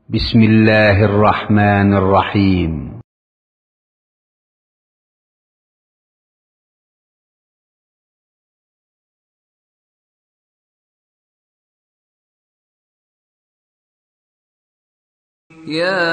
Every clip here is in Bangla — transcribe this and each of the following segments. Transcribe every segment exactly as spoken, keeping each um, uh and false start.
بسم الله الرحمن الرحيم يا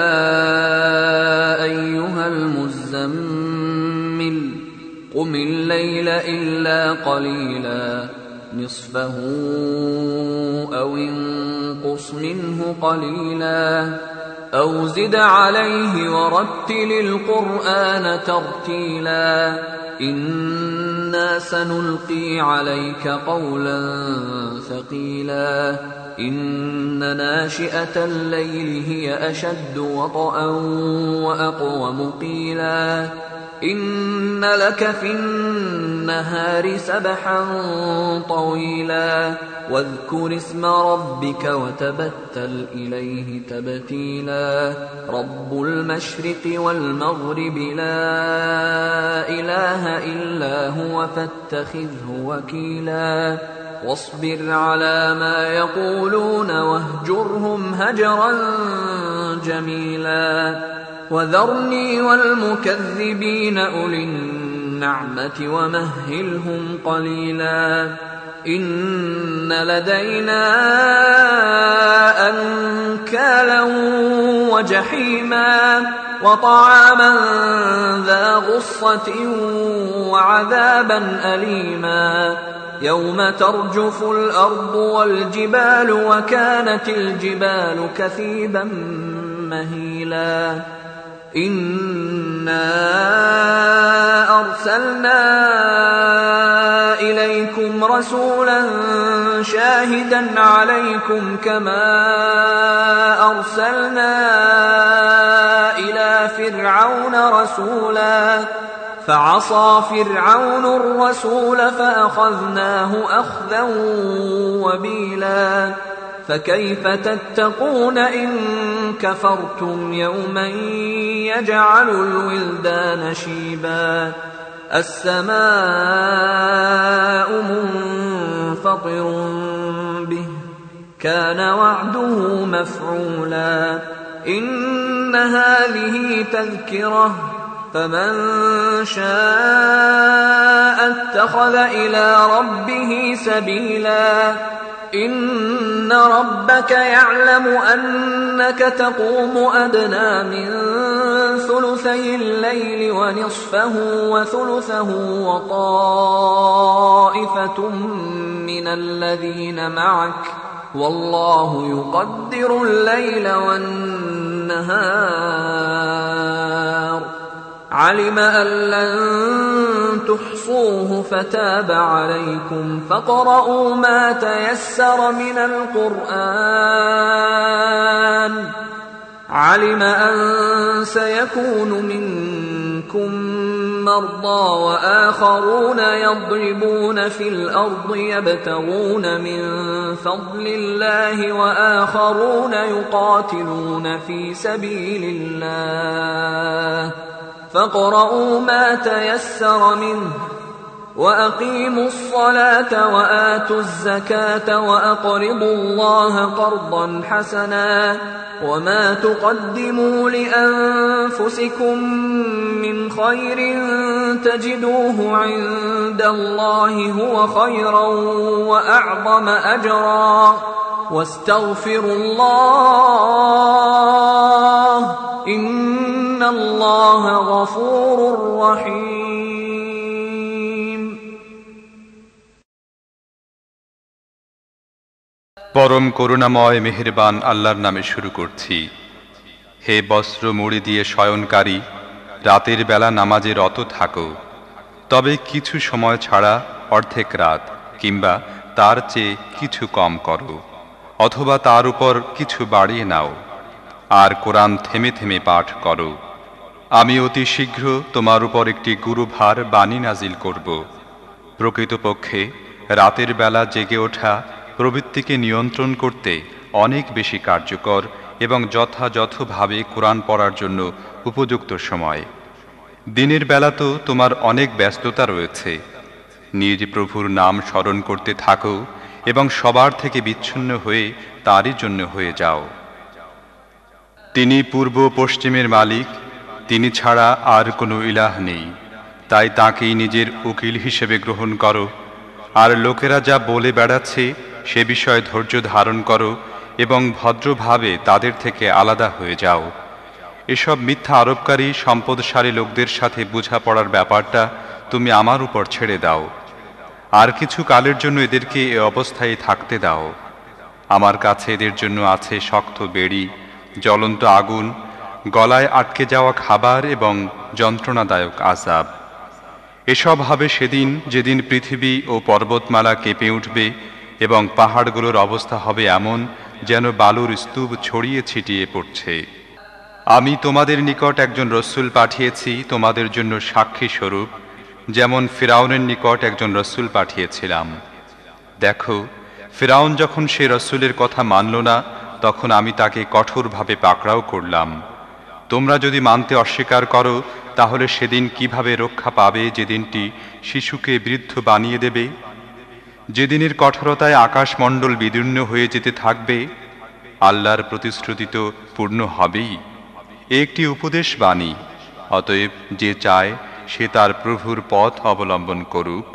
أيها المزمل قم الليل إلا قليلا نصفه أو انقص منه قليلا أو زد عليه ورتل القرآن ترتيلا إنا سنلقي عليك قولا ثقيلا إن ناشئة الليل هي أشد وطئا وأقوم قيلا إن لك في النهار سبحا طويلا واذكر اسم ربك وتبتل إليه تبتيلا رب المشرق والمغرب لا إله إلا هو فاتخذه وكيلا واصبر على ما يقولون واهجرهم هجرا جميلا وذرني والمكذبين أولي النعمة ومهلهم قليلا إن لدينا أنكالا وجحيما وطعاما ذا غصة وعذابا أليما يوم ترجف الأرض والجبال وكانت الجبال كثيبا مهيلا إنا أرسلنا إليكم رسولا شاهدا عليكم كما أرسلنا إلى فرعون رسولا فعصى فرعون الرسول فأخذناه أخذا وبيلا فكيف تتقون إن كفرتم يوما يجعل الولدان شيبا السماء منفطر به كان وعده مفعولا إن هذه تذكرة فمن شاء اتخذ إلى ربه سبيلا إن ربك يعلم أنك تقوم أدنى من ثلثي الليل ونصفه وثلثه وطائفة من الذين معك والله يقدر الليل والنهار علم أن لن تحصوه فتاب عليكم فاقرؤوا ما تيسر من القرآن علم أن سيكون منكم مرضى وآخرون يضربون في الأرض يبتغون من فضل الله وآخرون يقاتلون في سبيل الله فاقرؤوا ما تيسر منه وأقيموا الصلاة وآتوا الزكاة وأقرضوا الله قرضا حسنا وما تقدموا لأنفسكم من خير تجدوه عند الله هو خيرا وأعظم أجرا واستغفروا الله إن الله غفور رحيم পরম করুণাময় মেহেরবান আল্লাহর নামে শুরু করছি। হে বস্ত্র মুড়ি দিয়ে শয়নকারী, রাতের বেলা নামাজে রত থাকো, তবে কিছু সময় ছাড়া অর্ধেক রাত কিংবা তার চেয়ে কিছু কম করো, অথবা তার উপর কিছু বাড়িয়ে নাও, আর কোরআন থেমে থেমে পাঠ করো। আমি অতি শীঘ্র তোমার উপর একটি গুরুভার বাণী নাজিল করব। প্রকৃতপক্ষে রাতের বেলা জেগে ওঠা প্রবৃত্তিকে নিয়ন্ত্রণ করতে অনেক বেশি কার্যকর এবং যথাযথভাবে কোরআন পড়ার জন্য উপযুক্ত সময়। দিনের বেলা তো তোমার অনেক ব্যস্ততা রয়েছে। নিজ প্রভুর নাম স্মরণ করতে থাকো এবং সবার থেকে বিচ্ছিন্ন হয়ে তারই জন্য হয়ে যাও। তিনি পূর্ব পশ্চিমের মালিক, তিনি ছাড়া আর কোনো ইলাহ নেই, তাই তাকেই নিজের উকিল হিসেবে গ্রহণ করো। আর লোকেরা যা বলে বেড়াচ্ছে সে বিষয়ে ধৈর্য ধারণ করো এবং ভদ্রভাবে তাদের থেকে আলাদা হয়ে যাও। এসব মিথ্যা আরোপকারী সম্পদশালী লোকদের সাথে বোঝাপড়ার ব্যাপারটা তুমি আমার উপর ছেড়ে দাও। আর কিছু কালের জন্য এদেরকে এ অবস্থায় থাকতে দাও। আমার কাছে এদের জন্য আছে শক্ত বেড়ি, জ্বলন্ত আগুন, গলায় আটকে যাওয়া খাবার এবং যন্ত্রণাদায়ক আযাব। এসব হবে সেদিন, যেদিন পৃথিবী ও পর্বতমালা কেঁপে উঠবে এবং পাহাড়গুলোর অবস্থা হবে এমন যেন বালুর স্তূপ ছড়িয়ে ছিটিয়ে পড়ছে। আমি তোমাদের নিকট একজন রসূল পাঠিয়েছি তোমাদের জন্য সাক্ষী স্বরূপ, যেমন ফিরাউনের নিকট একজন রসূল পাঠিয়েছিলাম। দেখো, ফিরাউন যখন সে রসূলের কথা মানল না, তখন আমি তাকে কঠোরভাবে পাকড়াও করলাম। তোমরা যদি মানতে অস্বীকার করো, তাহলে সেদিন কিভাবে রক্ষা পাবে, যেদিনটি শিশুকে বৃদ্ধ বানিয়ে দেবে, যেদিনের কঠোরতায় আকাশমণ্ডল বিদীর্ণ হয়ে যেতে থাকবে। আল্লাহর প্রতিশ্রুতি তো পূর্ণ হবেই। এ একটি উপদেশ বাণী, অতএব যে চায় সে তার প্রভুর পথ অবলম্বন করুক।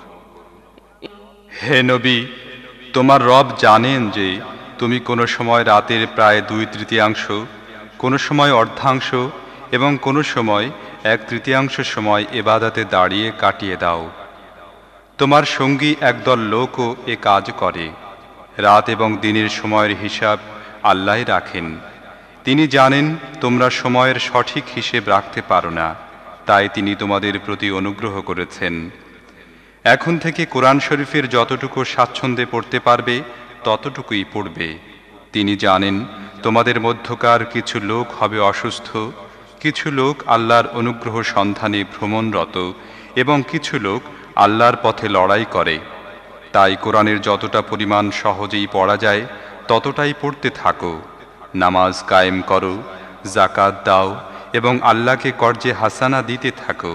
হে নবী, তোমার রব জানেন যে তুমি কোনো সময় রাতের প্রায় দুই তৃতীয়াংশ, কোনো সময় অর্ধাংশ এবং কোনো সময় এক তৃতীয়াংশ সময় ইবাদতে দাঁড়িয়ে কাটিয়ে দাও। তোমার সঙ্গী একদল লোকও এ কাজ করে। রাত এবং দিনের সময়ের হিসাব আল্লাহই রাখেন। তিনি জানেন তোমরা সময়ের সঠিক হিসেব রাখতে পারো না, তাই তিনি তোমাদের প্রতি অনুগ্রহ করেছেন। এখন থেকে কোরআন শরীফের যতটুকু স্বাচ্ছন্দ্যে পড়তে পারবে ততটুকুই পড়বে। তিনি জানেন তোমাদের মধ্যকার কিছু লোক হবে অসুস্থ, কিছু লোক আল্লাহর অনুগ্রহ সন্ধানে ভ্রমণরত এবং কিছু লোক আল্লাহর পথে লড়াই করে। তাই কোরআনের যতটা পরিমাণ সহজেই পড়া যায় ততটাই পড়তে থাকো। নামাজ কায়েম করো, যাকাত দাও এবং আল্লাহকে কর্জে হাসানা দিতে থাকো।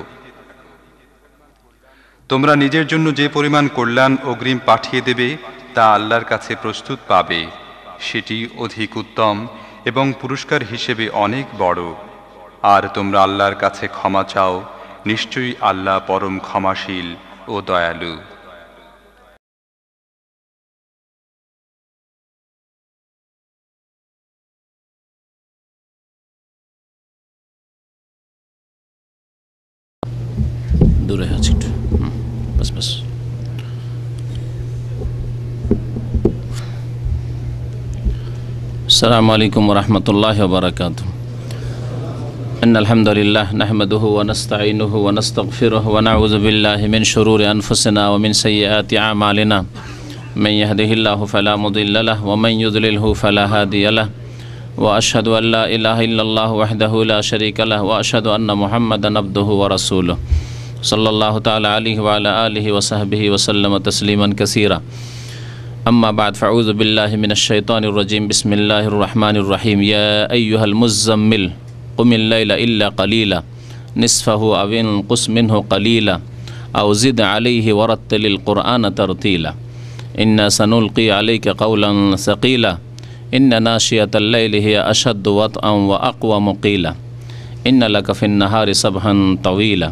তোমরা নিজের জন্য যে পরিমাণ কল্যাণ অগ্রিম পাঠিয়ে দেবে তা আল্লাহর কাছে প্রস্তুত পাবে, সেটি অধিক উত্তম এবং পুরস্কার হিসেবে অনেক বড়। আর তোমরা আল্লাহর কাছে ক্ষমা চাও, নিশ্চয়ই আল্লাহ পরম ক্ষমাশীল ও দয়ালু। দূরে আছে একটু, বাস বাস। আসসালামু আলাইকুম ওয়া রাহমাতুল্লাহি ওয়া বারাকাতুহু। ইন্নাল হামদুলিল্লাহ নাহমাদুহু ওয়া নাস্তাঈনুহু ওয়া নাস্তাগফিরুহু ওয়া নাউযু বিল্লাহি মিন শুরুরি আনফুসিনা ওয়া মিন সাইয়্যাতি আ'মালিনা। মান ইয়াহদিহিল্লাহু ফালা মুদিল্লা লাহু ওয়া মান ইউদ্লিলহু ফালা হাদিয়া লাহু। ওয়া আশহাদু আল লা ইলাহা ইল্লাল্লাহু ওয়াহদাহু লা শারীকা লাহু ওয়া আশহাদু আন্না মুহাম্মাদান আবদুহু ওয়া রাসূলুহু সাল্লাল্লাহু তাআলা আলাইহি ওয়া আলা আলিহি ওয়া সাহবিহি ওয়া সাল্লামা তাসলিমান কাসীরা। أما بعد فأعوذ بالله من الشيطان الرجيم بسم الله الرحمن الرحيم يا أيها المزمل قم الليل إلا قليلا نصفه أو انقص منه قليلا أو زد عليه ورتل القرآن ترتيلا إنا سنلقي عليك قولا ثقيلا إن ناشئة الليل هي أشد وطئا وأقوم قيلا إن لك في النهار سبحا طويلا।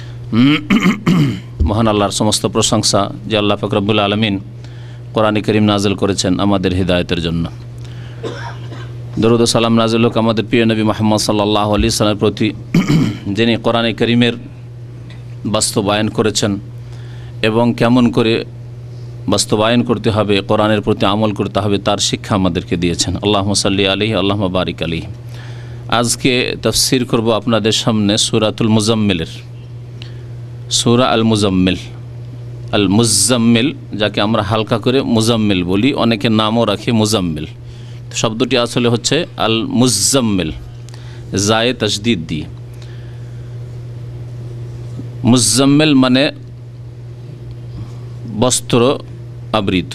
মহান আল্লাহর সমস্ত প্রশংসা যে আল্লাহ পাক রব্বুল আলামিন কোরআন কারীম নাযিল করেছেন আমাদের হিদায়াতের জন্য। দরুদ ও সালাম নাযিল হোক আমাদের প্রিয় নবী মুহাম্মদ সাল্লাল্লাহু আলাইহি সাল্লামের প্রতি, যিনি কোরআন কারীমের বাস্তবায়ন করেছেন এবং কেমন করে বাস্তবায়ন করতে হবে, কোরআনের প্রতি আমল করতে হবে তার শিক্ষা আমাদেরকে দিয়েছেন। আল্লাহুম্মা সাল্লি আলাইহি আল্লাহুম্মা বারিক আলাইহি। আজকে তাফসীর করব আপনাদের সামনে সূরাতুল মুজাম্মিলের, সূরা আল মুজাম্মিল। আল মুজাম্মিল, যাকে আমরা হালকা করে মুজাম্মিল বলি, অনেকে নামও রাখে মুজাম্মিল। শব্দটি আসলে হচ্ছে আল মুজাম্মিল, জায়ে তাসদিদ দিয়ে। মুজাম্মিল মানে বস্ত্র আবৃত।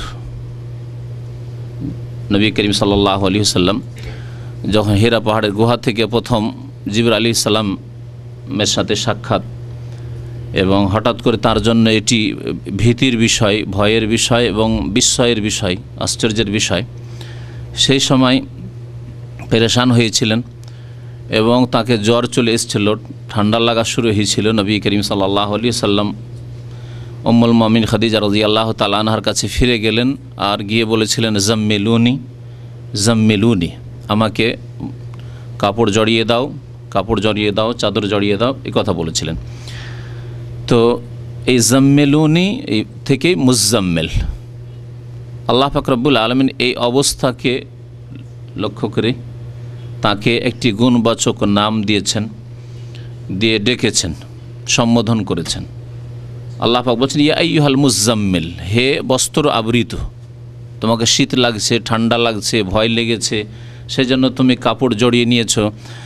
নবী করিম সাল্লাল্লাহু আলাইহি ওয়াসাল্লাম যখন হিরা পাহাড়ের গুহা থেকে প্রথম জিবরাইল আলাইহিস সালামের সাথে সাক্ষাৎ, এবং হঠাৎ করে তার জন্য এটি ভীতির বিষয়, ভয়ের বিষয় এবং বিস্ময়ের বিষয়, আশ্চর্যের বিষয়। সেই সময় পেরেশান হয়েছিলেন এবং তাকে জ্বর চলে এসেছিল, ঠান্ডা লাগা শুরু হয়েছিল। নবী করিম সাল্লাল্লাহু আলাইহি সাল্লাম উম্মুল মুমিনিন খাদিজা রাদিয়াল্লাহু তাআলা আনহার কাছে ফিরে গেলেন আর গিয়ে বলেছিলেন, জাম্মিলুনি জাম্মিলুনি, আমাকে কাপড় জড়িয়ে দাও, কাপড় জড়িয়ে দাও, চাদর জড়িয়ে দাও, এই কথা বলেছিলেন। তো এই জাম্মিলুনি এই থেকেই মুজাম্মেল। আল্লাহ পাক রব্বুল আলামিন এই অবস্থাকে লক্ষ্য করে তাকে একটি গুণবাচক নাম দিয়েছেন, দিয়ে ডেকেছেন, সম্বোধন করেছেন। আল্লাহ পাক বলছেন, ইয়া আইয়ুহাল মুজাম্মিল, হে বস্ত্র আবৃত, তোমাকে শীত লাগছে, ঠান্ডা লাগছে, ভয় লেগেছে, সেজন্য তুমি কাপড় জড়িয়ে নিয়েছো।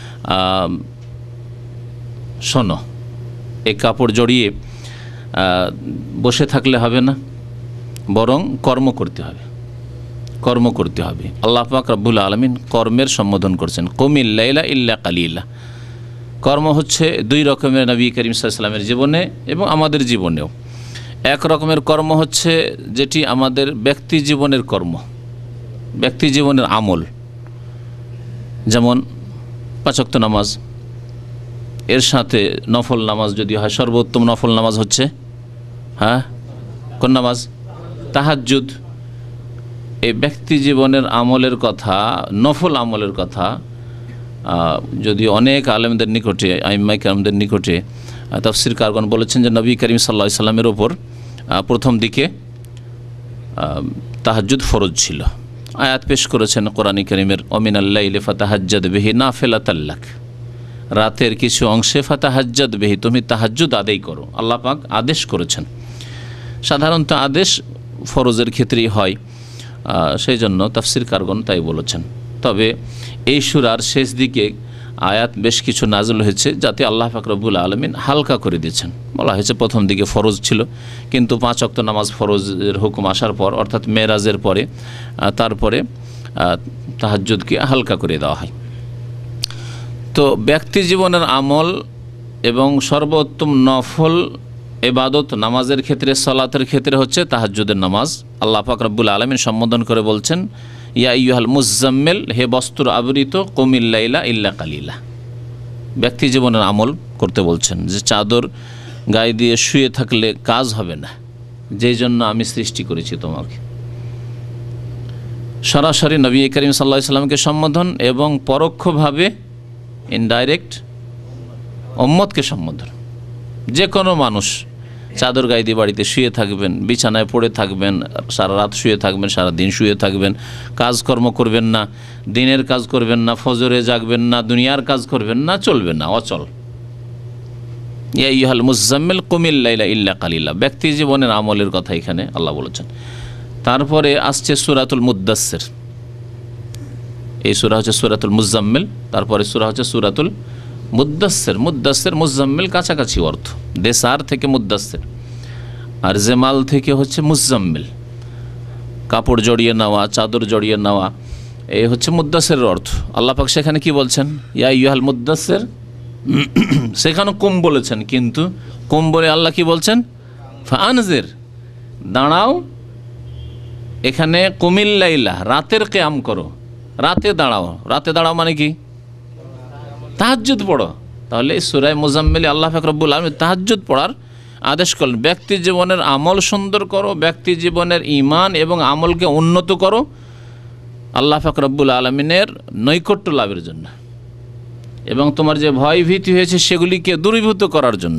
শোনো, এই কাপড় জড়িয়ে বসে থাকলে হবে না, বরং কর্ম করতে হবে, কর্ম করতে হবে। আল্লাহ পাক রব্বুল আলামিন কর্মের সম্বোধন করছেন, কুমিল লাইলা ইল্লা কালিলা। কর্ম হচ্ছে দুই রকমের নবী করিম সাল্লাল্লাহু আলাইহি ওয়াসাল্লামের জীবনে এবং আমাদের জীবনেও। এক রকমের কর্ম হচ্ছে যেটি আমাদের ব্যক্তি জীবনের কর্ম, ব্যক্তি জীবনের আমল, যেমন পাঁচ ওয়াক্ত নামাজ, এর সাথে নফল নামাজ যদি হয়, সর্বোত্তম নফল নামাজ হচ্ছে হ্যাঁ কোন নামাজ? তাহাজ্জুদ। এই ব্যক্তি জীবনের আমলের কথা, নফল আমলের কথা যদি অনেক আলেমদের নিকটে, আইম্মায়ে কেরামদের নিকটে তাফসীর কারগণ বলেছেন যে নবী করিম সাল্লাল্লাহু আলাইহি সাল্লামের ওপর প্রথম দিকে তাহাজ্জুদ ফরজ ছিল। আয়াত পেশ করেছেন কোরআন কারীমের, ওমিনাল লাইলি ফাতাহাজ্জাদ বিহি নাফিলাতাল লাক, রাতের কিছু অংশে ফাতাহাজ্জাদ বিহি, তুমি তাহাজ্জুদ আদায় করো। আল্লাহ পাক আদেশ করেছেন। সাধারণত আদেশ ফরজের ক্ষেত্রেই হয়, সেই জন্য তাফসীর কারগণ তাই বলেছেন। তবে এই সূরার শেষ দিকে আয়াত বেশ কিছু নাযিল হয়েছে যাতে আল্লাহ পাক রব্বুল আলামিন হালকা করে দিয়েছেন। বলা হয়েছে প্রথম দিকে ফরজ ছিল, কিন্তু পাঁচ ওয়াক্ত নামাজ ফরজের হুকুম আসার পর, অর্থাৎ মেরাজের পরে, তারপরে তাহাজ্জুদকে হালকা করে দেওয়া হয়। তো ব্যক্তি জীবনের আমল এবং সর্বোত্তম নফল ইবাদত নামাজের ক্ষেত্রে, সালাতের ক্ষেত্রে হচ্ছে তাহাজ্জুদের নামাজ। আল্লাহ পাক রব্বুল আলামিন সম্বোধন করে বলছেন, ইয়া আইয়ুহাল মুজাম্মিল, হে বস্ত্র আবৃত, কুমিল লাইলা ইল্লা কালিলা। ব্যক্তি জীবনের আমল করতে বলছেন, যে চাদর গায়ে দিয়ে শুয়ে থাকলে কাজ হবে না, যেই জন্য আমি সৃষ্টি করেছি তোমাকে। সরাসরি নবী করিম সাল্লাল্লাহু আলাইহি সাল্লামকে সম্বোধন এবং পরোক্ষভাবে ইনডাইরেক্ট উম্মতকে সম্বোধন। যে কোনো মানুষ চাদর গায়ে দিয়ে বাড়িতে শুয়ে থাকবেন, বিছানায় পড়ে থাকবেন, সারা রাত শুয়ে থাকবেন, সারা দিন শুয়ে থাকবেন, কাজকর্ম করবেন না, দিনের কাজ করবেন না, ফজরে জাগবেন না, দুনিয়ার কাজ করবেন না, চলবে না, অচল। ইয়া আইয়ুহাল মুজাম্মিল কুমিল লাইলা ইল্লা কালিলা, ব্যক্তি জীবনের আমলের কথা এখানে আল্লাহ বলেছেন। তারপরে আসছে সূরাতুল মুদ্দাসসির। এই সূরা হচ্ছে সূরাতুল মুজাম্মিল, তারপরে সূরা হচ্ছে সূরাতুল মুদ্দাসসির। মুদ্দাসসির মুজাম্মিল কাছাকাছি অর্থ, দেসার থেকে মুদ্দাসসির, আর জেমাল থেকে হচ্ছে মুজাম্মিল, কাপড় জড়িয়ে নেওয়া, চাদর জড়িয়ে নেওয়া, এই হচ্ছে মুদ্দাসসিরের অর্থ। আল্লাহ পাক সেখানে কি বলছেন? ইয়া আইয়ুহাল মুদ্দাসসির, সেখানে কুম বলেছেন, কিন্তু কুম বলে আল্লাহ কি বলছেন? ফাআনজির, দাঁড়াও। এখানে কুমিল লাইলা, রাতের কিয়াম করো, রাতে দাঁড়াও। রাতে দাঁড়াও মানে কি? তাহাজ্জুদ পড়ো। তাহলে সূরা মুজাম্মিলে আল্লাহ পাক রব্বুল আলামিন তাহাজ্জুদ পড়ার আদেশ করলেন। ব্যক্তি জীবনের আমল সুন্দর করো, ব্যক্তি জীবনের ঈমান এবং আমলকে উন্নত করো আল্লাহ পাক রব্বুল আলামিনের নৈকট্য লাভের জন্য, এবং তোমার যে ভয় ভীতি হয়েছে সেগুলিকে দূরীভূত করার জন্য।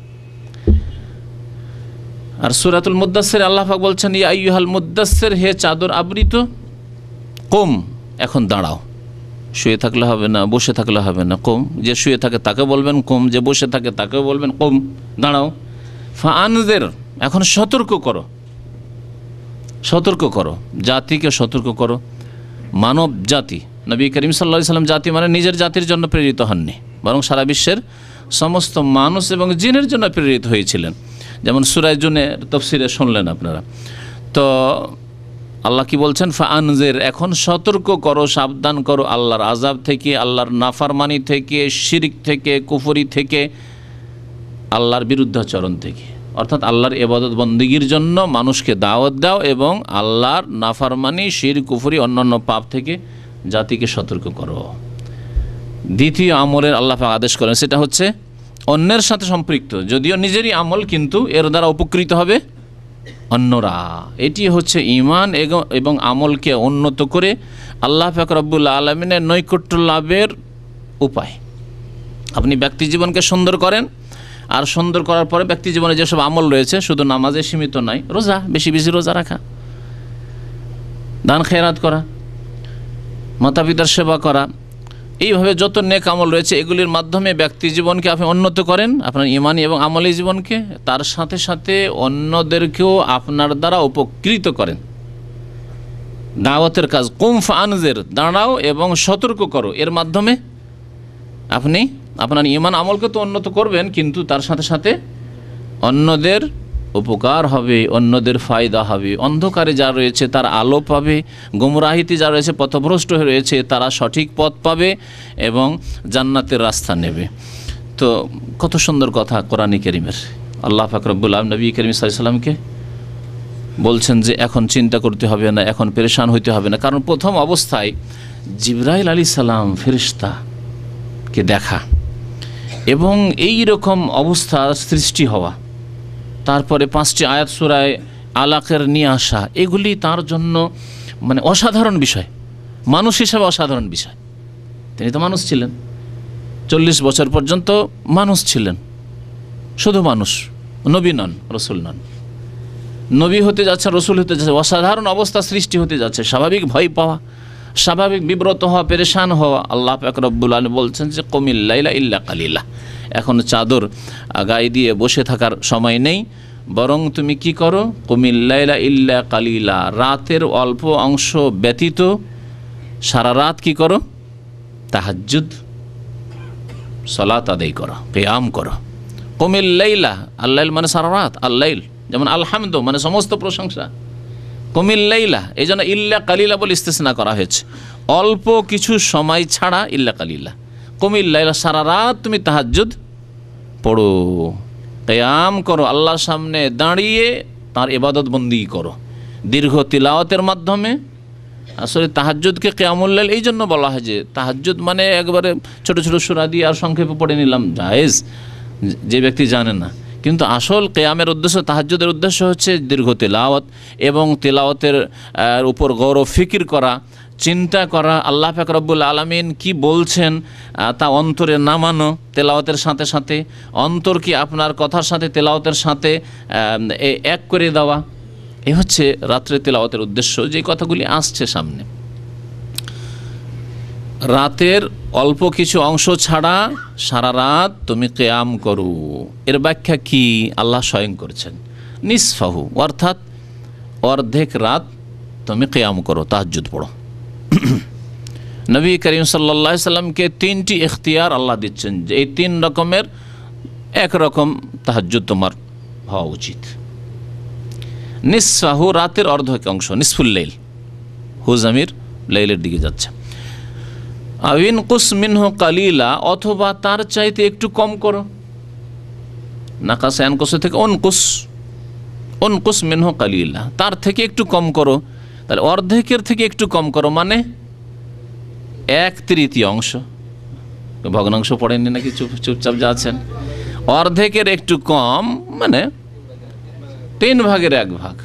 আর সূরাতুল মুদ্দাসসির আল্লাহ পাক বলছেন, ইয়া আইয়ুহাল মুদ্দাসসির, হে চাদর আবৃত, কুম, এখন দাঁড়াও। শুয়ে থাকলে হবে না, বসে থাকলে হবে না, কুম। যে শুয়ে থাকে তাকে বলবেন কুম, যে বসে থাকে তাকে বলবেন কুম, দাঁড়াও। ফাআনজির, এখন সতর্ক করো, সতর্ক করো, জাতিকে সতর্ক করো, মানব জাতি। নবী করিম সাল্লাল্লাহু আলাইহি সাল্লাম জাতি মানে নিজের জাতির জন্য প্রেরিত হননি, বরং সারা বিশ্বের সমস্ত মানুষ এবং জিনের জন্য প্রেরিত হয়েছিলেন। যেমন সূরা জুনের তাফসীরে শুনলেন আপনারা। তো আল্লাহ কি বলছেন? ফাআনজির, এখন সতর্ক করো, সাবধান করো আল্লাহর আযাব থেকে, আল্লাহর নাফরমানি থেকে, শিরক থেকে, কুফরি থেকে, আল্লাহর বিরুদ্ধাচরণ থেকে। অর্থাৎ আল্লাহর ইবাদত বন্দেগীর জন্য মানুষকে দাওয়াত দাও এবং আল্লাহর নাফরমানি, শিরক, কুফরি, অন্যান্য পাপ থেকে জাতিকে সতর্ক করো। দ্বিতীয় আমলের আল্লাহ পাক আদেশ করেন, সেটা হচ্ছে অন্যের সাথে সম্পৃক্ত, যদিও নিজেরই আমল কিন্তু এর দ্বারা উপকৃত হবে অন্যরা। এটি হচ্ছে ঈমান এবং আমলকে উন্নত করে আল্লাহ পাক রব্বুল আলামিনের নৈকট্য লাভের উপায়। আপনি ব্যক্তি জীবনকে সুন্দর করেন, আর সুন্দর করার পরে ব্যক্তি জীবনে যেসব আমল রয়েছে শুধু নামাজে সীমিত নয়, রোজা, বেশি বেশি রোজা রাখা, দান খেরাত করা, মাতা পিতার সেবা করা, এইভাবে যত নেক আমল রয়েছে এগুলির মাধ্যমে ব্যক্তি জীবনকে আপনি উন্নত করেন, আপনার ইমানি এবং আমলি জীবনকে, তার সাথে সাথে অন্যদেরকেও আপনার দ্বারা উপকৃত করেন। দাওয়াতের কাজ, কুম ফানজের, দাঁড়াও এবং সতর্ক করো, এর মাধ্যমে আপনি আপনার ইমান আমলকে তো উন্নত করবেন, কিন্তু তার সাথে সাথে অন্যদের উপকার হবে, অন্যদের ফায়দা হবে, অন্ধকারে যা রয়েছে তার আলো পাবে, গুমরাহিতে যা রয়েছে পথভ্রষ্ট হয়ে রয়েছে তারা সঠিক পথ পাবে এবং জান্নাতের রাস্তা নেবে। তো কত সুন্দর কথা কোরআনে কারীমের। আল্লাহ পাক রব্বুল আলামিন নবী করিম সাল্লাল্লাহু আলাইহি ওয়াসাল্লামকে বলছেন যে এখন চিন্তা করতে হবে না, এখন পেরেশান হইতে হবে না, কারণ প্রথম অবস্থায় জিবরাইল আলাইহিস সালাম ফেরেশতাকে দেখা এবং এই রকম অবস্থা সৃষ্টি হওয়া, তারপরে পাঁচটি আয়াত সূরায়ে আলাকের নিয়ে আসা, এগুলি তার জন্য মানে অসাধারণ বিষয়, মানুষ হিসাবে অসাধারণ বিষয়। তিনি তো মানুষ ছিলেন, চল্লিশ বছর পর্যন্ত মানুষ ছিলেন, শুধু মানুষ, নবী নন, রসুল নন। নবী হতে যাচ্ছে, রসুল হতে যাচ্ছে, অসাধারণ অবস্থা সৃষ্টি হতে যাচ্ছে, স্বাভাবিক ভয় পাওয়া, স্বাভাবিক বিব্রত হওয়া, পেরেশান হওয়া। আল্লাহ পাক রব্বুল আলামিন বলছেন যে কুমিল লাইলা ইল্লা কালিলা, এখন চাদর গায়ে দিয়ে বসে থাকার সময় নেই, বরং তুমি কি করো, কুমিল লাইলা ইল্লা কালিলা, রাতের অল্প অংশ ব্যতীত সারা রাত কি করো, তাহাজ্জুদ সালাত আদায় করো, কিয়াম করো। কুমিল লাইলা, আল্লাইল মানে সারা রাত, আল্লাইল যেমন আলহামদু মানে সমস্ত প্রশংসা, কুমিল লাইলা, এই জন্য ইল্লা কালিলা বলে ইস্তেসনা করা হয়েছে, অল্প কিছু সময় ছাড়া ইল্লা কালিলা। কুমিল লাইলা, সারা রাত তুমি তাহাজ্জুদ পড়ো, কিয়াম করো, আল্লাহর সামনে দাঁড়িয়ে তার ইবাদত বন্দি করো দীর্ঘ তিলাওয়াতের মাধ্যমে। আসলে তাহাজ্জুদকে কিয়ামুল লাইল এই জন্য বলা হয় যে তাহাজ্জুদ মানে একবারে ছোট ছোট সূরা দিয়ে আর সংক্ষেপে পড়ে নিলাম, জায়েজ, যে ব্যক্তি জানে না। কিন্তু আসল কিয়ামের উদ্দেশ্য, তাহাজ্জুদের উদ্দেশ্য হচ্ছে দীর্ঘ তিলাওয়াত এবং তিলাওয়াতের উপর গৌর ফিকির করা, চিন্তা করা, আল্লাহ পাক রব্বুল আলামিন কি বলছেন তা অন্তরে নামানো, তেলাওয়াতের সাথে সাথে অন্তর কি আপনার কথার সাথে তেলাওয়াতের সাথে এক করে দেওয়া। এই হচ্ছে রাত্রে তেলাওয়াতের উদ্দেশ্য, যে কথাগুলি আসছে সামনে। রাতের অল্প কিছু অংশ ছাড়া সারা রাত তুমি কিয়াম করো, এর ব্যাখ্যা কি আল্লাহ স্বয়ং করেছেন। নিসফাহু, অর্থাৎ অর্ধেক রাত তুমি কিয়াম করো, তাহাজ্জুদ পড়ো। নবী করিম সাল্লাল্লাহু আলাইহি সাল্লামকে তিনটি ইখতিয়ার আল্লাহ দিচ্ছেন যে এই তিন রকমের এক রকম তাহাজ্জুদ তোমার হওয়া উচিত। নিসফাহু, রাতের অর্ধেক অংশ, নিসফুল লাইল, হুজামির লাইলের দিকে যাচ্ছে। আবিন কুস মিনহু কালিলা, অথবা তার চাইতে একটু কম করো, নাকাস আনকুস থেকে অনকুস, অনকুস মিনহু কালিলা, তার থেকে একটু কম করো। তাহলে অর্ধেকের থেকে একটু কম করো মানে এক তৃতীয় অংশ, ভগ্নাংশ পড়েননি নাকি চুপ চুপচাপ যা আছেন, অর্ধেকের একটু কম মানে তিন ভাগের এক ভাগ।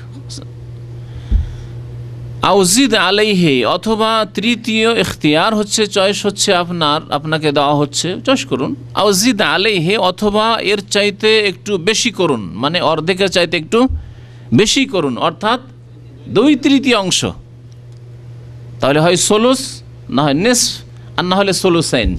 আউজিদ আলাইহি, অথবা তৃতীয় ইখতিয়ার হচ্ছে, চয়েস হচ্ছে আপনার, আপনাকে দেওয়া হচ্ছে, চয়েস করুন। আউজিদ আলাইহি, অথবা এর চাইতে একটু বেশি করুন, মানে অর্ধেকের চাইতে একটু বেশি করুন, অর্থাৎ দুই তৃতীয় অংশ। তাহলে হয় সোলুস, না হয় নিসফ, আর না হলে সোলুসাইন।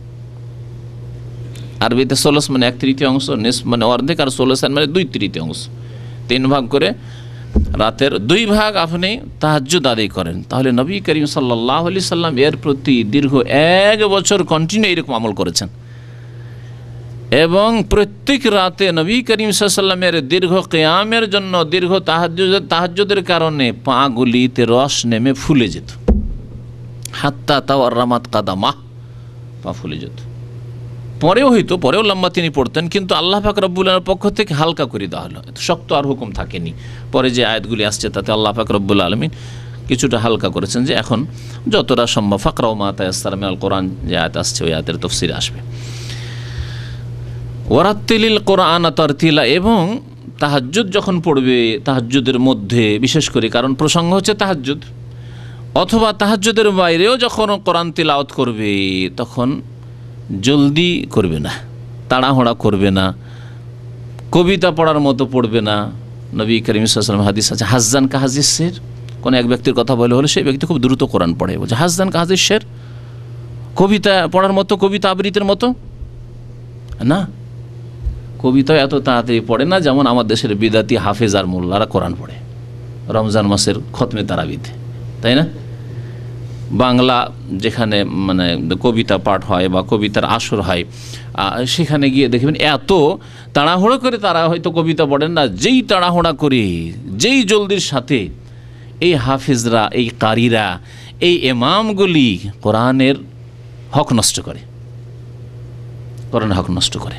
আরবিতে সোলুস মানে এক তৃতীয় অংশ, নিসফ মানে অর্ধেক, আর সোলুসাইন মানে দুই তৃতীয় অংশ। তিন ভাগ করে রাতের দুই ভাগ আপনি তাহাজ্জুদ আদায় করেন। তাহলে নবী করিম সাল্লাল্লাহু আলাইহি সাল্লাম এর প্রতি দীর্ঘ এক বছর কন্টিনিউ এরকম আমল করেছেন, এবং প্রত্যেক রাতে নবী করিম সাল্লাল্লাহু আলাইহি সাল্লামের দীর্ঘ কিয়ামের জন্য, দীর্ঘ তাহাজ্জুদ তাহাজ্জুদের কারণে পাগুলিতে রস নেমে ফুলে যেত, হাত্তা তাওয়াররামাত কাদামাহ, পা ফুলে যেত। পরেও হইতো, পরেও লম্বা তিনি পড়তেন, কিন্তু আল্লাহ পাক রব্বুল আলামিনের পক্ষ থেকে হালকা করে দেওয়া হলো, শক্ত আর হুকুম থাকেনি। পরে যে আয়াতগুলি আসছে তাতে আল্লাহ পাক রব্বুল আলামিন কিছুটা হালকা করেছেন যে এখন যতটা সম্ভব ফাকরাউ মা তায়াসসারা মিনাল কোরআন যে আয়াত আসছে ওই আয়াতের তাফসীরে আসবে। ওয়ারাত্তিলিল কোরআন তারতিলা, এবং তাহাজ্জুদ যখন পড়বে তাহাজ্জুদের মধ্যে বিশেষ করে, কারণ প্রসঙ্গ হচ্ছে তাহাজ্জুদ, অথবা তাহাজ্জুদের বাইরেও যখন কোরআন তিলাওয়াত করবে তখন জলদি করবে না, তাড়াহুড়া করবে না, কবিতা পড়ার মতো পড়বে না। নবী করিম সাল্লাল্লাহু আলাইহি ওয়াসাল্লাম হাদিস আছে, হাজ্জান কা হাজিস শের, কোনো এক ব্যক্তির কথা বলে হলে সেই ব্যক্তি খুব দ্রুত কোরআন পড়ে, বলছে হাজ্জান কা হাজিস শের, কবিতা পড়ার মতো, কবিতা আবৃত্তির মতো না। কবিতা এত তাড়াতাড়ি পড়ে না যেমন আমার দেশের বিদাতি হাফেজ আর মোল্লারা কোরআন পড়ে রমজান মাসের খতমে তারাবিতে, তাই না? বাংলা যেখানে মানে কবিতা পাঠ হয় বা কবিতার আসর হয় সেখানে গিয়ে দেখবেন এত তাড়াহুড়ো করে তারা হয়তো কবিতা পড়েন না, যেই তাড়াহুড়া করে যেই জলদির সাথে এই হাফিজরা, এই কারিরা, এই ইমামগুলি কোরআনের হক নষ্ট করে, কোরআনের হক নষ্ট করে।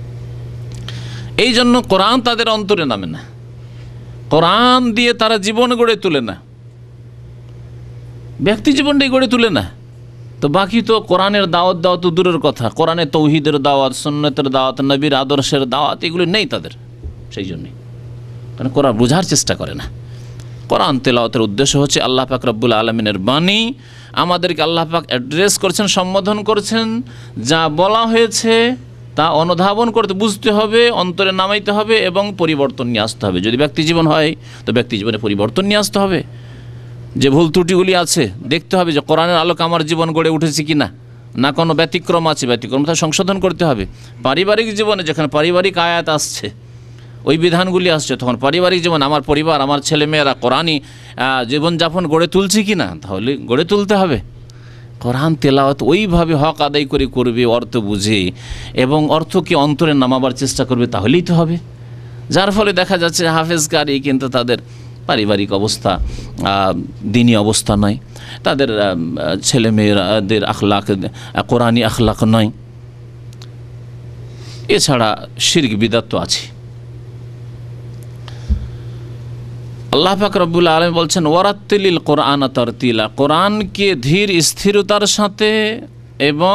এই জন্য কোরআন তাদের অন্তরে নামে না, কোরআন দিয়ে তারা জীবন গড়ে তোলে না, ব্যক্তি জীবনটাই গড়ে তুলে না। তো বাকি তো কোরআনের দাওয়াত দাওয়া তো দূরের কথা, কোরআনে তৌহিদের দাওয়াত, সুন্নতের দাওয়াত, নবীর আদর্শের দাওয়াত এগুলো নেই তাদের। সেই জন্যই কারণ কোরআন বোঝার চেষ্টা করে না। কোরআন তেলাওয়াতের উদ্দেশ্য হচ্ছে আল্লাহ পাক রব্বুল আলমিনের বাণী, আমাদেরকে আল্লাহ পাক অ্যাড্রেস করছেন, সম্বোধন করছেন, যা বলা হয়েছে তা অনুধাবন করতে বুঝতে হবে, অন্তরে নামাইতে হবে এবং পরিবর্তন নিয়ে আসতে হবে। যদি ব্যক্তি জীবন হয় তো ব্যক্তি জীবনে পরিবর্তন নিয়ে আসতে হবে, যে ভুল ত্রুটিগুলি আছে দেখতে হবে যে কোরআনের আলোকে আমার জীবন গড়ে উঠেছে কি না, না কোনো ব্যতিক্রম আছে, ব্যতিক্রমটা সংশোধন করতে হবে। পারিবারিক জীবনে যেখানে পারিবারিক আয়াত আসছে, ওই বিধানগুলি আসছে, তখন পারিবারিক জীবন, আমার পরিবার, আমার ছেলেমেয়েরা কোরআনই জীবনযাপন গড়ে তুলছে কি না, তাহলে গড়ে তুলতে হবে। কোরআন তেলাওয়াত ওইভাবে হক আদায় করে করবে, অর্থ বুঝে এবং অর্থকে অন্তরে নামাবার চেষ্টা করবে, তাহলেই তো হবে। যার ফলে দেখা যাচ্ছে হাফেজ কারি কিন্তু তাদের পারিবারিক অবস্থা দিনী অবস্থা নয়, তাদের ছেলেমেয়েদের আখলাক কোরআনী আখলাক নয়, এছাড়া শিরক বিদআত তো আছে। আল্লাহ পাক রব্বুল আলামিন বলছেন ওয়ারাত্তিলিল কোরআন তারতিলা, কোরআনকে ধীর স্থিরতার সাথে এবং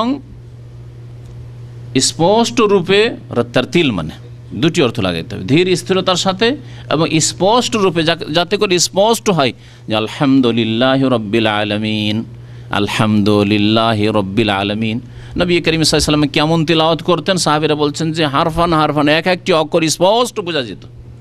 স্পষ্ট রূপে, তারতিল মানে দুটি অর্থ লাগাইতে হবে, ধীর স্থিরতার সাথে এবং স্পষ্ট রূপে, যাতে করে স্পষ্ট হয় যে আলহামদুলিল্লাহি রাব্বিল আলামিন, আলহামদুলিল্লাহি রাব্বিল আলামিন। নবী করিম সাল্লাল্লাহু আলাইহি ওয়াসাল্লাম কেমন তিলাওয়াত করতেন, সাহাবীরা বলছেন যে হারফান হারফান, এক একটি অক্ষর স্পষ্ট বোঝা যেত,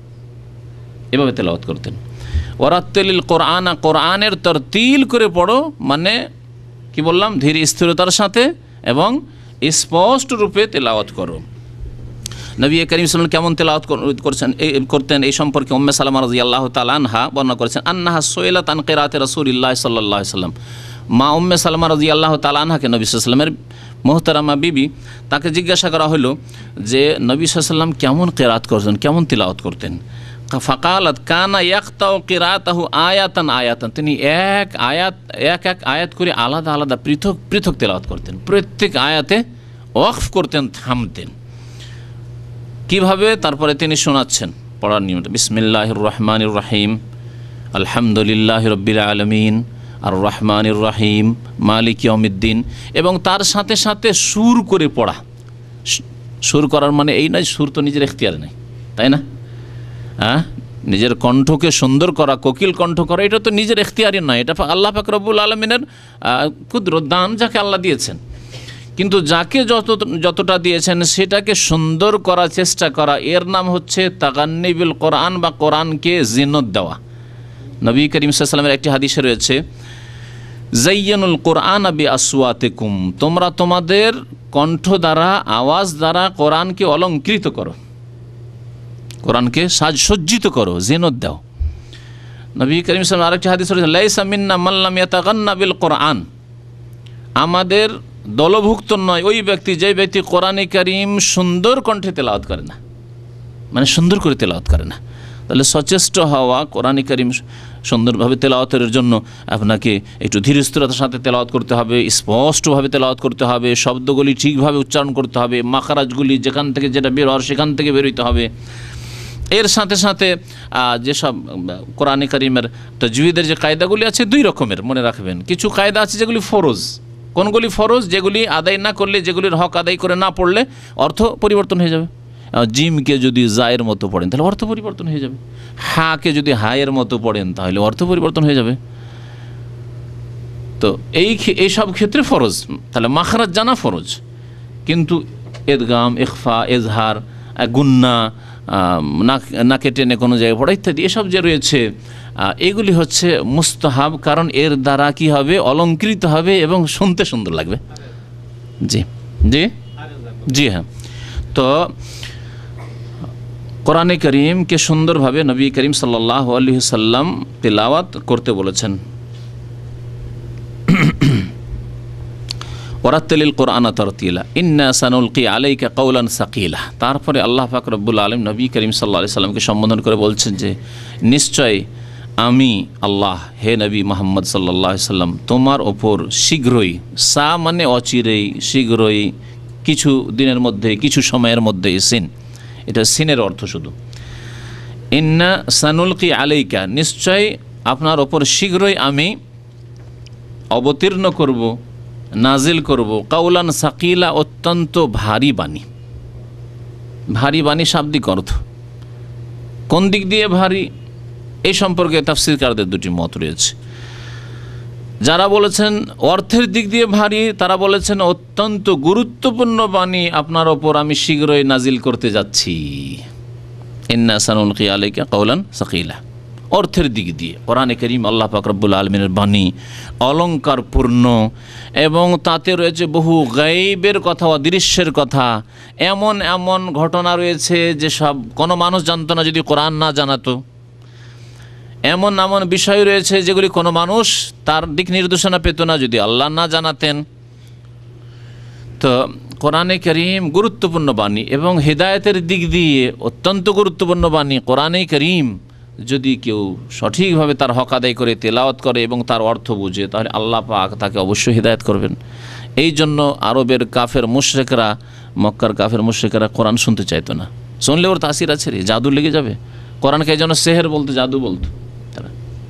এভাবে তেলাওয়াত করতেন। ওয়ারাত্তিলিল কোরআন, কোরআনের তারতিল করে পড়ো মানে কি বললাম, ধীর স্থিরতার সাথে এবং স্পষ্ট রূপে তেলাওয়াত করো। নবী করিম সাল্লাল্লাহু আলাইহি ওয়াসাল্লাম কেমন তেলাওয়াত করছেন করতেন এই সম্পর্কে উম্মে সালামা রাদিয়াল্লাহু তাআলা আনহা বর্ণনা করেছেন, আন্নাহা সুইলাত আন কিরাআতি রাসূলিল্লাহ সাল্লাল্লাহু আলাইহি ওয়াসাল্লাম। মা উম্মে সালামা রাদিয়াল্লাহু তাআলা আনহাকে নবী সাল্লাল্লাহু আলাইহি ওয়াসাল্লামের মোহতারামা বিবি, তাকে জিজ্ঞাসা করা হলো যে নবী সাল্লাল্লাহু আলাইহি ওয়াসাল্লাম কেমন কিরাআত করতেন, কেমন তিলাওয়াত করতেন। ফাকালাত কানা ইয়াকতাউ কিরাআতাহু আয়াতান আয়াতান, তিনি এক আয়াত এক এক আয়াত করে আলাদা আলাদা পৃথক পৃথক তেলাওয়াত করতেন, প্রত্যেক আয়াতে ওয়াকফ করতেন, থামতেন। কিভাবে? তারপরে তিনি শোনাচ্ছেন পড়ার নিয়মটা, বিসমিল্লাহির রহমানির রহিম, আলহামদুলিল্লাহি রাব্বিল আলামিন, আর রহমানির রহিম, মালিক ইয়াউমিদ্দিন, এবং তার সাথে সাথে সুর করে পড়া। সুর করার মানে এই নয়, সুর তো নিজের এখতিয়ার নেই, তাই না? হ্যাঁ, নিজের কণ্ঠকে সুন্দর করা, কোকিল কণ্ঠ করা, এটা তো নিজের এখতিয়ারই নয়, এটা আল্লাহ পাক রব্বুল আলামিনের কুদরত, দান, যাকে আল্লাহ দিয়েছেন। কিন্তু যাকে যত যতটা দিয়েছেন সেটাকে সুন্দর করার চেষ্টা করা, এর নাম হচ্ছে তাগান্নি বিল কোরআন, বা কোরআনকে জিনত দেওয়া। নবী করিম সাল্লাল্লাহু আলাইহি ওয়াসাল্লামের একটি হাদিসে রয়েছে, জাইয়ানুল কোরআন বি আসওয়াতিকুম, তোমরা তোমাদের কণ্ঠ দ্বারা, আওয়াজ দ্বারা কোরআনকে অলঙ্কৃত করো, কোরআনকে সাজসজ্জিত করো, জিনত দাও। নবী করিম সাল্লাল্লাহু আলাইহি ওয়াসাল্লাম আরেকটি হাদিসে রয়েছে, লাইসা মিন্না মান লাম ইয়াতাগান্না বিল কোরআন, আমাদের দলভুক্ত নয় ওই ব্যক্তি, যে ব্যক্তি কোরআনে কারীম সুন্দর কণ্ঠে তেলাওয়াত করে না, মানে সুন্দর করে তেলাওয়াত করে না। তাহলে সচেষ্ট হওয়া, কোরআনে কারীম সুন্দরভাবে তেলাওয়াতের জন্য আপনাকে একটু ধীর স্থিরতার সাথে তেলাওয়াত করতে হবে, স্পষ্টভাবে তেলাওয়াত করতে হবে, শব্দগুলি ঠিকভাবে উচ্চারণ করতে হবে, মাখারাজগুলি যেখান থেকে যেটা বের হওয়ার সেখান থেকে বেরোতে হবে, এর সাথে সাথে যেসব কোরআনে কারিমের তাজউইদের যে কায়দাগুলি আছে দুই রকমের মনে রাখবেন। কিছু কায়দা আছে যেগুলি ফরজ। কোনগুলি ফরজ? যেগুলি আদায় না করলে, যেগুলির হক আদায় করে না পড়লে অর্থ পরিবর্তন হয়ে যাবে। জিমকে যদি জায়ের মতো পড়েন তাহলে অর্থ পরিবর্তন হয়ে যাবে। হাকে যদি হায়ের মতো পড়েন তাহলে অর্থ পরিবর্তন হয়ে যাবে। তো এই এইসব ক্ষেত্রে ফরজ, তাহলে মাখরাজ জানা ফরজ। কিন্তু ইদগাম, ইখফা, এজহার, গুন্না, নাকে টেনে কোনো জায়গায় পড়া ইত্যাদি এসব যে রয়েছে এগুলি হচ্ছে মুস্তাহাব, কারণ এর দ্বারা কি হবে? অলঙ্কৃত হবে এবং শুনতে সুন্দর লাগবে। জি জি জি হ্যাঁ। তো কোরআনে করিমকে সুন্দরভাবে নবী করিম সাল্লাল্লাহু আলাইহি সাল্লাম তিলাওয়াত করতে বলেছেন। ওয়ারাত্তিলিল কুরআনা তারতিলা ইন্না সানুলকি আলাইকা কওলান সাকিলা। তারপরে আল্লাহ পাক রব্বুল আলামিন নবী করিম সাল্লাল্লাহু আলাইহি সাল্লামকে সম্বোধন করে বলছেন যে নিশ্চয় আমি আল্লাহ, হে নবী মুহাম্মদ সাল্লাল্লাহু আলাইহি সাল্লাম, তোমার ওপর শীঘ্রই, সা মানে অচিরেই, শীঘ্রই, কিছু দিনের মধ্যে, কিছু সময়ের মধ্যে, সিন এটা সিনের অর্থ শুধু। ইন্না সানুলকি আলাইকা, নিশ্চয় আপনার ওপর শীঘ্রই আমি অবতীর্ণ করব, নাজিল করব, কাউলান সাকিলা, অত্যন্ত ভারী বাণী। ভারী বাণী শাব্দিক অর্থ। কোন দিক দিয়ে ভারী এই সম্পর্কে তাফসীরকারদের দুটি মত রয়েছে। যারা বলেছেন অর্থের দিক দিয়ে ভারী, তারা বলেছেন অত্যন্ত গুরুত্বপূর্ণ বাণী আপনার ওপর আমি শীঘ্রই নাজিল করতে যাচ্ছি। ইন্না সানুলকি আলাইকা কাউলান সাকিলা। অর্থের দিক দিয়ে কোরআনে কারীম আল্লাহ পাক রব্বুল আলামিনের বাণী অলঙ্কারপূর্ণ এবং তাতে রয়েছে বহু গায়বের কথা, অদৃশ্যের কথা, এমন এমন ঘটনা রয়েছে যে সব কোনো মানুষ জানতো না যদি কোরআন না জানাতো। এমন এমন বিষয় রয়েছে যেগুলি কোনো মানুষ তার দিক নির্দেশনা পেত না যদি আল্লাহ না জানাতেন। তো কোরআনে কারীম গুরুত্বপূর্ণ বাণী এবং হেদায়েতের দিক দিয়ে অত্যন্ত গুরুত্বপূর্ণ বাণী। কোরআনে কারীম যদি কেউ সঠিকভাবে তার হক আদায় করে তেলাওয়াত করে এবং তার অর্থ বুঝে, তাহলে আল্লাহ পাক তাকে অবশ্যই হিদায়াত করবেন। এই জন্য আরবের কাফের মুশরিকরা, মক্কার কাফের মুশরিকরা কোরআন শুনতে চাইতো না। শুনলে ওর তাসির আছে রে, জাদু লেগে যাবে। কোরআনকে এই জন্য সেহের বলতো, জাদু বলতো তারা।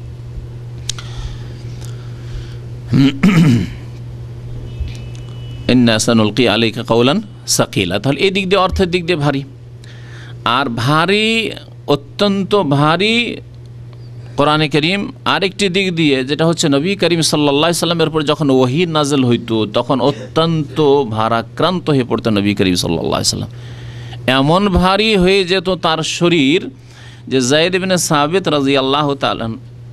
ইন্না সানুলকি আলাইকা কাউলান সাকিলা, তাহলে এই দিক দিয়ে অর্থের দিক দিয়ে ভারী। আর ভারী, অত্যন্ত ভারী কোরআনে কারীম আরেকটি দিক দিয়ে, যেটা হচ্ছে নবী করিম সাল্লাল্লাহু আলাইহি সাল্লামের উপর যখন ওহী নাযিল হইতো তখন অত্যন্ত ভারাক্রান্ত হয়ে পড়তো নবী করিম সাল্লাল্লাহু আলাইহি সাল্লাম। এমন ভারী হয়ে যেত তার শরীর যে যায়েদ ইবনে সাবিত রাদিয়াল্লাহু তাআলা,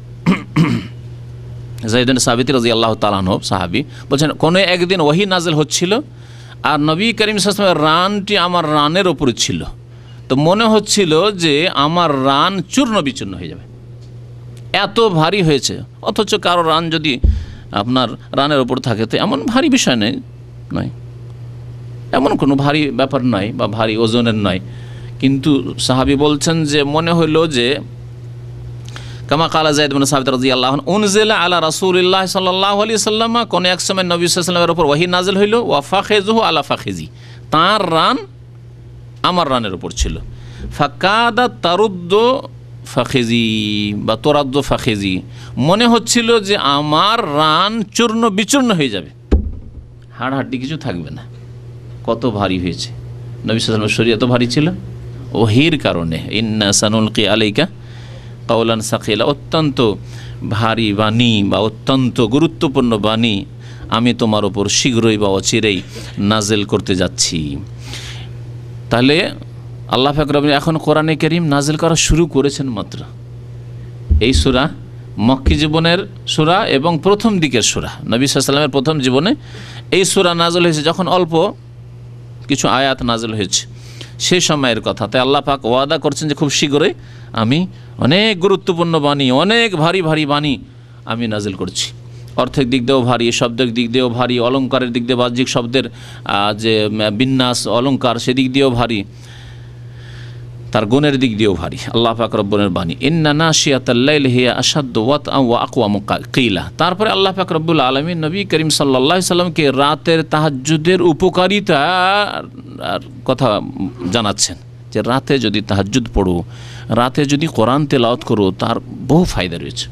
যায়েদ ইবনে সাবিত রাদিয়াল্লাহু তাআলা আনহু সাহাবী বলছেন, কোনো একদিন ওহী নাযিল হচ্ছিল আর নবী করিম সাল্লাল্লাহু আলাইহি সাল্লামের রানটি আমার রানের ওপর ছিল। তো মনে হচ্ছিল যে আমার রান চূর্ণ বিচূর্ণ হয়ে যাবে, এত ভারী হয়েছে। অথচ কারো রান যদি আপনার রানের ওপর থাকে তো এমন ভারী বিষয় নেই, নয়, এমন কোনো ভারী ব্যাপার নয় বা ভারী ওজনের নয়। কিন্তু সাহাবী বলছেন যে মনে হইল যে কামা কালা যায়েদ ইবনে সাবিত রাদিয়াল্লাহু আনহু উনজিলা আলা রাসূলিল্লাহ সাল্লাল্লাহু আলাইহি ওয়াসাল্লাম, কোন এক সময় নবী সাল্লাল্লাহু আলাইহি ওয়াসাল্লামের উপর ওহী নাযিল হইল, ওয়া ফাখিযুহু আলা ফাখিজি, তার রান আমার রানের উপর ছিল। ফাকাদা তারুদ্দু ফাখিজি বা তোরাদ্দু ফাখিজি, মনে হচ্ছিল যে আমার রান চূর্ণ বিচূর্ণ হয়ে যাবে, হাড় হাড্ডি কিছু থাকবে না, কত ভারী হয়েছে। নবী সাল্লাল্লাহু আলাইহি ওয়াসাল্লামের শরীর এত ভারী ছিল ওহীর কারণে। ইন্না সানুলকি আলাইকা কাউলান সাকিলা, অত্যন্ত ভারী বাণী বা অত্যন্ত গুরুত্বপূর্ণ বাণী আমি তোমার ওপর শীঘ্রই বা অচিরেই নাজিল করতে যাচ্ছি। তাহলে আল্লাহ পাক রব্বুল এখন কোরআনে কারীম নাজিল করা শুরু করেছেন মাত্র। এই সূরা মক্কি জীবনের সূরা এবং প্রথম দিকের সূরা, নবী সাল্লাল্লাহু আলাইহি ওয়াসাল্লামের প্রথম জীবনে এই সূরা নাজিল হয়েছে যখন অল্প কিছু আয়াত নাজিল হয়েছে সেই সময়ের কথা। তাই আল্লাহ পাক ওয়াদা করছেন যে খুব শীঘ্রই আমি অনেক গুরুত্বপূর্ণ বাণী, অনেক ভারী ভারী বাণী আমি নাজিল করছি। অর্থের দিক দিয়েও ভারী, শব্দের দিক দিয়েও ভারী, অলঙ্কারের দিক দিয়ে বাহ্যিক শব্দের যে বিন্যাস অলঙ্কার সেদিক দিয়েও ভারী, তার গুণের দিক দিয়েও ভারী। আল্লাহ পাক রব্বুল বাণী ইন্না নাশিয়াতাল লাইলি হিয়া আশাদ্দু ওয়াতআন ওয়া আকওয়ামু কিলা। তারপরে আল্লাহ পাক রব্বুল আলামিন নবী করিম সাল্লাল্লাহু আলাইহি সাল্লামকে রাতের তাহাজ্জুদের উপকারিতার কথা জানাচ্ছেন। যে রাতে যদি তাহাজ্জুদ পড়ো, রাতে যদি কোরআন তেলাওয়াত করো, তার বহু ফায়দা রয়েছে।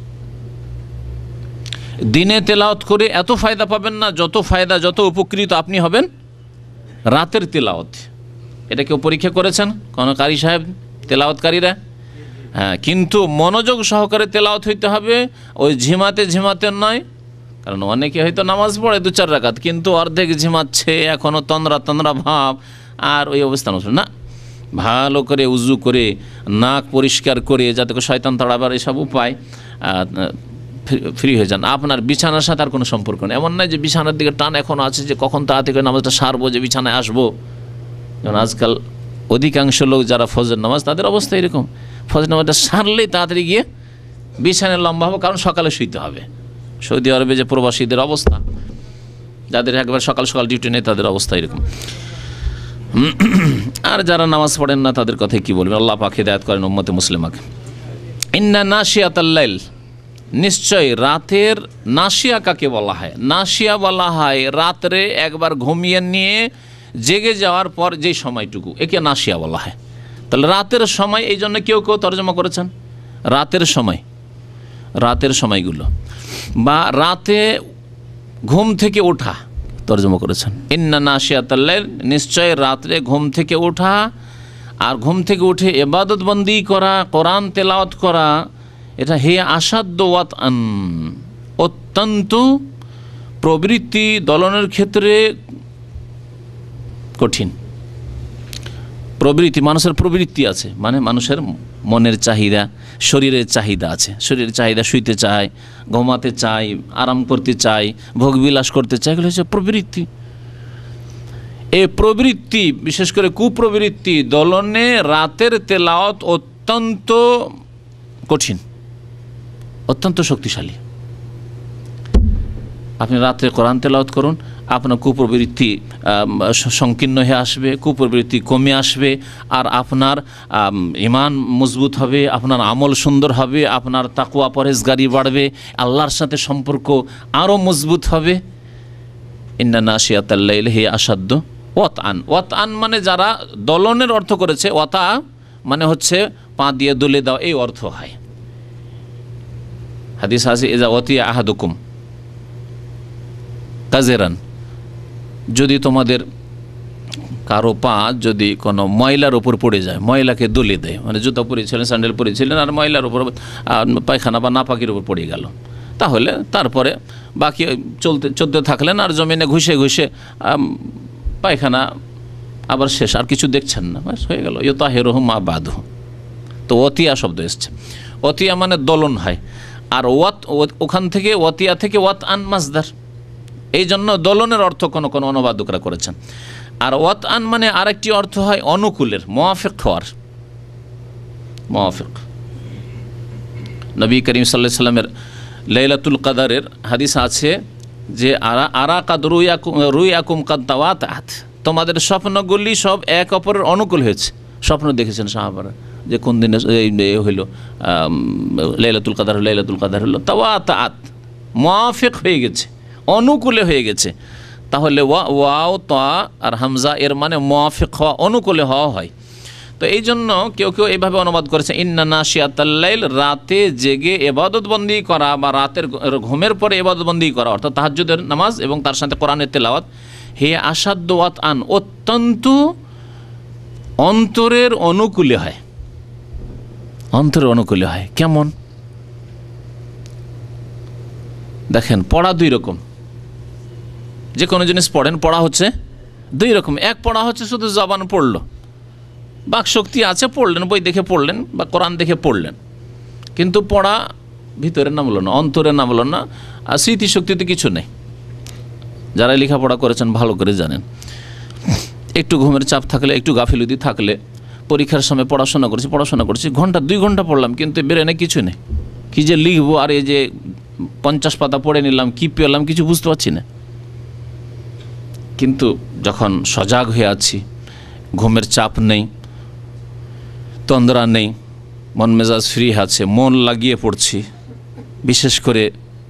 দিনে তেলাওয়াত করে এত ফায়দা পাবেন না যত ফায়দা, যত উপকৃত আপনি হবেন রাতের তেলাওয়াত। এটা কেউ পরীক্ষা করেছেন কোনো কারি সাহেব, তেলাওয়াতকারীরা? হ্যাঁ, কিন্তু মনোযোগ সহকারে তেলাওয়াত হইতে হবে, ওই ঝিমাতে ঝিমাতে নয়। কারণ অনেকে হয়তো নামাজ পড়ে দু চার রাকাত, কিন্তু অর্ধেক ঝিমাচ্ছে, এখনও তন্দ্রা তন্দ্রা ভাব, আর ওই অবস্থান না। ভালো করে উজু করে নাক পরিষ্কার করে, যাতে করে শয়তান তাড়াবার এসব উপায় ফ্রি হয়ে যান। আপনার বিছানার সাথে আর কোনো সম্পর্ক নেই। এমন নয় যে বিছানার দিকে টান এখনও আছে, যে কখন তাড়াতাড়ি করে নামাজটা সারবো, যে বিছানায় আসবো। যেমন আজকাল অধিকাংশ লোক যারা ফজর নামাজ, তাদের অবস্থা এরকম, ফজর নামাজটা সারলেই তাড়াতাড়ি গিয়ে বিছানায় লম্বা হবো, কারণ সকালে শুইতে হবে। সৌদি আরবে যে প্রবাসীদের অবস্থা, যাদের একবার সকাল সকাল ডিউটি নেই, তাদের অবস্থা এরকম। আর যারা নামাজ পড়েন না, তাদের কথাই কি বলবেন। আল্লাহ পাক হিদায়াত করেন উম্মতে মুসলিমাকে। ইন্না নাশিয়াতাল লাইল, নিশ্চয় রাতের নাশিয়া কাকে বলা হয়? নাশিয়া বলা হয় রাত্রে একবার ঘুমিয়ে নিয়ে জেগে যাওয়ার পর যে সময়টুকু, একে নাশিয়া বলা হয়। তাহলে রাতের সময়, এই জন্য কেউ কেউ তর্জমা করেছেন রাতের সময়, রাতের সময়গুলো, বা রাতে ঘুম থেকে ওঠা তর্জমা করেছেন। ইন্না নাশিয়াতাল লাইল, নিশ্চয় রাত্রে ঘুম থেকে ওঠা, আর ঘুম থেকে উঠে ইবাদত বন্দি করা, কোরআন তেলাওয়াত করা, এটা হে আসাদ্য ওয়াত আন, অত্যন্ত প্রবৃত্তি দলনের ক্ষেত্রে কঠিন। প্রবৃত্তি, মানুষের প্রবৃত্তি আছে, মানে মানুষের মনের চাহিদা, শরীরের চাহিদা আছে। শরীরের চাহিদা, শুইতে চায়, ঘুমাতে চায়, আরাম করতে চায়, ভোগবিলাস করতে চায়, এগুলো হচ্ছে প্রবৃত্তি। এই প্রবৃত্তি, বিশেষ করে কুপ্রবৃত্তি দলনে রাতের তেলাওয়াত অত্যন্ত কঠিন, অত্যন্ত শক্তিশালী। আপনি রাত্রে কোরআন তেলাওয়াত করুন, আপনার কুপ্রবৃত্তি সংকীর্ণ হয়ে আসবে, কুপ্রবৃত্তি কমে আসবে, আর আপনার ঈমান মজবুত হবে, আপনার আমল সুন্দর হবে, আপনার তাকওয়া পরহেজগারি বাড়বে, আল্লাহর সাথে সম্পর্ক আরও মজবুত হবে। ইন্না নাশিয়াতাল লাইল হে আসাদ্য ওয়াত আন। ওয়াত আন মানে যারা দলনের অর্থ করেছে, ওয়াতা মানে হচ্ছে পা দিয়ে দলে দাও, এই অর্থ হয়। হাদিস আছে ইজা ওয়াতিয়া আহাদুকুম কাজেরান, যদি তোমাদের কারো পা যদি কোনো ময়লার ওপর পড়ে যায়, ময়লাকে দলে দেয়, মানে জুতা পরেছিলেন, স্যান্ডেল পরেছিলেন, আর ময়লার ওপর পায়খানা বা নাপাকির ওপর পড়ে গেল, তাহলে তারপরে বাকি চলতে চলতে থাকলেন, আর জমিনে ঘুষে ঘুষে পায়খানা আবার শেষ, আর কিছু দেখছেন না, ব্যাস হয়ে গেল। ইয়তা হেরোহ মা বাধু। তো অতিয়া শব্দ এসছে, অতিয়া মানে দলন হয়, আর ওয়াত ওখান থেকে ওয়াতিয়া থেকে ওয়াত আন মাসদার, এই জন্য দলনের অর্থ কোনো কোনো অনুবাদকরা করেছেন। আর ওয়াত আন মানে আরেকটি অর্থ হয় অনুকূলের, মুওয়াফিক হওয়ার, মুওয়াফিক। নবী করিম সাল্লাল্লাহু আলাইহি সাল্লামের লাইলাতুল কদরের হাদিস আছে যে আরা আরা কাদ রুয়াকুম রুয়াকুম কাদ তাওয়াতাত, তোমাদের স্বপ্নগুলি সব এক অপরের অনুকূল হয়েছে। স্বপ্ন দেখেছেন সাহাবারা যে কোন দিনে হইল লাইলাতুল কদর, লাইলাতুল কদর হলো, তাওয়াতাত মুওয়াফিক হয়ে গেছে, অনুকূলে হয়ে গেছে। তাহলে ওয়া ওয়াও তা আর হামজা এর মানে মুওয়াফিক হওয়া, অনুকূলে হওয়া হয়। তো এই জন্য কেউ কেউ এইভাবে অনুবাদ করেছে ইন্না নাশিয়াতাল লাইল, রাতে জেগে ইবাদত বন্দি করা বা রাতের ঘুমের পরে ইবাদত বন্দি করা, অর্থাৎ তাহাজ্জুদের নামাজ এবং তার সাথে কোরআনের তেলাওয়াত, হে আসাদ্য ওয়াত আন, অত্যন্ত অন্তরের অনুকূলে হয়, অন্তরের অনুকূলে হয়। কেমন দেখেন, পড়া দুই রকম, যে কোনো জিনিস পড়েন, পড়া হচ্ছে দুই রকম। এক পড়া হচ্ছে শুধু জবান পড়লো, বাকশক্তি আছে, পড়লেন, বই দেখে পড়লেন বা কোরআন দেখে পড়লেন, কিন্তু পড়া ভিতরে নামলো না, অন্তরে নামলো না, আর স্মৃতিশক্তিতে কিছু নেই। যারা লেখাপড়া করেছেন ভালো করে জানেন, একটু ঘুমের চাপ থাকলে, একটু গাফিলতি থাকলে, পরীক্ষার সময় পড়াশোনা করছি পড়াশোনা করছি ঘন্টা দুই ঘন্টা পড়লাম, কিন্তু ব্রেনে কিছু নেই, কী যে লিখবো, আর এই যে পঞ্চাশ পাতা পড়ে নিলাম, কী পেলাম কিছু বুঝতে পারছি না। কিন্তু যখন সজাগ হয়ে আছি, ঘুমের চাপ নেই, তন্দ্রা নেই, মন মেজাজ ফ্রি আছে, মন লাগিয়ে পড়ছি, বিশেষ করে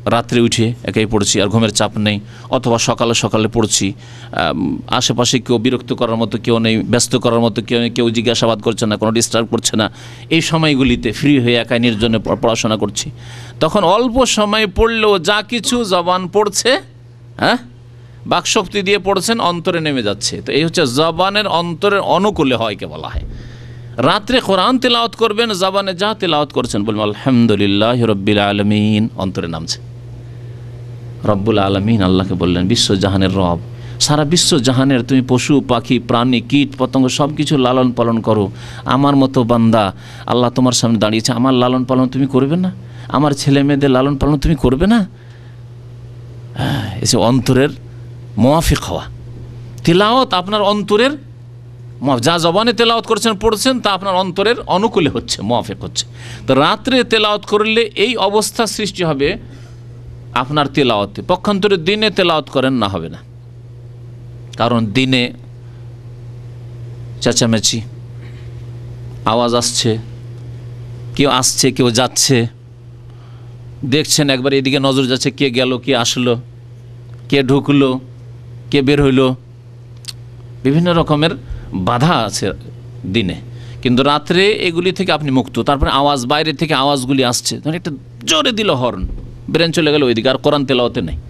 রাত্রে উঠে একাই পড়ছি, আর ঘুমের চাপ নেই, অথবা সকালে সকালে পড়ছি, আশেপাশে কেউ বিরক্ত করার মতো কেউ নেই, ব্যস্ত করার মতো কেউ নেই, কেউ জিজ্ঞাসাবাদ করছে না, কোনো ডিস্টার্ব করছে না, এই সময়গুলিতে ফ্রি হয়ে একাই নির্জনে পড়াশোনা করছি, তখন অল্প সময় পড়লেও যা কিছু জবান পড়ছে, হ্যাঁ বাকশক্তি দিয়ে পড়ছেন, অন্তরে নেমে যাচ্ছে। তো এই হচ্ছে জবানের অন্তরের অনুকূলে হয় কে বলা হয়। রাত্রে কোরআন তেলাওয়াত করবেন, জবানে যা তেলাওয়াত করছেন বলবেন আলহামদুলিল্লাহ রব্বিল আলামিন, অন্তরে নামছে। রব্বুল আলামিন আল্লাহকে বললেন বিশ্বজাহানের রব, সারা বিশ্বজাহানের তুমি পশু পাখি প্রাণী কীট পতঙ্গ সব কিছু লালন পালন করো, আমার মতো বান্দা আল্লাহ তোমার সামনে দাঁড়িয়েছে, আমার লালন পালন তুমি করবে না? আমার ছেলে মেয়েদের লালন পালন তুমি করবে না? হ্যাঁ, এসে অন্তরের মুয়াফিক হওয়া। তেলাওয়াত আপনার অন্তরের, যা জবানে তেলাওয়াত করছেন পড়ছেন তা আপনার অন্তরের অনুকূলে হচ্ছে, মুয়াফিক হচ্ছে। তো রাত্রে তেলাওয়াত করলে এই অবস্থা সৃষ্টি হবে আপনার তেলাওয়াতে। পক্ষান্তরে দিনে তেলাওয়াত করেন না, হবে না। কারণ দিনে চেঁচামেচি, আওয়াজ আসছে, কেউ আসছে কেউ যাচ্ছে, দেখছেন একবার এদিকে নজর যাচ্ছে, কে গেল কে আসলো, কে ঢুকলো কে বের হইল, বিভিন্ন রকমের বাধা আছে দিনে। কিন্তু রাত্রে এগুলি থেকে আপনি মুক্ত। তারপরে আওয়াজ, বাইরে থেকে আওয়াজগুলি আসছে, তখন একটা জোরে দিল হর্ন, ব্রেন চলে গেল ওইদিকে, আর কোরআন তেলাওয়াতে নেই।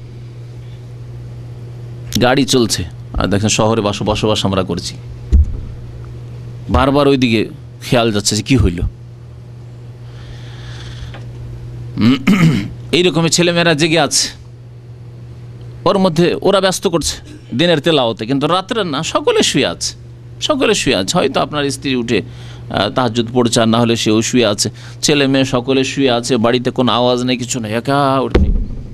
গাড়ি চলছে আর দেখেন শহরে বাস বসবাস আমরা করছি, বারবার ওইদিকে খেয়াল যাচ্ছে যে কী হইল। এইরকমই ছেলেমেয়েরা জেগে আছে, ওর মধ্যে ওরা ব্যস্ত করছে দিনের তেলাওয়াতে, কিন্তু রাত্রে না, সকলে শুয়ে আছে, সকলে শুয়ে আছে। হয়তো আপনার স্ত্রী উঠে তাহাজ্জুদ পড়ছে, আর না হলে সেও শুয়ে আছে, ছেলে মেয়ে সকলে শুয়ে আছে, বাড়িতে কোনো আওয়াজ নেই, কিছু নেই, একা উঠনি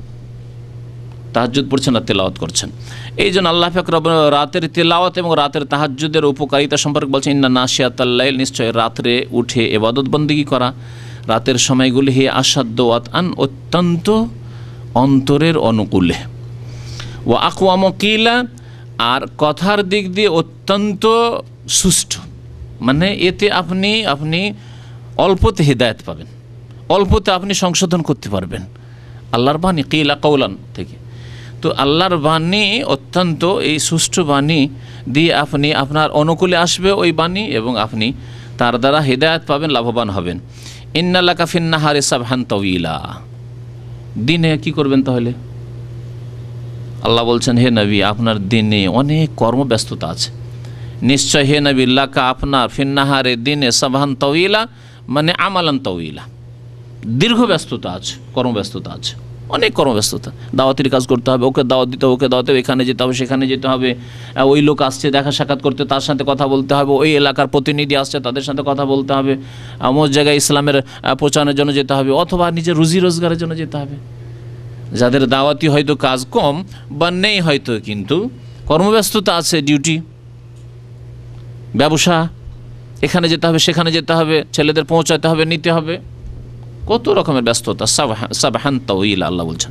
তাহাজ্জুদ পড়ছেন আর তেলাওয়াত করছেন। এই জন্য আল্লাহ পাক রব্বুল রাতের তেলাওয়াত এবং রাতের তাহাজ্জুদের উপকারিতা সম্পর্কে বলছেন ইন্না নাশিয়াতাল লাইল, নিশ্চয় রাত্রে উঠে ইবাদত বন্দেগী করা, রাতের সময়গুলি হে আসাদ্দ ওয়াতআন, অত্যন্ত অন্তরের অনুকূলে, ও আকওয়াম কিলা, আর কথার দিক দিয়ে অত্যন্ত সুষ্ঠু, মানে এতে আপনি আপনি অল্পতে হিদায়াত পাবেন, অল্পতে আপনি সংশোধন করতে পারবেন। আল্লাহর বাণী কিলা কওলান থেকে, তো আল্লাহর বাণী অত্যন্ত এই সুষ্ঠু বাণী দিয়ে আপনি আপনার অনুকূলে আসবে ওই বাণী, এবং আপনি তার দ্বারা হিদায়াত পাবেন, লাভবান হবেন। ইন্নালাকা ফিন্নাহারি সাবহান তাওয়িলা, দিনে কি করবেন তাহলে? আল্লাহ বলছেন হে নবী আপনার দিনে অনেক কর্মব্যস্ততা আছে, নিশ্চয় হে নবী লাকা আপনার ফিন্নাহারে দিনে সাবহান তাওয়িলা মানে আমালান তাওয়িলা, দীর্ঘ ব্যস্ততা আছে, কর্মব্যস্ততা আছে, অনেক কর্মব্যস্ততা। দাওয়াতের কাজ করতে হবে, ওকে দাওয়াত দিতে হবে, ওকে দাওয়াতে এখানে যেতে হবে সেখানে যেতে হবে, ওই লোক আসছে দেখা সাক্ষাৎ করতে তার সাথে কথা বলতে হবে, ওই এলাকার প্রতিনিধি আসছে তাদের সাথে কথা বলতে হবে, আমার জায়গায় ইসলামের প্রচারের জন্য যেতে হবে, অথবা নিজের রুজি রোজগারের জন্য যেতে হবে। যাদের দাওয়াতি হয়তো কাজ কম বা নেই হয়তো, কিন্তু কর্মব্যস্ততা আছে, ডিউটি, ব্যবসা, এখানে যেতে হবে সেখানে যেতে হবে, ছেলেদের পৌঁছাতে হবে, নিতে হবে, কত রকমের ব্যস্ততা। সাবহান তাওয়িলা আল্লাহ বলছেন।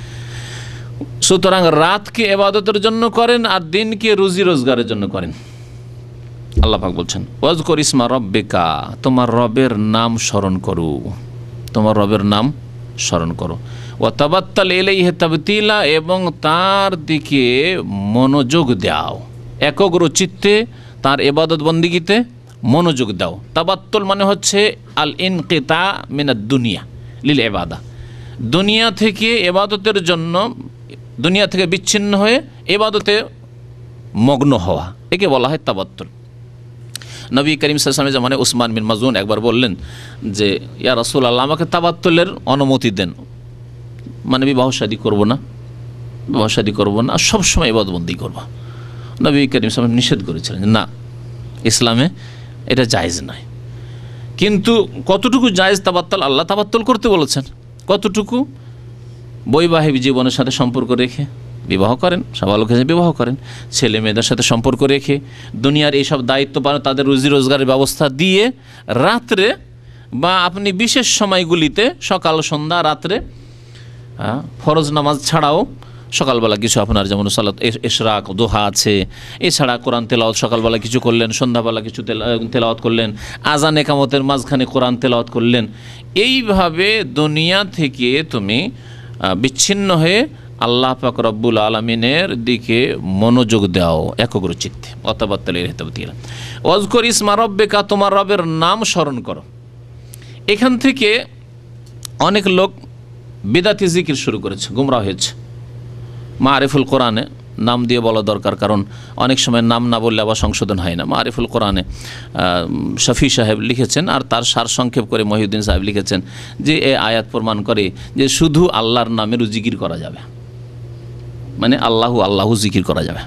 সুতরাং রাতকে ইবাদতের জন্য করেন আর দিনকে রুজি রোজগারের জন্য করেন। আল্লাহ পাক বলছেন ওয়াজকুর ইসমা রব্বিকা, তোমার রবের নাম স্মরণ করো, তোমার রবের নাম স্মরণ করো। ওয়া তাবাত্তাল ইলাইহি তাবতিলা, এবং তার দিকে মনোযোগ দাও, একগ্র চিত্তে তার ইবাদত বন্দিগিতে মনোযোগ দাও। তাবাত্তুল মানে হচ্ছে আল ইনকিতা মিনাদ দুনিয়া লিল ইবাদা, দুনিয়া থেকে ইবাদতের জন্য, দুনিয়া থেকে বিচ্ছিন্ন হয়ে ইবাদতে মগ্ন হওয়া, একে বলা হয় তাবাত্তুল। নবী করিম সাল্লাল্লাহু আলাইহি ওয়াসাল্লামের জামানে উসমান বিন মাজুন একবার বললেন যে ইয়া রাসূলুল্লাহ আমাকে তাবাত্তুলের অনুমতি দেন, মানে বিবাহ শাদী করবো না, বিবাহ শাদী করবো না, সবসময় ইবাদতবন্দি করবো। নবী করিম সাল্লাল্লাহু আলাইহি ওয়াসাল্লাম নিষেধ করেছিলেন, না ইসলামে এটা জায়েজ নয়। কিন্তু কতটুকু জায়েজ তাবাত্তুল, আল্লাহ তাবাত্তুল করতে বলেছেন, কতটুকু? বৈবাহিক জীবনের সাথে সম্পর্ক রেখে বিবাহ করেন, সাবালকের সাথে বিবাহ করেন, ছেলে মেয়েদের সাথে সম্পর্ক রেখে, দুনিয়ার এইসব দায়িত্ব পালন, তাদের রুজি রোজগারের ব্যবস্থা দিয়ে, রাত্রে বা আপনি বিশেষ সময়গুলিতে সকাল সন্ধ্যা রাত্রে ফরজ নামাজ ছাড়াও সকালবেলা কিছু আপনার যেমন সালাত ইশরাক দোহা আছে, এছাড়া কোরআন তেলাওয়াত সকালবেলা কিছু করলেন, সন্ধ্যাবেলা কিছু তেলাওয়াত করলেন, আজান একামতের মাঝখানে কোরআন তেলাওয়াত করলেন। এইভাবে দুনিয়া থেকে তুমি বিচ্ছিন্ন হয়ে আল্লাহ পাক রব্বুল আলমিনের দিকে মনোযোগ দাও একগ্র চিত্তে। অতাবাত্তালির হেতাবতিরা ওয়াজকুর ইসমা রব্বিকা, তোমার রবের নাম স্মরণ করো। এখান থেকে অনেক লোক বিদাতি জিকির শুরু করেছে, গুমরাহ হয়েছে। মারিফুল কোরআনে নাম দিয়ে বলা দরকার, কারণ অনেক সময় নাম না বললে আবার সংশোধন হয় না। মারিফুল কোরআনে শফি সাহেব লিখেছেন, আর তার সারসংক্ষেপ করে মহিউদ্দিন সাহেব লিখেছেন যে এ আয়াত প্রমাণ করে যে শুধু আল্লাহর নামেরও জিকির করা যাবে, মানে আল্লাহু আল্লাহু জিকির করা যাবে।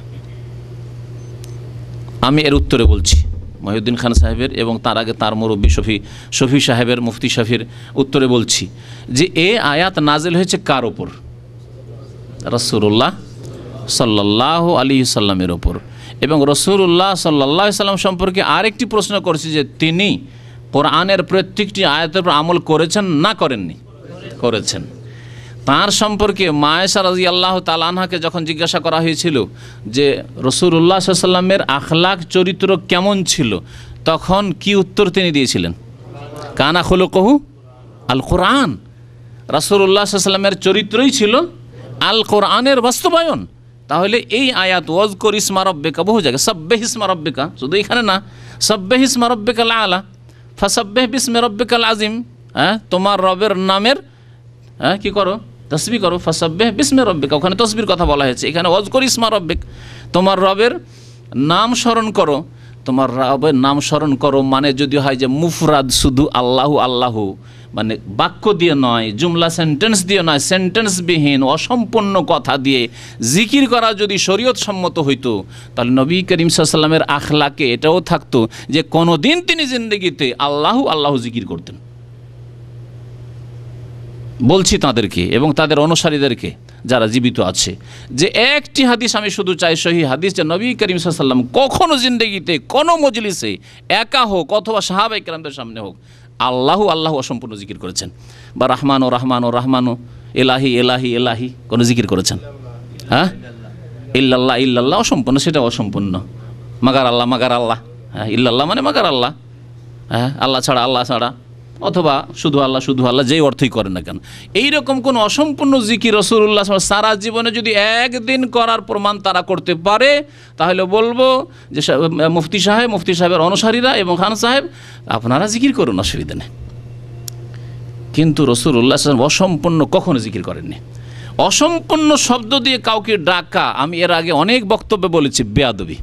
আমি এর উত্তরে বলছি মহিউদ্দিন খান সাহেবের এবং তার আগে তার মুরব্বী শফি শফি সাহেবের, মুফতি শফির উত্তরে বলছি যে এ আয়াত নাজিল হয়েছে কার ওপর? রাসূলুল্লাহ সাল্লাল্লাহু আলাইহি সাল্লামের ওপর। এবং রাসূলুল্লাহ সাল্লাল্লাহু আলাইহি সাল্লাম সম্পর্কে আরেকটি প্রশ্ন করছি যে তিনি কোরআনের প্রত্যেকটি আয়াতের উপর আমল করেছেন না করেননি? করেছেন। তার সম্পর্কে মা আয়েশা রাদিয়াল্লাহু তাআলা আনহাকে যখন জিজ্ঞাসা করা হয়েছিল যে রাসূলুল্লাহ সাল্লাল্লাহু আলাইহি সাল্লামের আখলাক চরিত্র কেমন ছিল, তখন কি উত্তর তিনি দিয়েছিলেন? কানা খুলুকুহু আল কোরআন। রাসূলুল্লাহ সাল্লাল্লাহু আলাইহি সাল্লামের চরিত্রই ছিল আল কোরআনের বাস্তবায়ন। তাহলে এই আয়াত ওয়াজকুর ইসমা রব্বিকা বহু জায়গায়, সাব্বিহ ইসমা রব্বিকা শুধু এখানে না, সাব্বিহ ইসমা রব্বিকাল আলা ফাসাব্বিহ বিসমি রব্বিকাল আযীম। হ্যাঁ, তোমার রবের নামের হ্যাঁ কী করো? তসবিহ করো। ফাসাব্বিহ বিসমি রব্বিকা, ওখানে তসবির কথা বলা হয়েছে, এখানে ওয়াজকুর ইসমা রব্বিক, তোমার রবের নাম স্মরণ করো। তোমার রবের নাম স্মরণ করো মানে যদি হয় যে মুফরাদ শুধু আল্লাহু আল্লাহু, মানে বাক্য দিয়ে নয়, জুমলা সেন্টেন্স দিয়ে নয়, সেন্টেন্সবিহীন অসম্পূর্ণ কথা দিয়ে জিকির করা যদি শরীয়ত সম্মত হইতো, তাহলে নবী করিম সাল্লাল্লাহু আলাইহি ওয়াসাল্লামের আখলাকে এটাও থাকতো যে কোনো দিন তিনি জিন্দেগিতে আল্লাহু আল্লাহু জিকির করতেন। বলছি তাদেরকে এবং তাদের অনুসারীদেরকে যারা জীবিত আছে যে একটি হাদিস আমি শুধু চাই, সহিহ হাদিস, যে নবী করিম সাল্লাল্লাহু আলাইহি ওয়াসাল্লাম কখনো জিন্দেগিতে কোনো মজলিসে একা হোক অথবা সাহাবায়ে কেরামদের সামনে হোক আল্লাহু আল্লাহু অসম্পূর্ণ জিকির করেছেন, বা রহমান ও রহমান ও রহমান ও এলাহি এলাহি এলাহি কোনো জিকির করেছেন? হ্যাঁ, ইল্লাল্লাহ ইল্লাল্লাহ অসম্পূর্ণ, সেটা অসম্পূর্ণ। মাগার আল্লাহ মাগার আল্লাহ, হ্যাঁ ইল্লাল্লাহ মানে মাগার আল্লাহ, হ্যাঁ আল্লাহ ছাড়া আল্লাহ ছাড়া, অথবা শুধু আল্লাহ শুধু আল্লাহ, যেই অর্থই করেন না কেন। এইরকম কোনো অসম্পূর্ণ জিকির রাসূলুল্লাহ সারা জীবনে যদি একদিন করার প্রমাণ তারা করতে পারে, তাহলে বলবো যে মুফতি সাহেব, মুফতি সাহেবের অনুসারীরা এবং খান সাহেব, আপনারা জিকির করুন, অসুবিধা নেই। কিন্তু রাসূলুল্লাহ অসম্পূর্ণ কখনো জিকির করেননি। অসম্পূর্ণ শব্দ দিয়ে কাউকে ডাকা, আমি এর আগে অনেক বক্তব্যে বলেছি, বেয়াদবি।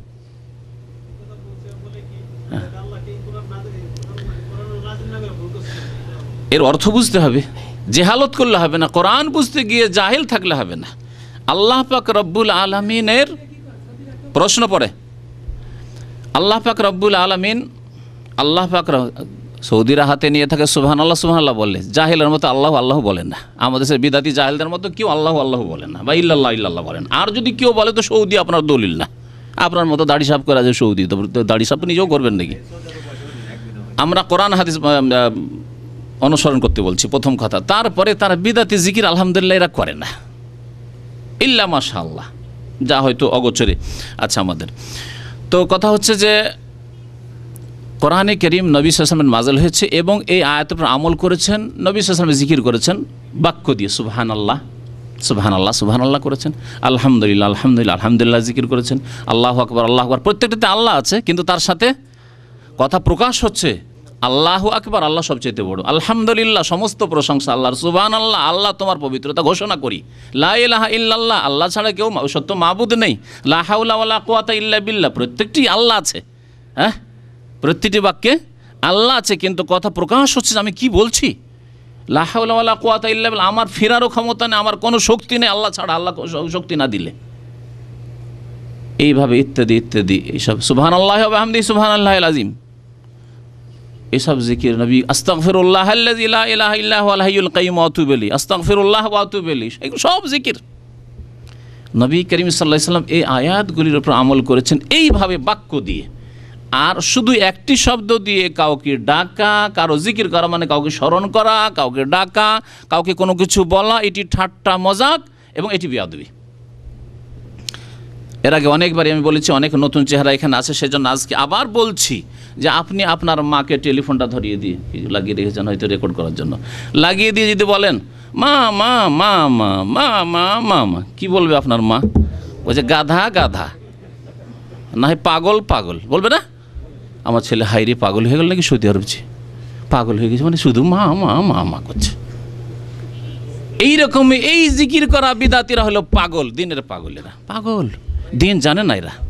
এর অর্থ বুঝতে হবে, জেহালত করলে হবে না, কোরআন বুঝতে গিয়ে জাহিল থাকলে হবে না। আল্লাহ পাক রব্বুল আলামিনের প্রশ্ন পড়ে, আল্লাহ পাক রব্বুল আলামিন, আল্লাহ পাক সৌদিরা হাতে নিয়ে থাকে সুবহানাল্লাহ সুবহানাল্লাহ বলে, জাহিলের মতো আল্লাহ আল্লাহ বলেন না। আমাদের সে বিদাতি জাহিলদের মতো কেউ আল্লাহ আল্লাহ বলেন না, বা ইল্লাল্লাহ ইল্লাল্লাহ বলেন। আর যদি কেউ বলে তো সৌদি আপনার দলিল না, আপনার মতো দাড়ি সাফ করা যায় সৌদি, তো দাড়ি সাফ নিজেও করবেন নাকি? আমরা কোরআন হাদিস অনুসরণ করতে বলছি, প্রথম কথা। তারপরে তারা বিদাতি জিকির আলহামদুলিল্লাহ এরা করে না, ইল্লা মাশাআল্লাহ, যা হয়তো অগোচরে আচ্ছা আমাদের। তো কথা হচ্ছে যে কোরআনে কারীম নবী সাল্লাল্লাহু আলাইহি ওয়াসাল্লামের নাযিল হয়েছে এবং এই আয়াতের উপর আমল করেছেন, নবী সাল্লাল্লাহু আলাইহি ওয়াসাল্লাম জিকির করেছেন বাক্য দিয়ে, সুবহানাল্লাহ সুবহানাল্লাহ সুবহানাল্লাহ করেছেন, আলহামদুলিল্লাহ আলহামদুলিল্লাহ আলহামদুলিল্লাহ জিকির করেছেন, আল্লাহু আকবার আল্লাহু আকবার। প্রত্যেকটাতে আল্লাহ আছে, কিন্তু তার সাথে কথা প্রকাশ হচ্ছে আল্লাহু আকবার, আল্লাহ সবচেয়ে বড়, আলহামদুলিল্লাহ সমস্ত প্রশংসা আল্লাহর, সুবহানাল্লাহ আল্লাহ তোমার পবিত্রতা ঘোষণা করি, লা ইলাহা ইল্লাল্লাহ আল্লাহ ছাড়া কেউ সত্য মাবুদ নেই, লা হাওলা ওয়ালা কুওয়াতা ইল্লা বিল্লাহ, প্রত্যেকটি আল্লাহ আছে। হ্যাঁ, প্রতিটি বাক্যে আল্লাহ আছে, কিন্তু কথা প্রকাশ হচ্ছে আমি কি বলছি, লা হাওলা ওয়ালা কুওয়াতা ইল্লা বিল্লাহ, আমার ফেরারও ক্ষমতা নেই, আমার কোনো শক্তি নেই আল্লাহ ছাড়া, আল্লাহ শক্তি না দিলে, এইভাবে ইত্যাদি ইত্যাদি এইসব সুবহানাল্লাহি ওয়া বিহামদিহি সুবহানাল্লাহিল আযীম, এসব জিকির নবী, আস্তাগফিরুল্লাহ আল্লাযী লা ইলাহা ইল্লা হুয়াল হাইয়ুল কাইয়্যুম ওয়া আতুবু ইলাইহি, আস্তাগফিরুল্লাহ ওয়া আতুবু ইলাইহি, এগুলো সব জিকির। নবী করিম সাল্লাল্লাহু আলাইহি ওয়াসাল্লাম এই আয়াতগুলির উপর আমল করেছেন এইভাবে বাক্য দিয়ে। আর শুধু একটি শব্দ দিয়ে কাউকে ডাকা, কারো জিকির করা মানে কাউকে স্মরণ করা, কাউকে ডাকা, কাউকে কোনো কিছু বলা, এটি ঠাট্টা মজাক এবং এটি বেয়াদবি। এর আগে অনেকবারই আমি বলেছি, অনেক নতুন চেহারা এখানে আছে, সেজন্য আজকে আবার বলছি যে আপনি আপনার মাকে টেলিফোনটা ধরিয়ে দিয়ে লাগিয়ে রেখেছেন হয়তো রেকর্ড করার জন্য, লাগিয়ে দিয়ে যদি বলেন মা মা মা মা মা মা মা মা, কী বলবে আপনার মা? বলছে গাধা গাধা, না হয় পাগল পাগল, বলবে না? আমার ছেলে হাইরে পাগল হয়ে গেল নাকি সৌদি আরবছি, পাগল হয়ে গেছে, মানে শুধু মা মা মা মা করছে। এইরকমই এই জিকির করা বিদাতিরা হলো পাগল, দিনের পাগলেরা, পাগল, দিন জানে না এরা।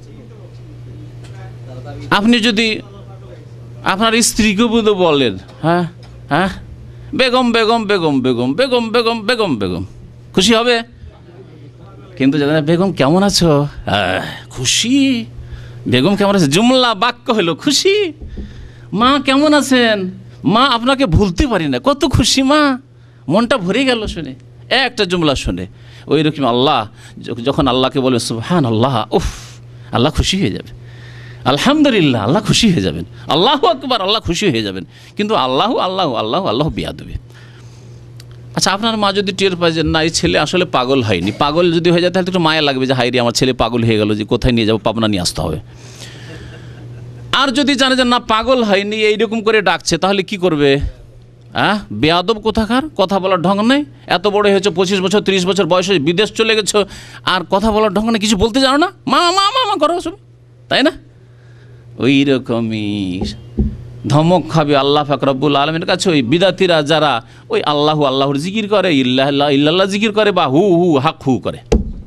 আপনি যদি আপনার স্ত্রীকে বুধ বলেন হ্যাঁ হ্যাঁ বেগম বেগম বেগম বেগম বেগম বেগম বেগম বেগম, খুশি হবে? কিন্তু জানেন বেগম কেমন আছো? খুশি। বেগম কেমন আছে জুমলা বাক্য হলো খুশি। মা কেমন আছেন? মা আপনাকে ভুলতে পারি না, কত খুশি মা, মনটা ভরে গেল শুনে, একটা জুমলা শুনে। ওই রকম আল্লাহ যখন আল্লাহকে বলবেন সুবহান আল্লাহ, উফ, আল্লাহ খুশি হয়ে যাবে। আলহামদুলিল্লাহ, আল্লাহ খুশি হয়ে যাবেন। আল্লাহু আকবার, আল্লাহ খুশি হয়ে যাবেন। কিন্তু আল্লাহ আল্লাহ আল্লাহ আল্লাহ বিয়াদবি। আচ্ছা, আপনার মা যদি টের পায় যে না এই ছেলে আসলে পাগল হয়নি, পাগল যদি হয়ে যায় তাহলে একটু মায়া লাগবে যে হায়রে আমার ছেলে পাগল হয়ে গেল, যে কোথায় নিয়ে যাবো, পাবনা নিয়ে আসতে হবে। আর যদি জানে যে না পাগল হয়নি, এইরকম করে ডাকছে, তাহলে কি করবে? হ্যাঁ, বেয়াদব কোথাকার, কথা বলার ঢং নেই। এত বড় হয়েছে, পঁচিশ বছর তিরিশ বছর বয়সে বিদেশ চলে গেছো, আর কথা বলার ঢং নেই, কিছু বলতে জানো না, মা মা মা মা করো সব, তাই না? ওই রকমই ধমক খাবে আল্লাহ পাক রব্বুল আলামিনের কাছে ওই বিদাতিরা, যারা ওই আল্লাহু আল্লাহর জিকির করে, ইল্লাহ ইল্লাল্লাহ জিকির করে, বা হু হু হাক হু করে।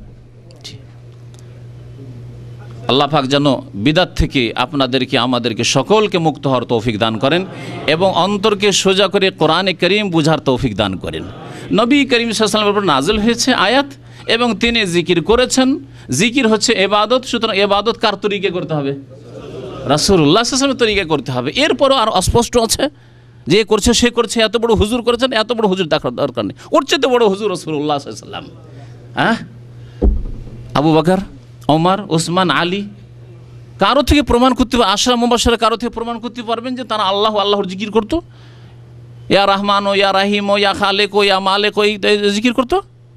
আল্লাহ পাক যেন বিদাত থেকে আপনাদেরকে আমাদেরকে সকলকে মুক্ত হওয়ার তৌফিক দান করেন এবং অন্তরকে সোজা করে কোরআনে করিম বুঝার তৌফিক দান করেন। নবী করিম সাল্লাল্লাহু আলাইহি ওয়াসাল্লামের উপর নাজিল হয়েছে আয়াত এবং তিনি জিকির করেছেন। জিকির হচ্ছে ইবাদত, সুতরাং ইবাদত কার তরিকে করতে হবে? রাসূলুল্লাহ সাল্লাল্লাহু আলাইহি ওয়াসাল্লামের তরিকে করতে হবে। এরপরও আর অস্পষ্ট আছে, যে করছে সে করছে, এত বড় হুজুর করেছেন, এত বড় হুজুর দেখার দরকার নেই, ওর চেয়ে বড় হুজুর রাসূলুল্লাহ সাল্লাল্লাহু আলাইহি ওয়াসাল্লাম। হ্যাঁ, আবু বকর, ওমর, ওসমান, আলী, কারো থেকে প্রমাণ করতে পারবে? আশরা মুবাশশিরা কারো থেকে প্রমাণ করতে পারবেন যে তারা আল্লাহ আল্লাহর জিকির করতো? ইয়া রহমান ও ইয়া রাহিম ও ইয়া খালেক ও ইয়া মালেক ও জিকির করতো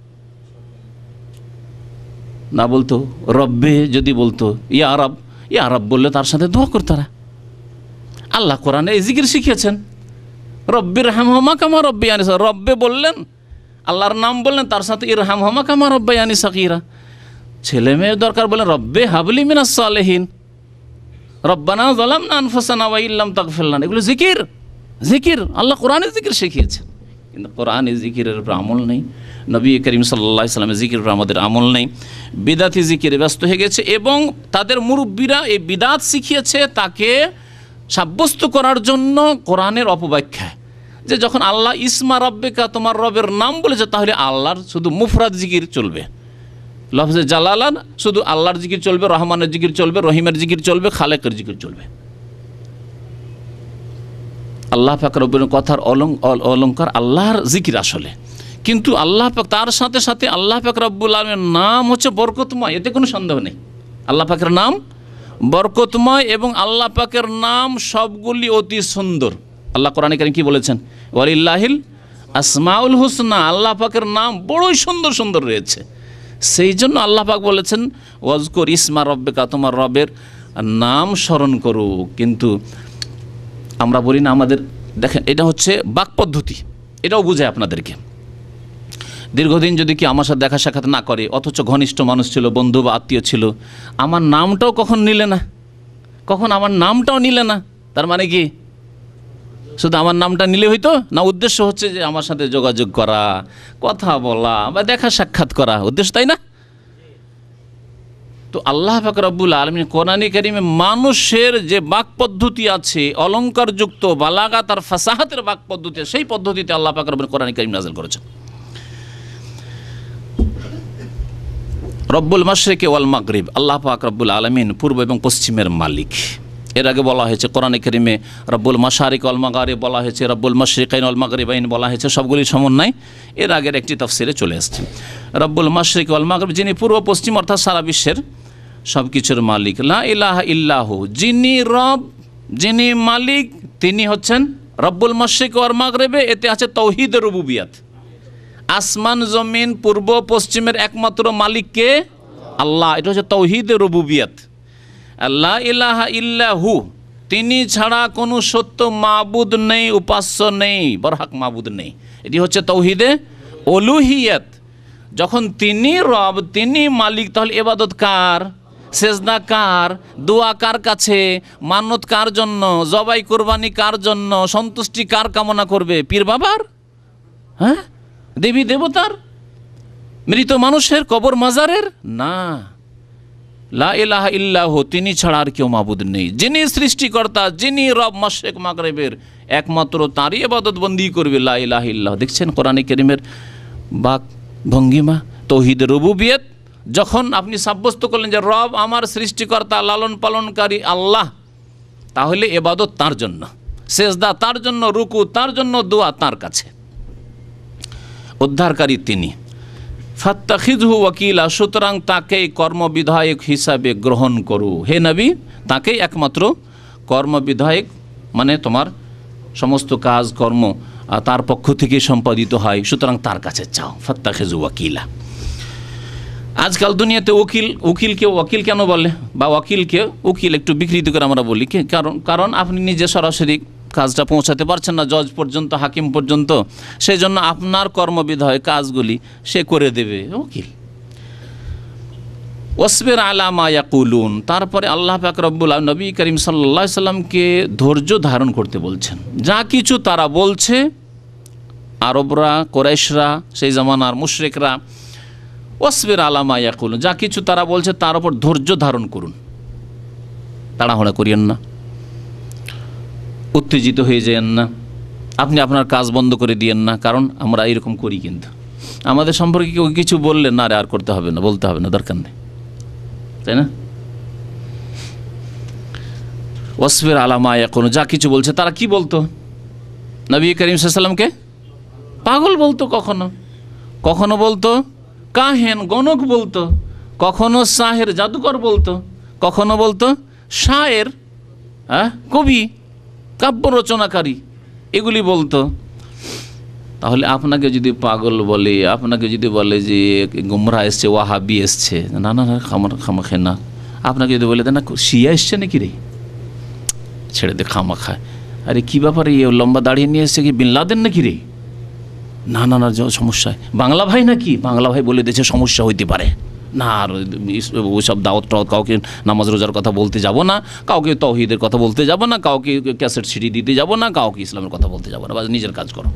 না? বলতো রব্বে, যদি বলতো ইয়া রব, ইয়া রব বললে তার সাথে দোয়া করতো তারা। আল্লাহ কোরআনে এই জিকির শিখিয়েছেন, রব্বির রহমহুমা কামা রব্বিয়ানি সাগীরা। রব্বে বললেন, আল্লাহর নাম বললেন, তার সাথে ইরহামহুমা কামা রব্বিয়ানি সাগীরা। ছেলে মেয়ের দরকার বলেন রব্বে হাবলি মিনাস সালিহিন, রব্বানা যালামনা আনফুসানা ওয়া ইল্লাম তাগফির লানা। এগুলো জিকির, জিকির আল্লাহ কোরআনে জিকির শিখিয়েছেন, কিন্তু কোরআনে জিকিরের উপর আমল নেই। নবী করিম সাল্লাল্লাহু আলাইহি ওয়াসাল্লামের জিকিরের উপর আমাদের আমল নেই। বিদাতি জিকিরে ব্যস্ত হয়ে গেছে এবং তাদের মুরব্বীরা এই বিদাত শিখিয়েছে তাকে সাব্যস্ত করার জন্য কোরআনের অপব্যাখ্যায়, যে যখন আল্লাহ ইসমা রব্বিকা, তোমার রবের নাম বলেছে, তাহলে আল্লাহর শুধু মুফরাদ জিকির চলবে, লফজে জালালান শুধু আল্লাহর জিকির চলবে, রহমানের জিকির চলবে, রহিমের জিকির চলবে, খালেকের জিকির চলবে। আল্লাহ পাক রব্বুল কথার অলঙ্কার আল্লাহর জিকির আসলে, কিন্তু আল্লাহ পাক তার সাথে সাথে আল্লাহ পাক রব্বুল আলামিনের নাম হচ্ছে বরকতময়, এতে কোনো সন্দেহ নেই। আল্লাহ পাকের নাম বরকতময় এবং আল্লাহ পাকের নাম সবগুলি অতি সুন্দর। আল্লাহ কোরআনে কারীম কি বলেছেন? ওয়ালিল্লাহিল আসমাউল হুসনা, আল্লাহ পাকের নাম বড়ই সুন্দর সুন্দর রয়েছে। সেই জন্য আল্লাহ পাক বলেছেন ওয়াজকুর ইসমা রব্বিকা, তোমার রবের নাম স্মরণ করো। কিন্তু আমরা বলি না, আমাদের দেখেন এটা হচ্ছে বাক পদ্ধতি, এটাও বুঝায় আপনাদেরকে। দীর্ঘদিন যদি কি আমার সাথে দেখা সাক্ষাৎ না করে, অথচ ঘনিষ্ঠ মানুষ ছিল, বন্ধু বা আত্মীয় ছিল, আমার নামটাও কখন নিলে না, কখন আমার নামটাও নিলে না, তার মানে কি শুধু আমার নামটা নিলে হইতো না? উদ্দেশ্য হচ্ছে যে আমার সাথে যোগাযোগ করা, কথা বলা বা দেখা সাক্ষাৎ করা উদ্দেশ্য, তাই না? তো আল্লাহ পাক রব্বুল আলামিন কোরআনে কারিমে মানুষের যে বাক পদ্ধতি আছে, অলঙ্কারযুক্ত বালাগাত আর ফাসাহাতের বাক পদ্ধতি, সেই পদ্ধতিতে আল্লাহ পাক রব্বুল কোরআনে কারিম নাযিল করেছেন। রব্বুল মাশরিকি ওয়াল মাগরিব, আল্লাহ পাক রব্বুল আলামিন পূর্ব এবং পশ্চিমের মালিক। এর আগে বলা হয়েছে কোরআনে কারিমে রব্বুল মাশারিক ওয়াল মাগারিব বলা হয়েছে, রব্বুল মাশরিকাইন ওয়াল মাগরিবাইন বলা হয়েছে, সবগুলি সমন্বয় এর আগের একটি তাফসিরে চলে আসছে। রব্বুল মাশরিক ওয়াল মাগরিব, যিনি পূর্ব পশ্চিম অর্থাৎ সারা বিশ্বের সব কিছুর মালিক। লা ইলাহা ইল্লাহু, যিনি রব, যিনি মালিক, তিনি হচ্ছেন রব্বুল মাশরিক ওয়াল মাগরিবে। এতে আছে তাওহীদের রুবুবিয়াত, আসমান জমিন পূর্ব পশ্চিমের একমাত্র মালিককে আল্লাহ, এটা হচ্ছে তাওহীদে রুবুবিয়ত। লা ইলাহা ইল্লাহু, তিনি ছাড়া কোনো সত্য মাবুদ নেই, উপাস্য নেই, বরহাক মাবুদ নেই। এটি হচ্ছে তাওহীদে উলুহিয়ত। যখন তিনি রব, তিনি মালিক, তাহলে ইবাদত কার, সেজদা কার, দোয়া কার কাছে, মানত কার জন্য, জবাই কুরবানি কার জন্য, সন্তুষ্টি কার কামনা করবে? পীর বাবার? হ্যাঁ, দেবী দেবতার, মৃত মানুষের, কবর মাজারের? না। লা ইলাহা ইল্লাহু, তিনি ছাড়া আর কেউ মাবুদ নেই। যিনি সৃষ্টিকর্তা, যিনি রব মাশরিক মাগরিবের, একমাত্র তারই ইবাদত বন্দি করবে। লা ইলাহা ইল্লাহু। দেখছেন কোরআনে কারীমের বাক ভঙ্গিমা, তাওহীদের রুবুবিয়ত। যখন আপনি সাব্যস্ত করলেন যে রব আমার সৃষ্টিকর্তা, লালন পালনকারী আল্লাহ, তাহলে ইবাদত তার জন্য, সেজদা তার জন্য, রুকু তার জন্য, দোয়া তার কাছে। উদ্ধারকারী তিনি। ফাত্তাখিযহু ওয়াকিলা, সুতরাং তাকেই কর্মবিধায়ক হিসাবে গ্রহণ করো। হে নবী, তাকেই একমাত্র কর্মবিধায়ক, মানে তোমার সমস্ত কাজ কর্ম তার পক্ষ থেকে সম্পাদিত হয়, সুতরাং তার কাছে চাও। ফাত্তাখিযহু ওয়াকিলা। আজকাল দুনিয়াতে উকিল উকিলকে ওয়াকিল কেন বলে, বা ওয়াকিলকে উকিল একটু বিকৃত করে আমরা বলি, কারণ কারণ আপনি নিজে সরাসরি কাজটা পৌঁছাতে পারছেন না জজ পর্যন্ত, হাকিম পর্যন্ত, সেই জন্য আপনার কর্মবিধায় কাজগুলি সে করে দেবে উকিল। ওয়াসবির আলা মা ইয়াকুলুন, তারপরে আল্লাহ পাক রব্বুল আলামিন নবী করিম সাল্লাল্লাহু আলাইহি সাল্লামকে ধৈর্য ধারণ করতে বলছেন। যা কিছু তারা বলছে, আরবরা, কুরাইশরা, সেই জামানার মুশরিকরা, ওয়াসবির আলা মা ইয়াকুলুন, যা কিছু তারা বলছে তার উপর ধৈর্য ধারণ করুন, তাড়াহুড়া করিয়েন না, উত্তেজিত হয়ে যান না, আপনি আপনার কাজ বন্ধ করে দিয়েন না। কারণ আমরা এরকম করি, কিন্তু আমাদের সম্পর্কে কেউ কিছু বললে না রে আর করতে হবে না, বলতে হবে না, দরকার নেই, তাই না? ওয়াসবির আলা মা ইয়াকুলুন, যা কিছু বলছে, তারা কি বলতো? নবী করিম সাল্লাল্লাহু আলাইহি ওয়াসাল্লামকে পাগল বলতো, কখনো কখনো বলতো কাহেন, গণক বলতো, কখনো সাহের, জাদুকর বলতো, কখনো বলতো শায়ের, হ্যাঁ, কবি, কাব্য রচনাকারী, এগুলি বলতো। তাহলে আপনাকে যদি পাগল বলে, আপনাকে যদি বলে যে গুমরা এসছে, ওয়াহাবি এসছে, না না না খামার খামা খায় না, আপনাকে যদি বলে দেন না শিয়া এসছে নাকি রে, ছেড়ে দে খামা খায়, আরে কী ব্যাপারে ইয়ে লম্বা দাঁড়িয়ে নিয়ে এসছে কি বিন লাদেন নাকি রে, না না না সমস্যা, বাংলা ভাই নাকি, বাংলা ভাই বলে দিয়েছে সমস্যা হইতে পারে না, আর ওইসব দাওয়াত টাওয়াত, কাউকে নামাজ রোজার কথা বলতে যাব না, কাউকে তাওহীদের কথা বলতে যাব না, কাউকে ক্যাসেট সিডি দিতে যাব না, কাউকে ইসলামের কথা বলতে যাব না, বাস নিজের কাজ করো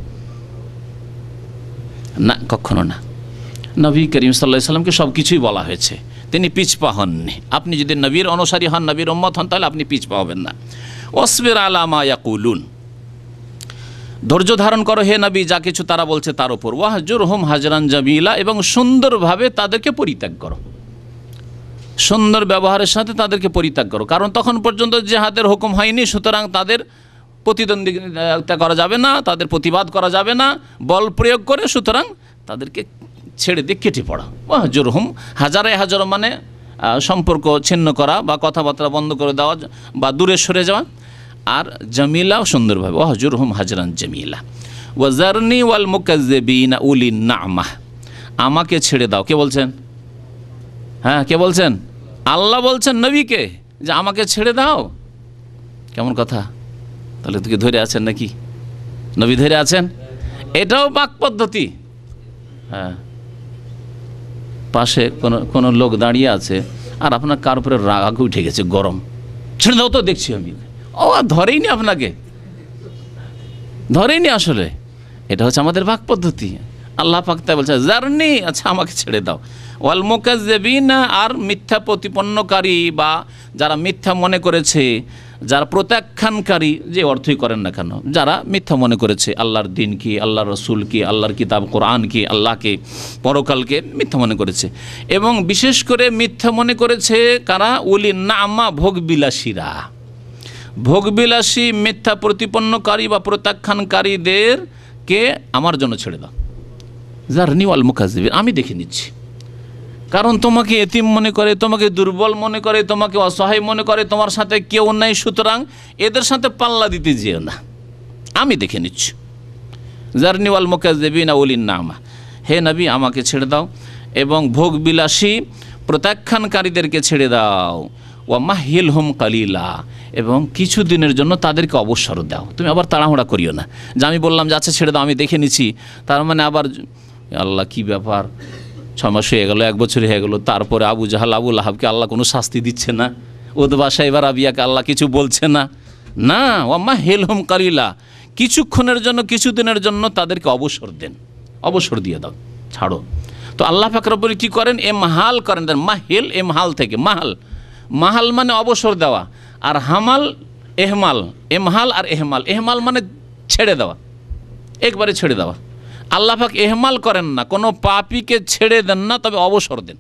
না, কখনো না। নবী করিম সাল্লাল্লাহু আলাইহি সাল্লামকে সব কিছুই বলা হয়েছে, তিনি পিছপা হননি। আপনি যদি নবীর অনুসারী হন, নবীর উম্মত হন, তাহলে আপনি পিছপা হবেন না। ওয়াসবির আলা মা ইয়াকুলুন, ধৈর্য ধারণ করো হে নবী যা কিছু তারা বলছে তার উপর। ওয়াহজুরহুম হাজরান জামিলা, এবং সুন্দরভাবে তাদেরকে পরিত্যাগ করো, সুন্দর ব্যবহারের সাথে তাদেরকে পরিত্যাগ করো। কারণ তখন পর্যন্ত জিহাদের হুকুম হয়নি, সুতরাং তাদের প্রতিদ্বন্দ্বিতা করা যাবে না, তাদের প্রতিবাদ করা যাবে না বল প্রয়োগ করে, সুতরাং তাদেরকে ছেড়ে দিয়ে কেটে পড়া। ওয়াহজুরহুম, হাজারে হাজার মানে সম্পর্ক ছিন্ন করা বা কথাবার্তা বন্ধ করে দেওয়া বা দূরে সরে যাওয়া। আর জামিলা, সুন্দরভাবে। ওয়াহজুরহুম হাজরান জামিলা। ওয়াজারনি ওয়াল মুকাজ্জিবিনা উলিন নামাহ, আমাকে ছেড়ে দাও। কে বলছেন? হ্যাঁ, কে বলছেন? আল্লাহ বলছেন নবীকে যে আমাকে ছেড়ে দাও। কেমন কথা? তাহলে তোকে ধরে আছেন নাকি? নবী ধরে আছেন? এটাও বাক পদ্ধতি। হ্যাঁ, পাশে কোনো কোনো লোক দাঁড়িয়ে আছে আর আপনার কার উপরে রাগ উঠে গেছে, গরম, ছেড়ে দাও তো, দেখছি আমি। ও ধরেইনি, আপনাকে ধরেইনি। আসলে এটা হচ্ছে আমাদের বাক পদ্ধতি। আল্লাহ পাক তাই বলছে জারনি, আচ্ছা আমাকে ছেড়ে দাও। ওয়াল মুকাজ্জিবিনা, আর মিথ্যা প্রতিপন্নকারী বা যারা মিথ্যা মনে করেছে, যারা প্রত্যাখ্যানকারী, যে অর্থই করেন না কেন, যারা মিথ্যা মনে করেছে আল্লাহর দিন কি, আল্লাহর রসুল কি, আল্লাহর কিতাব কোরআন কি, আল্লাহকে, পরকালকে মিথ্যা মনে করেছে। এবং বিশেষ করে মিথ্যা মনে করেছে কারা? উলিন নামা, ভোগবিলাসীরা। ভোগবিলাসী মিথ্যা প্রতিপন্নকারী বা প্রত্যাখ্যানকারীদেরকে আমার জন্য ছেড়ে দাও। জারনি ওয়াল মুকাজ্জিবিন, আমি দেখে নিচ্ছি। কারণ তোমাকে এতিম মনে করে, তোমাকে দুর্বল মনে করে, তোমাকে অসহায় মনে করে, তোমার সাথে কেউ নেই, সুতরাং এদের সাথে পাল্লা দিতে যেও না, আমি দেখে নিচ্ছি। জারনি ওয়াল মুকাজ্জিবিনা উলিন নামা, হে নবী আমাকে ছেড়ে দাও। এবং ভোগবিলাসী প্রত্যাখ্যানকারীদেরকে ছেড়ে দাও। ওয়া মাহিলহুম কালিলা, এবং কিছু দিনের জন্য তাদেরকে অবসর দাও। তুমি আবার তাড়াহুড়া করিও না যে আমি বললাম যে আচ্ছা ছেড়ে দাও, আমি দেখে নিচ্ছি, তার মানে আবার আল্লাহ কি ব্যাপার, ছ মাস হয়ে গেল, এক বছর হয়ে গেল, তারপরে আবু জাহাল আবু লাহাবকে আল্লাহ কোনো শাস্তি দিচ্ছে না, উতবা সাইবা রাবিয়াকে আল্লাহ কিছু বলছে না। না, ওয়া মাহিলহুম কালিলা, কিছুক্ষণের জন্য কিছু দিনের জন্য তাদেরকে অবসর দেন, অবসর দিয়ে দাও, ছাড়ো। তো আল্লাহ পাক রব্বুল কি করেন, এমহাল করেন দেন। মাহিল এমহাল থেকে, মাহাল মাহাল মানে অবসর দেওয়া, আর হামাল এহমাল, এমহাল আর এহমাল। এহমাল মানে ছেড়ে দেওয়া, একবারে ছেড়ে দেওয়া। আল্লাহ পাক এহমাল করেন না, কোনো পাপীকে ছেড়ে দেন না, তবে অবসর দেন।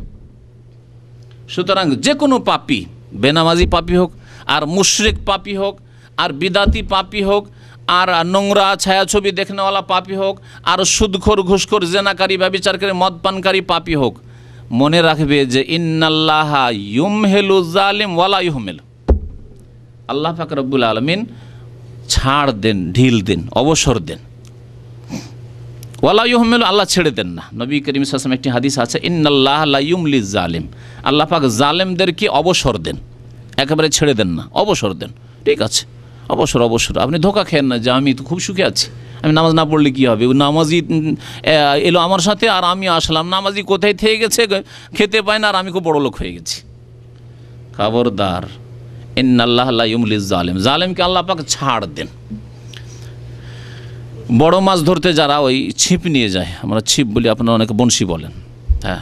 সুতরাং যে কোনো পাপী, বেনামাজি পাপী হোক, আর মুশরিক পাপী হোক, আর বিদাতি পাপী হোক, আর নোংরা ছায়াছবি দেখনেওয়ালা পাপী হোক, আর সুদখোর ঘুষখোর জেনাকারী ব্যভিচারকারী মদপানকারী পাপী হোক, মনে রাখবে যে ইন্নাল্লাহা ইউমহিলু জালিম ওয়ালা ইউহমিল, আল্লাহ পাক রব্বুল আলামিন ছাড় দেন, ঢিল দেন, অবসর দেন। ওয়ালা ইউহমিল, আল্লাহ ছেড়ে দেন না। নবী করিম সাল্লাল্লাহু আলাইহি ওয়াসাল্লাম একটি হাদিস আছে, ইন্নাল্লাহা লা ইউমলিজ জালিম, আল্লাহ পাক জালেমদেরকে অবসর দেন, একেবারে ছেড়ে দেন না, অবসর দেন। ঠিক আছে, অবসর অবসর, আপনি ধোকা খেয়েন না যে আমি তো খুব সুখে আছি, আমি নামাজ না পড়লে কী হবে, নামাজি এলো আমার সাথে আর আমি আসলাম, নামাজি কোথায় থেকে গেছে খেতে পায় না আর আমি খুব বড় লোক হয়ে গেছি। খবরদার, ইন্নাল্লাহা লা ইউমলিজ জালিম, জালেমকে আল্লাহ পাক ছাড় দেন। বড় মাছ ধরতে যারা ওই ছিপ নিয়ে যায়, আমরা ছিপ বলি, আপনারা অনেকে বনশি বলেন, হ্যাঁ,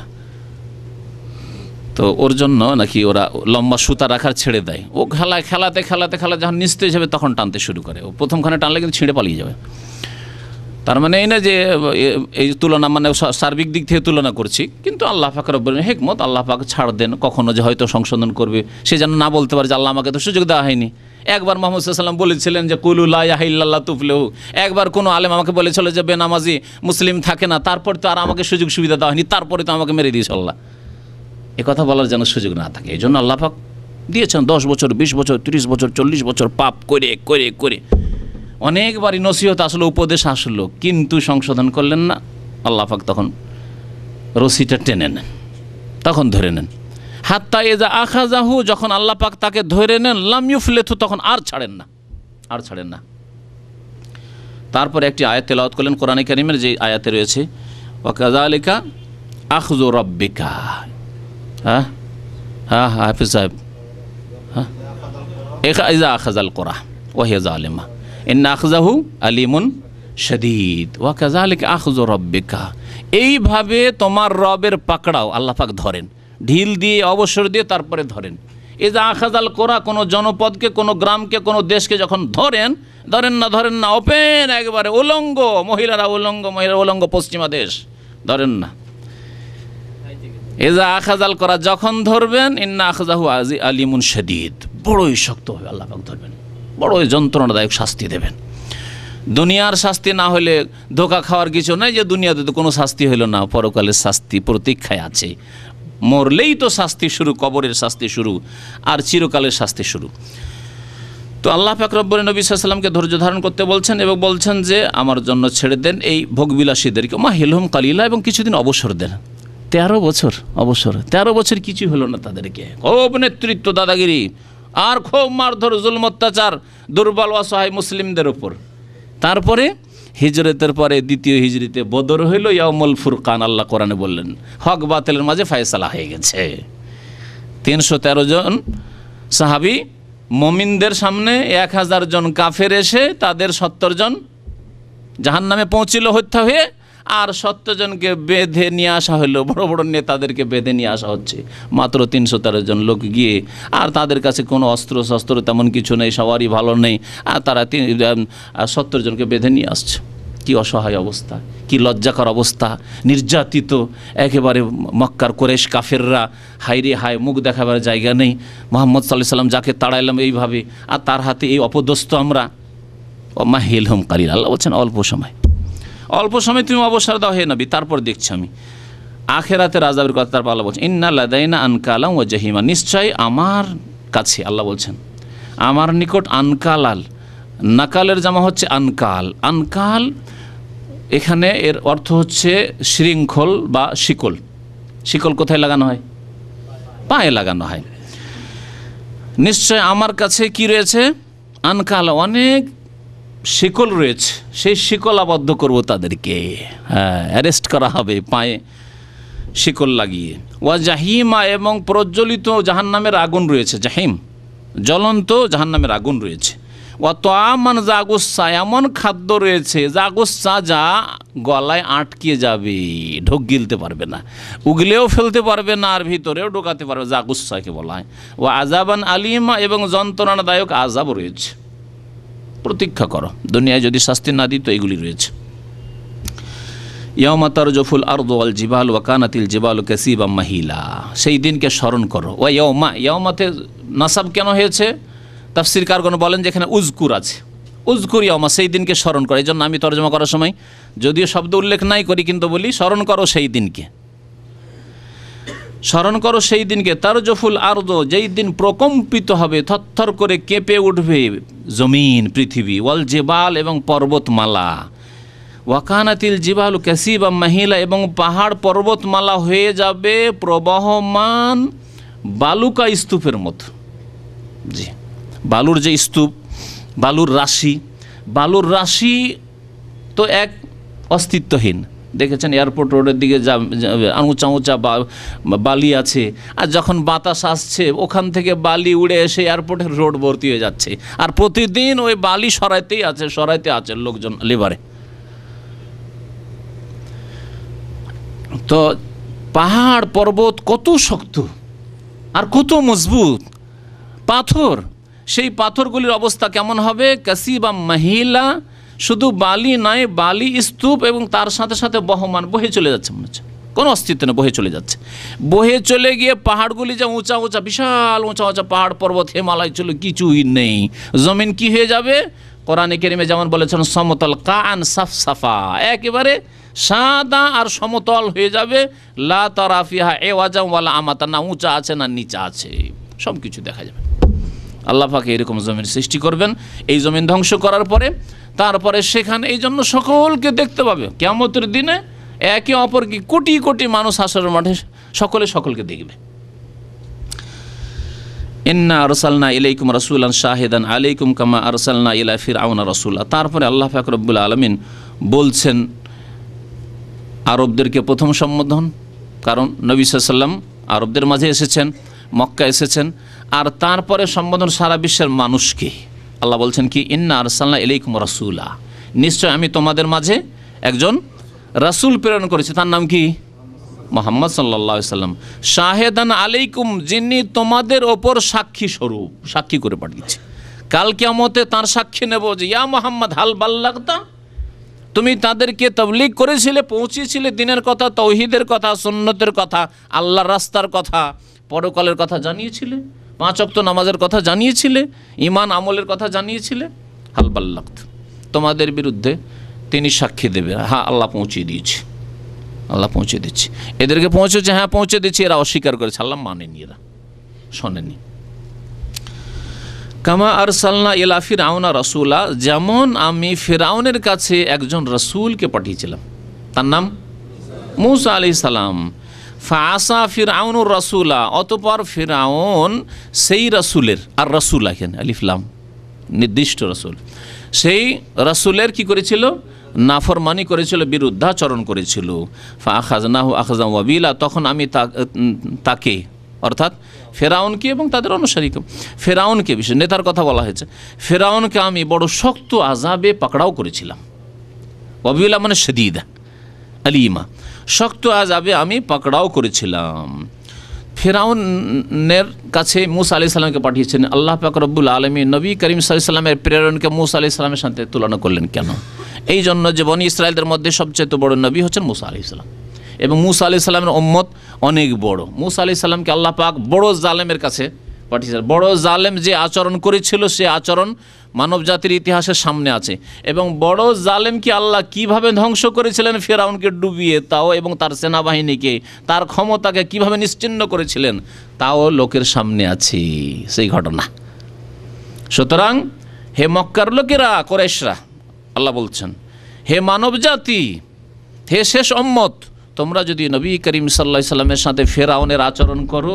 তো ওর জন্য নাকি ওরা লম্বা সুতা রাখার ছেড়ে দেয়, ও খেলায় খেলাতে খেলাতে খেলা যখন নিস্তেজ হবে তখন টানতে শুরু করে, ও প্রথমখানে টানলে কিন্তু ছিঁড়ে পালিয়ে যাবে। তার মানে এই না যে এই তুলনা, মানে সার্বিক দিক থেকে তুলনা করছি, কিন্তু আল্লাহ পাক রব্বুল হিকমত, আল্লাহ পাক ছাড় দেন, কখনো যে হয়তো সংশোধন করবে, সে যেন না বলতে পারে যে আল্লাহ আমাকে তো সুযোগ দেওয়া হয়নি। একবার মুহাম্মদ সাল্লাল্লাহু আলাইহি ওয়াসাল্লাম বলেছিলেন যে কুলু লা ইলাহা ইল্লাল্লাহ তুফলিহু, একবার কোনো আলেম আমাকে বলেছিল যে বেনামাজি মুসলিম থাকে না, তারপর তো আর আমাকে সুযোগ সুবিধা দেওয়া হয়নি, তারপরে তো আমাকে মেরে দিয়েছে আল্লাহ। এ কথা বলার যেন সুযোগ না থাকে, এই জন্য আল্লাহ পাক দিয়েছেন দশ বছর, বিশ বছর, তিরিশ বছর, চল্লিশ বছর পাপ করে করে করে অনেকবারই নসিহত আসলো, উপদেশ আসলো, কিন্তু সংশোধন করলেন না। আল্লাহ পাক তখন রশিটা টেনে নেন, তখন ধরে নেন। হাত্তা ইযা আখাযাহু, যখন আল্লাহ পাক তাকে ধরে নেন, লাম ইউফলিতু, তখন আর ছাড়েন না, আর ছাড়েন না। তারপরে একটি আয়াত তেলাওয়াত করলেন কোরআনে কারীমের, যে আয়াতে রয়েছে ওয়া কাযালিকা আখযু রাব্বিকা। হ্যাঁ হ্যাঁ হাফিজ সাহেব, হ্যাঁ, ইযা আখাযাল কুরা ওয়া হিয়া যালিমা ইন্না আখযাহু আলিমুন শাদীদ ওয়া কাযালিকা আখযু রাব্বিকা। এইভাবে তোমার রবের পাকড়াও আল্লাহ পাক ধরেন, ঢিল দিয়ে, অবসর দিয়ে, তারপরে ধরেন। ইযা আখাযাল কুরা, কোনো জনপদকে, কোনো গ্রামকে, কোনো দেশকে যখন ধরেন, ধরেন না ধরেন না ওপেন, একবারে উলঙ্গ, মহিলারা উলঙ্গ, মহিলা উলঙ্গ, পশ্চিমা দেশ ধরেন না। এজা আখাযাল করা, যখন ধরবেন, ইন্না আখযাহু আলিমুন শাদীদ, বড়ই শক্ত হবে আল্লাহ পাক ধরবেন, বড়ই যন্ত্রণাদায়ক শাস্তি দেবেন। দুনিয়ার শাস্তি না হলে ধোকা খাওয়ার কিছু নাই, যে দুনিয়াতে তো কোনো শাস্তি হইল না, পরকালের শাস্তি প্রতীক্ষায় আছে। মরলেই তো শাস্তি শুরু, কবরের শাস্তি শুরু, আর চিরকালের শাস্তি শুরু। তো আল্লাহ পাক রব্বুল নবী সাল্লাল্লাহু আলাইহি ওয়াসাল্লামকে ধৈর্য ধারণ করতে বলছেন, এবং বলছেন যে আমার জন্য ছেড়ে দেন এই ভোগবিলাসীদেরকে, মাহিলহুম কালিলা, এবং কিছুদিন অবসর দেন। তেরো বছর অবসর, তেরো বছর কিছু হলো না তাদেরকে, খুব নেতৃত্ব, দাদাগিরি, আর খুব মারধর, জুলম, অত্যাচার দুর্বল অসহায় মুসলিমদের উপর। তারপরে হিজরতের পরে দ্বিতীয় হিজরিতে বদর হইল, ইয়াউমুল ফুরকান, আল্লাহ কোরআনে বললেন হক বাতিলের মাঝে ফায়সালা হয়ে গেছে। তিনশো তেরো জন সাহাবি মুমিনদের সামনে, এক হাজার জন কাফের এসে তাদের সত্তর জন জাহান্নামে পৌঁছিল হত্যা হয়ে, আর সত্তর জনকে বেঁধে নিয়ে আসা হলো, বড় বড় নেতাদেরকে বেঁধে নিয়ে আসা হচ্ছে, মাত্র তিনশো তেরো জন লোক গিয়ে, আর তাদের কাছে কোনো অস্ত্র শস্ত্র তেমন কিছু নেই, সবারই ভালো নেই, আর তারা সত্তর জনকে বেঁধে নিয়ে আসছে। কি অসহায় অবস্থা, কি লজ্জাকর অবস্থা, নির্যাতিত একেবারে মক্কার কুরাইশ কাফেররা, হাইরে হায়, মুখ দেখাবার জায়গা নেই। মুহাম্মদ সাল্লাল্লাহু আলাইহি ওয়াসাল্লাম যাকে তাড়াইলাম এইভাবে, আর তার হাতে এই অপদস্থ আমরা। মাহিলহুম কালিল, আল্লাহ বলছেন অল্প সময়, অল্প সময় তুমি অবসর দাও হে নবী, তারপর দেখছি আমি আখেরাতের আযাবের কথা। তারপর আল্লাহ বলছেন ইন্না লাদাইনা আনকালাম ওয়া জাহিমা, নিশ্চয় আমার কাছে, আল্লাহ বলছেন আমার নিকট, আনকালাল, নাকালের জামা হচ্ছে আনকাল। আনকাল এখানে এর অর্থ হচ্ছে শৃঙ্খল বা শিকল। শিকল কোথায় লাগানো হয়? পায়ে লাগানো হয়। নিশ্চয় আমার কাছে কি রয়েছে, আনকাল অনেক শিকল রয়েছে, সেই শিকল আবদ্ধ করব তাদেরকে, হ্যাঁ অ্যারেস্ট করা হবে পায়ে শিকল লাগিয়ে। ওয়া জাহিমা, এবং প্রজ্বলিত জাহান্নামের আগুন রয়েছে, জাহিম জ্বলন্ত জাহান্নামের আগুন রয়েছে। ওয়া তাআমান জাগুসা, এমন খাদ্য রয়েছে জাগুসা যা গলায় আটকে যাবে, ঢোক গিলতে পারবে না, উগলেও ফেলতে পারবে না আর ভিতরেও ঢোকাতে পারবে, জাগুসাকে বলা হয়। ও আযাবান আলিমা, এবং যন্ত্রণাদায়ক আযাব রয়েছে, প্রতীক্ষা করো, দুনিয়ায় যদি শাস্তি না দিই তো এগুলি রয়েছে। ইয়াউমা তারজুফুল আরদু ওয়াল জিবাল ওয়া কানাতিল জিবালু কাসিবাম মাহিলা, সেই দিনকে স্মরণ করো। ওয়া ইয়াউমা, ইয়াউমাতে নাসাব কেন হয়েছে, তাফসীর কারগণ বলেন যেখানে উজকুর আছে, উজকুর ইয়াউমা, সেই দিনকে স্মরণ করো। এই জন্য আমি তর্জমা করার সময় যদিও শব্দ উল্লেখ নাই করি, কিন্তু বলি স্মরণ করো সেই দিনকে, স্মরণ করো সেই দিনকে। তারজুফুল আরদু, যেই দিন প্রকম্পিত হবে, থরথর করে কেঁপে উঠবে জমিন পৃথিবী, ওয়াল জিবাল, এবং পর্বতমালা, ওয়াকানাতিল জিবালু কাসিবাম মাহিলা, এবং পাহাড় পর্বতমালা হয়ে যাবে প্রবহমান বালুকা স্তূপের মতো। জি, বালুর যে স্তূপ, বালুর রাশি, বালুর রাশি তো এক অস্তিত্বহীন। দেখেছেন এয়ারপোর্ট রোডের দিকে যা উঁচা উঁচা বালি আছে, আর যখন বাতাস আসছে ওখান থেকে বালি উড়ে এসে এয়ারপোর্টের রোড ভর্তি হয়ে যাচ্ছে, আর প্রতিদিন ওই বালি সরাইতেই আছে, সরাইতে আছে লোকজন লেবারে। তো পাহাড় পর্বত কত শক্ত আর কত মজবুত, পাথর, সেই পাথরগুলির অবস্থা কেমন হবে, কাসিবা মাহিলা, শুধু বালি নয়, বালি স্তূপ, এবং তার সাথে সাথে বহমান, বহে চলে যাচ্ছে, মনে হচ্ছে কোনো অস্তিত্ব নেই, বহে চলে যাচ্ছে। বহে চলে গিয়ে পাহাড়গুলি যে উঁচা উঁচা, বিশাল উঁচা উঁচা পাহাড় পর্বত, হিমালয় ছিল, কিছুই নেই, জমিন কি হয়ে যাবে, কোরআনে কারিমে যেমন বলেছেন সমতল, কাআন সাফসাফা, একেবারে সাদা আর সমতল হয়ে যাবে। লা তারা ফিহা এওয়াজা ওয়ালা আমাতা, না উঁচা আছে না নিচা আছে, সব কিছু দেখা যাবে। আল্লাহ পাক এরকম জমিন সৃষ্টি করবেন, এই জমিন ধ্বংস করার পরে তারপরে সেখানে এই জন্য সকলকে দেখতে পাবে কিয়ামতের দিনে, একে অপরকে কোটি কোটি মানুষ হাসরের মাঠে সকলে সকলকে দেখবে। ইন্না আরসালনা ইলাইকুম রাসূলান শাহিদান আলাইকুম কামা আরসালনা ইলা ফিরআউনা রাসূলা। তারপরে আল্লাহ পাক রব্বুল আলামিন বলছেন আরবদেরকে প্রথম সম্বোধন, কারণ নবী সাল্লাল্লাহু আলাইহি ওয়াসাল্লাম আরবদের মাঝে এসেছেন, মক্কা এসেছেন, আর তারপরে সম্বোধন সারা বিশ্বের মানুষকে। আল্লাহ বলছেন কি, ইন্না আরসালনা ইলাইকুম রাসূলা, নিশ্চয় আমি তোমাদের মাঝে একজন রাসূল প্রেরণ করেছি, তার নাম কি, মুহাম্মদ সাল্লাল্লাহু আলাইহি ওয়াসাল্লাম। শাহেদান আলাইকুম, যিনি তোমাদের ওপর সাক্ষী স্বরূপ, সাক্ষী করে পাঠিয়েছে। কাল কিয়ামতে তার সাক্ষী নেব যে ইয়া মুহাম্মদ হাল বাল্লাগতা, তুমি তাদেরকে তাবলীগ করেছিলে, পৌঁছেছিলে দিনের কথা, তৌহিদের কথা, সুন্নতের কথা, আল্লাহর রাস্তার কথা, পরকালের কথা জানিয়েছিলে, পাঁচ ওয়াক্ত নামাজের কথা জানিয়েছিলে, ঈমান আমলের কথা জানিয়েছিলে। হাল বাল্লাগত, তোমাদের বিরুদ্ধে তিনি সাক্ষী দেবে, হ্যাঁ আল্লাহ পৌঁছে দিয়েছে, আল্লাহ পৌঁছে দিচ্ছি। এদেরকে পৌঁছেছে, হ্যাঁ পৌঁছে দিচ্ছি, এরা অস্বীকার করেছে, আল্লাহ মানেনি, এরা শোনেনি। কামা আরসালনা ইলা ফিরআউনা রাসূলা, যেমন আমি ফিরআউনের কাছে একজন রাসূলকে পাঠিয়েছিলাম, তার নাম মূসা আলাইহিস সালাম। ফাআসা ফিরআউনুর রাসূলা, অতঃপর ফিরআউন সেই রাসূলের, আর রাসূল এখানে আলিফ লাম নির্দিষ্ট রাসূল, সেই রাসূলের কি করেছিল, নাফরমানি করেছিল, বিরুদ্ধাচরণ করেছিল। ফাআখাযনাহু আখযাম ওয়াবিলা, তখন আমি তাকে অর্থাৎ ফেরাউনকে এবং তাদের অনুসারীকে, ফেরাউনকে বিশেষ নেতার কথা বলা হয়েছে, ফেরাউনকে আমি বড় শক্ত আযাবে পাকড়াও করেছিলাম। ওয়াবিলা মানে শদীদা আলিমা, শক্ত আযাবে আমি পাকড়াও করেছিলাম। ফেরাউনের কাছে মূসা আলাইহিস সালামকে পাঠিয়েছেন আল্লাহ পাক রব্বুল আলামিন। নবী করিম সাল্লাল্লাহু আলাইহি ওয়াসাল্লামের প্রেরণকে মূসা আলাইহিস সালামের সাথে তুলনা করলেন কেন? এই জন্য যে বনি ইসরায়েলদের মধ্যে সবচেয়ে বড় নবী হচ্ছেন মূসা আলাইহিস সালাম, এবং মূসা আলাইহিস সালামের উম্মত অনেক বড়। মূসা আলাইহিস সালামকে আল্লাহ পাক বড় জালেমের কাছে পাঠিয়েছেন। বড় জালেম যে আচরণ করেছিল সে আচরণ মানব জাতির ইতিহাসের সামনে আছে, এবং বড় জালেমকে আল্লাহ কিভাবে ধ্বংস করেছিলেন, ফেরাউনকে ডুবিয়ে তাও, এবং তার সেনাবাহিনীকে, তার ক্ষমতাকে কিভাবে নিশ্চিহ্ন করেছিলেন তাও লোকের সামনে আছে সেই ঘটনা। সুতরাং হে মক্কার লোকেরা, কুরাইশরা, আল্লাহ বলছেন হে মানব জাতি, হে শেষ উম্মত, তোমরা যদি নবী করিম সাল্লাল্লাহু আলাইহি সাল্লামের সাথে ফেরাউনের আচরণ করো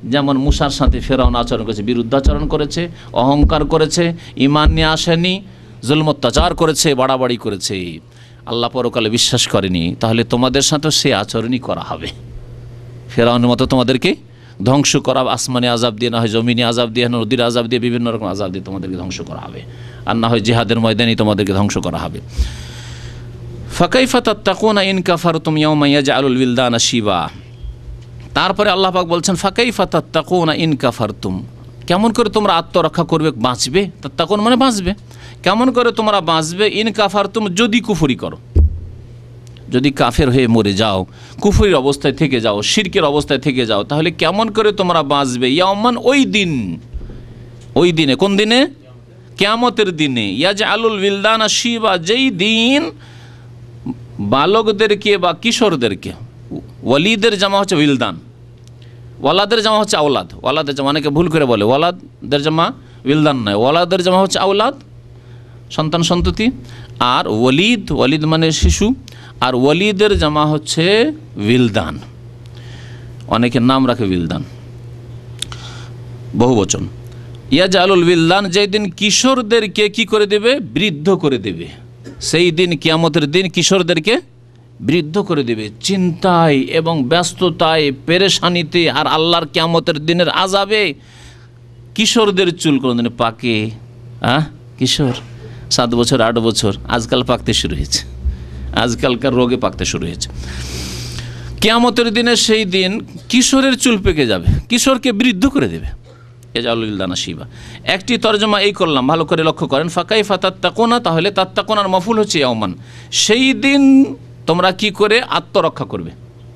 যেমন মুসার সাথে ফেরাউন আচরণ করেছে, বিরুদ্ধাচরণ করেছে, অহংকার করেছে, ঈমান নিয়ে আসেনি, জুলম অত্যাচার করেছে, বাড়াবাড়ি করেছে, আল্লাহ পরকালে বিশ্বাস করেনি, তাহলে তোমাদের সাথেও সে আচরণই করা হবে। ফেরাউনের মতো তোমাদেরকে ধ্বংস করা, আসমানে আজাব দিয়ে, না হয় জমিনে আজাব দিয়ে, নদীর আজাব দিয়ে, বিভিন্ন রকম আজাব দিয়ে তোমাদেরকে ধ্বংস করা হবে, আর না হয় জিহাদের ময়দানে তোমাদেরকে ধ্বংস করা হবে। ফাকাইফা তাত্তাকুনা ইন কাফারতুম ইয়াওমা ইয়াজআলুল উইলদানা শিবা। তারপরে আল্লাহ পাক বলছেন ফাকাইফা তাত্তাকুনা ইন কাফারতুম, কেমন করে তোমরা আত্মরক্ষা করবে, বাঁচবে। তাত্তাকুন মানে বাঁচবে। কেমন করে তোমরা বাঁচবে, ইন কাফারতুম যদি কুফরি করো, যদি কাফের হয়ে মরে যাও, কুফরির অবস্থায় থেকে যাও, শিরকের অবস্থায় থেকে যাও, তাহলে কেমন করে তোমরা বাঁচবে। ইয়াওমান ওই দিন, ওই দিনে, কোন দিনে, কিয়ামতের দিনে। ইয়াজআলুল উইলদানা শিবা, যেই দিন বালকদেরকে বা কিশোরদেরকে, ওয়ালিদের জামা হচ্ছে উইলদান, ওয়ালাদের জামা হচ্ছে আওলাদ, ওয়ালাদের জামা অনেকে ভুল করে বলে, ওয়ালাদের জামা উইলদান নয়, ওয়ালাদের জামা হচ্ছে আওলাদ, সন্তান সন্ততি, আর ওয়ালিদ, ওয়ালিদ মানে শিশু, আর ওয়ালিদের জামা হচ্ছে উইলদান, অনেকের নাম রাখে উইলদান, বহু বচন। ইয়াজআলুল উইলদান, যেই দিন কিশোরদেরকে কি করে দেবে, বৃদ্ধ করে দেবে। সেই দিন, কিয়ামতের দিন, কিশোরদেরকে বৃদ্ধ করে দেবে, চিন্তায় এবং ব্যস্ততায়, পেরেশানিতে, আর আল্লাহর কিয়ামতের দিনের আযাবে কিশোরদের চুল কোনদিন পাকে, হ্যাঁ কিশোর সাত বছর আট বছর, আজকাল পাকতে শুরু হয়েছে, আজকালকার রোগে পাকতে শুরু হয়েছে। কিয়ামতের দিনে সেই দিন কিশোরের চুল পেকে যাবে, কিশোরকে বৃদ্ধ করে দেবে। ইয়াজআলুল উইলদানা শিবা, একটি তরজমা এই করলাম, ভালো করে লক্ষ্য করেন। ফাকাইফা তাত্তাকুনা, তাহলে তাত্তাকুনার মফুল হচ্ছে ইয়াওমান, সেই দিন তোমরা কি করে আত্মরক্ষা করবে,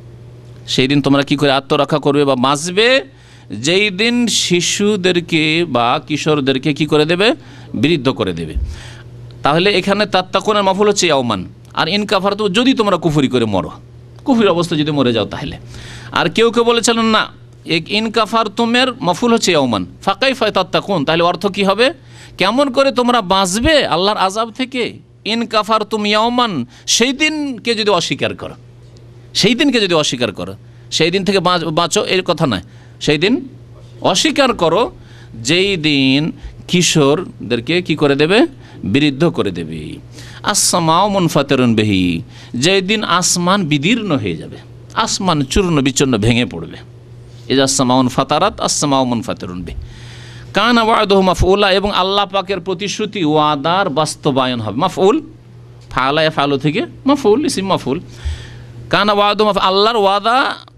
সেই দিন তোমরা কি করে আত্মরক্ষা করবে বা বাঁচবে, যেই দিন শিশুদেরকে বা কিশোরদেরকে কি করে দেবে, বৃদ্ধ করে দেবে। তাহলে এখানে তাত্তাকুনার মফুল হচ্ছে ইয়াওমান, আর ইন কাফারতুম, যদি তোমরা কুফরি করে মরো, কুফরির অবস্থা যদি মরে যাও তাহলে। আর কেউ কেউ বলেছিলেন না, এক ইন কাফারতুমের মফুল হচ্ছে ইয়াওমান, ফাকাইফা তাত্তাকুন, তাহলে অর্থ কি হবে, কেমন করে তোমরা বাঁচবে আল্লাহর আযাব থেকে। ইন কাফারতুম ইয়াওমান, সেই দিনকে যদি অস্বীকার করো, সেই দিনকে যদি অস্বীকার করো, সেই দিন থেকে বাঁচো এর কথা নয়, সেই দিন অস্বীকার করো, যেই দিন কিশোরদেরকে কি করে দেবে, বৃদ্ধ করে দেবে। আসমাও মুনফাতিরুন বিহি, যেই দিন আসমান বিদীর্ণ হয়ে যাবে, আসমান চূর্ণ বিচূর্ণ ভেঙে পড়বে। ইজা আসমাউন ফাতারাত আসমাও মুনফাতিরুন বিহি, কানা ওয়াদুহু মাফউলা, এবং আল্লাহ পাকের প্রতিশ্রুতি ওয়াদার বাস্তবায়ন হবে। মাফউল, ফাআলা ইয়াফআলু থেকে মাফউল, ইসম মাফউল। কানা ওয়াদুহু মাফ, আল্লাহর ওয়াদা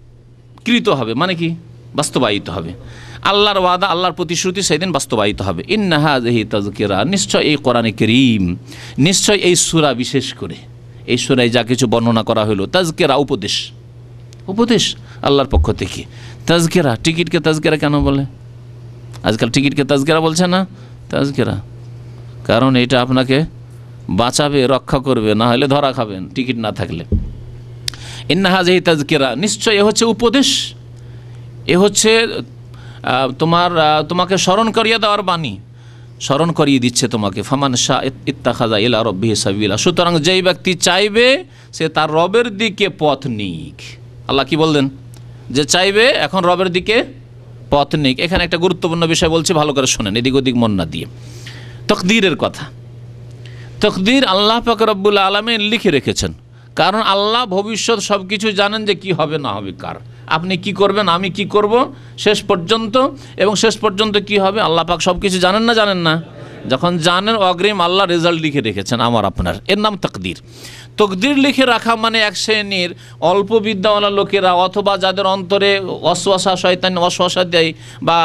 কৃত হবে, মানে কি, বাস্তবায়িত হবে। আল্লাহর ওয়াদা, আল্লাহর প্রতিশ্রুতি সেদিন বাস্তবায়িত হবে। ইন্না হাযিহি তাযকিরা, নিশ্চয় এই কোরআনে কারীম, নিশ্চয় এই সূরা, বিশেষ করে এই সূরায় যা কিছু বর্ণনা করা হলো, তাযকিরা উপদেশ, উপদেশ আল্লাহর পক্ষ থেকে। তাযকিরা, টিকিটকে তাযকিরা কেন বলে, আজকাল টিকিটকে তাযকিরা বলছে না, তাযকিরা, কারণ এটা আপনাকে বাঁচাবে, রক্ষা করবে, না হলে ধরা খাবেন টিকিট না থাকলে। ইন্না হাযিহি তাযকিরা, নিশ্চয় এ হচ্ছে উপদেশ, এ হচ্ছে তোমার তোমাকে স্মরণ করিয়ে দেওয়ার বাণী, স্মরণ করিয়ে দিচ্ছে তোমাকে। ফামান শাআ ইত্তাখাযা ইলা রাব্বিহি সাবিলা, সুতরাং যেই ব্যক্তি চাইবে সে তার রবের দিকে পথ নিক। আল্লাহ কি বললেন, যে চাইবে এখন রবের দিকে পথ নিক। এখানে একটা গুরুত্বপূর্ণ বিষয় বলছি, ভালো করে শোনেন, এদিক ওদিক মন না দিয়ে। তকদিরের কথা, তকদির আল্লাহ পাক রব্বুল আলামিন লিখে রেখেছেন, কারণ আল্লাহ ভবিষ্যৎ সব কিছু জানেন, যে কি হবে না হবে কার, আপনি কি করবেন, আমি কি করব, শেষ পর্যন্ত, এবং শেষ পর্যন্ত কি হবে আল্লাহ পাক সব কিছু জানেন না, জানেন না, যখন জানেন অগ্রিম আল্লাহ রেজাল্ট লিখে রেখেছেন আমার আপনার, এর নাম তাকদীর। তকদির লিখে রাখা মানে এক শ্রেণীর অল্প বিদ্যাওয়ালা লোকেরা, অথবা যাদের অন্তরে অশ্বাসা শয়তান অশ্বাসা দেয় বা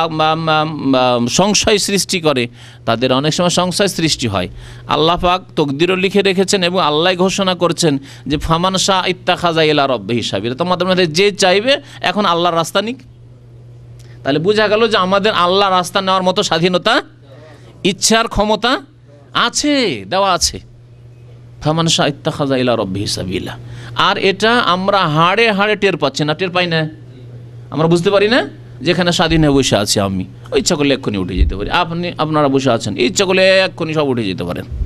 সংশয় সৃষ্টি করে, তাদের অনেক সময় সংশয় সৃষ্টি হয়। আল্লাহ পাক তকদিরও লিখে রেখেছেন, এবং আল্লাহ ঘোষণা করছেন যে ফামান শাআ ইত্তাখাযা ইলা রাব্বিহি সাবিলা, তোমাদের মধ্যে যে চাইবে এখন আল্লাহর রাস্তা নিক। তাহলে বোঝা গেল যে আমাদের আল্লাহর রাস্তা নেওয়ার মতো স্বাধীনতা, ইচ্ছার ক্ষমতা আছে, দেওয়া আছে। ফামান শাআ ইত্তাখাযা ইলা রাব্বিহি সাবিলা, আর এটা আমরা হাড়ে হাড়ে টের পাচ্ছি না, টের পাই না, আমরা বুঝতে পারি না। যেখানে স্বাধীন হয়ে বসে আছি আমি, ইচ্ছা করলে এক্ষুনি উঠে যেতে পারি, আপনি আপনারা বসে আছেন, ইচ্ছা করলে এক্ষুনি সব উঠে যেতে পারেন,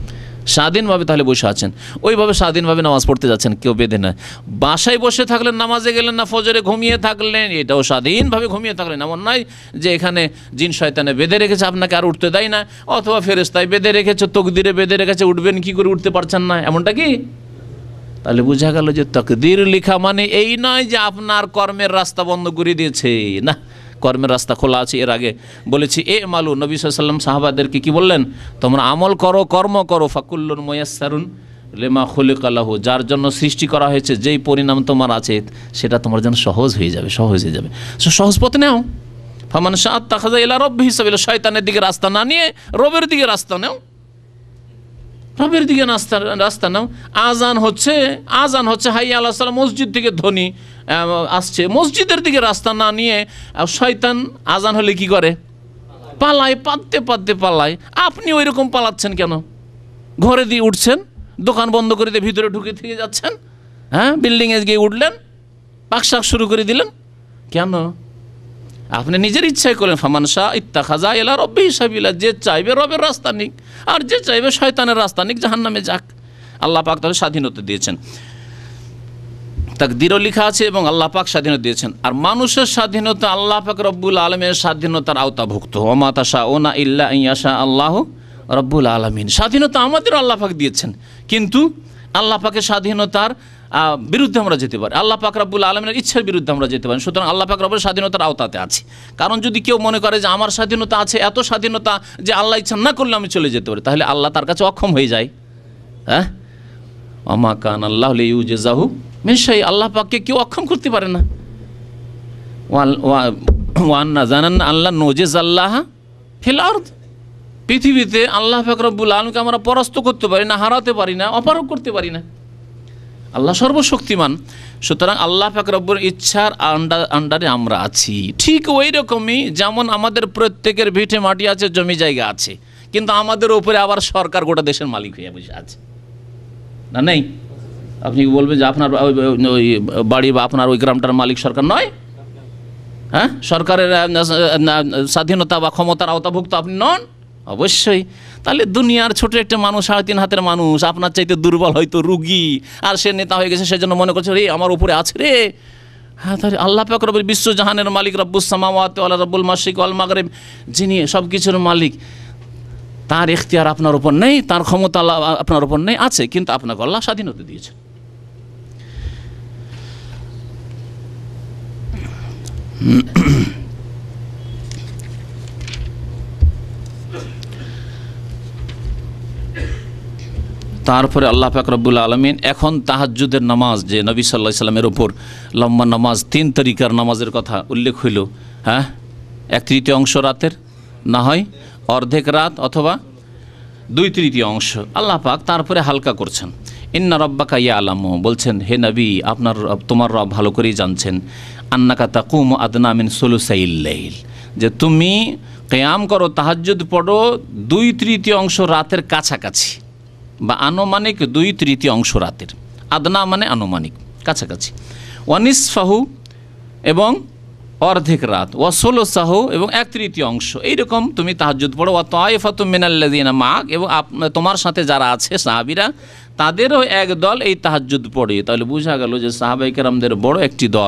স্বাধীনভাবে তাহলে বসে আছেন, ওইভাবে স্বাধীনভাবে নামাজ পড়তে যাচ্ছেন, কেউ বেঁধে না। বাসায় বসে থাকলেন, নামাজে গেলেন না, ফজরে ঘুমিয়ে থাকলেন, এটাও স্বাধীনভাবে ঘুমিয়ে থাকলেন। এমন নয় যে এখানে জিন শয়তানে বেঁধে রেখেছে, আপনাকে আর উঠতে দেয় না, অথবা ফেরেশতায় বেঁধে রেখেছে, তকদিরে বেঁধে রেখেছে, উঠবেন কি করে, উঠতে পারছেন না, এমনটা কি? তাহলে বোঝা গেল যে তাকদীর লেখা মানে এই নয় যে আপনার কর্মের রাস্তা বন্ধ করে দিয়েছে, না, কর্মের রাস্তা খোলা আছে। এর আগে বলেছি এ মালু, নবী সাল্লাল্লাহু আলাইহি ওয়াসাল্লাম সাহাবাদেরকে কি বললেন? তোমরা আমল করো, কর্ম করো, ফাকুল্লুন মুয়াসসারুন লিমা খুলিকা লাহু, যার জন্য সৃষ্টি করা হয়েছে, যেই পরিণাম তোমার আছে সেটা তোমার জন্য সহজ হয়ে যাবে, সহজ হয়ে যাবে। সহজ পথে নাও। ফামান শাআ আত্তাখাযা ইলা রাব্বিহি সাবিলা, শয়তানের দিকে রাস্তা না নিয়ে রবের দিকে রাস্তা নাও, রবের দিকে রাস্তা রাস্তা নাও। আজান হচ্ছে, আজান হচ্ছে হাইয়া আলাস সালাহ, মসজিদ থেকে ধ্বনি আসছে, মসজিদের দিকে রাস্তা না নিয়ে শয়তান আজান হলে কি করে? পালায়, পাততে পাততে পালায়। আপনি ওই রকম পালাচ্ছেন কেন? ঘরে দিয়ে উঠছেন, দোকান বন্ধ করে দিয়ে ভিতরে ঢুকে থেকে যাচ্ছেন, হ্যাঁ, বিল্ডিংয়ে গিয়ে উঠলেন, পাকশাক শুরু করে দিলেন কেন? আপনি নিজের ইচ্ছাই করলেন। ফামান শাআ ইত্তাখাযা ইলা রাব্বিহি সাবিলা, যে চাইবে রবের রাস্তা নিক, আর যে চাইবে শয়তানের রাস্তা নিক, জাহান্নামে যাক। আল্লাহ পাক তাহলে স্বাধীনতা দিয়েছেন, তাকদীরও লেখা আছে এবং আল্লাহ পাক স্বাধীনতা দিয়েছেন। আর মানুষের স্বাধীনতা আল্লাহ পাক রব্বুল আলামিনের স্বাধীনতার আওতাভুক্ত। ওয়া মা তাশাউনা ইল্লা আন ইয়াশা আল্লাহু রব্বুল আলামিন। স্বাধীনতা আমাদের আল্লাহ পাক দিয়েছেন, কিন্তু আল্লাহ পাকের স্বাধীনতার বিরুদ্ধে আমরা যেতে পারি, আল্লাহ পাক রব্বুল আলামিনের ইচ্ছার বিরুদ্ধে আমরা যেতে পারি। সুতরাং আল্লাহ পাক রব্বুল স্বাধীনতার আওতাতে আছে। কারণ যদি কেউ মনে করে যে আমার স্বাধীনতা আছে, এত স্বাধীনতা যে আল্লাহ ইচ্ছা না করলে আমি চলে যেতে পারি, তাহলে আল্লাহ তার কাছে অক্ষম হয়ে যায়। হ্যাঁ, ওমা কান আল্লাহ লিইউজিজাহু মিন শাই, আল্লাহ পাককে কেউ অক্ষম করতে পারে না। ওয়ান্না জানান্না আল্লাহ নজিজ আল্লাহ ফিল আরদ, পৃথিবীতে আল্লাহ পাক রব্বুল আলামিনকে আমরা পরাস্ত করতে পারি না, হারাতে পারি না, অপারগ করতে পারি না। আল্লাহ সর্বশক্তিমান। সুতরাং আল্লাহ পাক রব্বুল ইচ্ছার আন্ডারে আমরা আছি। ঠিক ওই রকমই যেমন আমাদের প্রত্যেকের ভিটে মাটি আছে, জমি জায়গা আছে, কিন্তু আমাদের উপরে আবার সরকার গোটা দেশের মালিক হয়ে বসে আছে, না নেই? আপনি কি বলবেন যে আপনার ওই বাড়ি বা আপনার ওই গ্রামটার মালিক সরকার নয়? হ্যাঁ, সরকারের স্বাধীনতা বা ক্ষমতার আওতাভুক্ত আপনি নন? অবশ্যই। তাহলে দুনিয়ার ছোট একটা মানুষ, সাড়ে তিন হাতের মানুষ, আপনার চাইতে দুর্বল, হয়তো রুগী, আর সে নেতা হয়ে গেছে, সেজন্য মনে করছে রে আমার উপরে আছে রে। হ্যাঁ, তাহলে আল্লাহ পাক রব্বুল বিশ্বজাহানের মালিক, রব্বুস সামাওয়াতি ওয়াল রব্বুল মাশরিক ওয়াল মাগরিব, যিনি সব কিছুর মালিক, তার ইখতিয়ার আপনার উপর নেই, তার ক্ষমতা আপনার উপর নেই, আছে, কিন্তু আপনাকে আল্লাহ স্বাধীনতা দিয়েছেন। তারপরে আল্লাহ পাক রব্বুল আলামিন এখন তাহাজ্জুদের নামাজ, যে নবী সাল্লাল্লাহু আলাইহি সাল্লামের ওপর লম্বা নামাজ, তিন তরিকার নামাজের কথা উল্লেখ হইল। হ্যাঁ, এক তৃতীয় অংশ রাতের, না হয় অর্ধেক রাত, অথবা দুই তৃতীয় অংশ। আল্লাহ পাক তারপরে হালকা করছেন। ইন্না রব্বাকা ইয়ালামু, বলছেন হে নবী, আপনার তোমার রব ভালো করেই জানছেন, আন্নাকা তাকুমু আদনা মিন সুলুসাইল লাইল, যে তুমি কিয়াম করো, তাহাজ্জুদ পড়ো দুই তৃতীয় অংশ রাতের কাছাকাছি, বা আনুমানিক দুই তৃতীয় অংশ রাতের। আদনা মানে আনুমানিক, কাছাকাছি। ওয়ানিসফাহু, এবং অর্ধেক রাত। ওয়াসুলুসাহু, এবং এক তৃতীয় অংশ। এইরকম তুমি তাহাজ্জুদ পড়ো। ওয়া তায়ফাতুম মিনাল্লাযিনা মাআক, এবং তোমার সাথে যারা আছে সাহাবীরা, তাদেরও এক দল এই তাহাজ্জুদ পড়ে। তাহলে বোঝা গেল যে সাহাবায়ে কেরামদের বড় একটি দল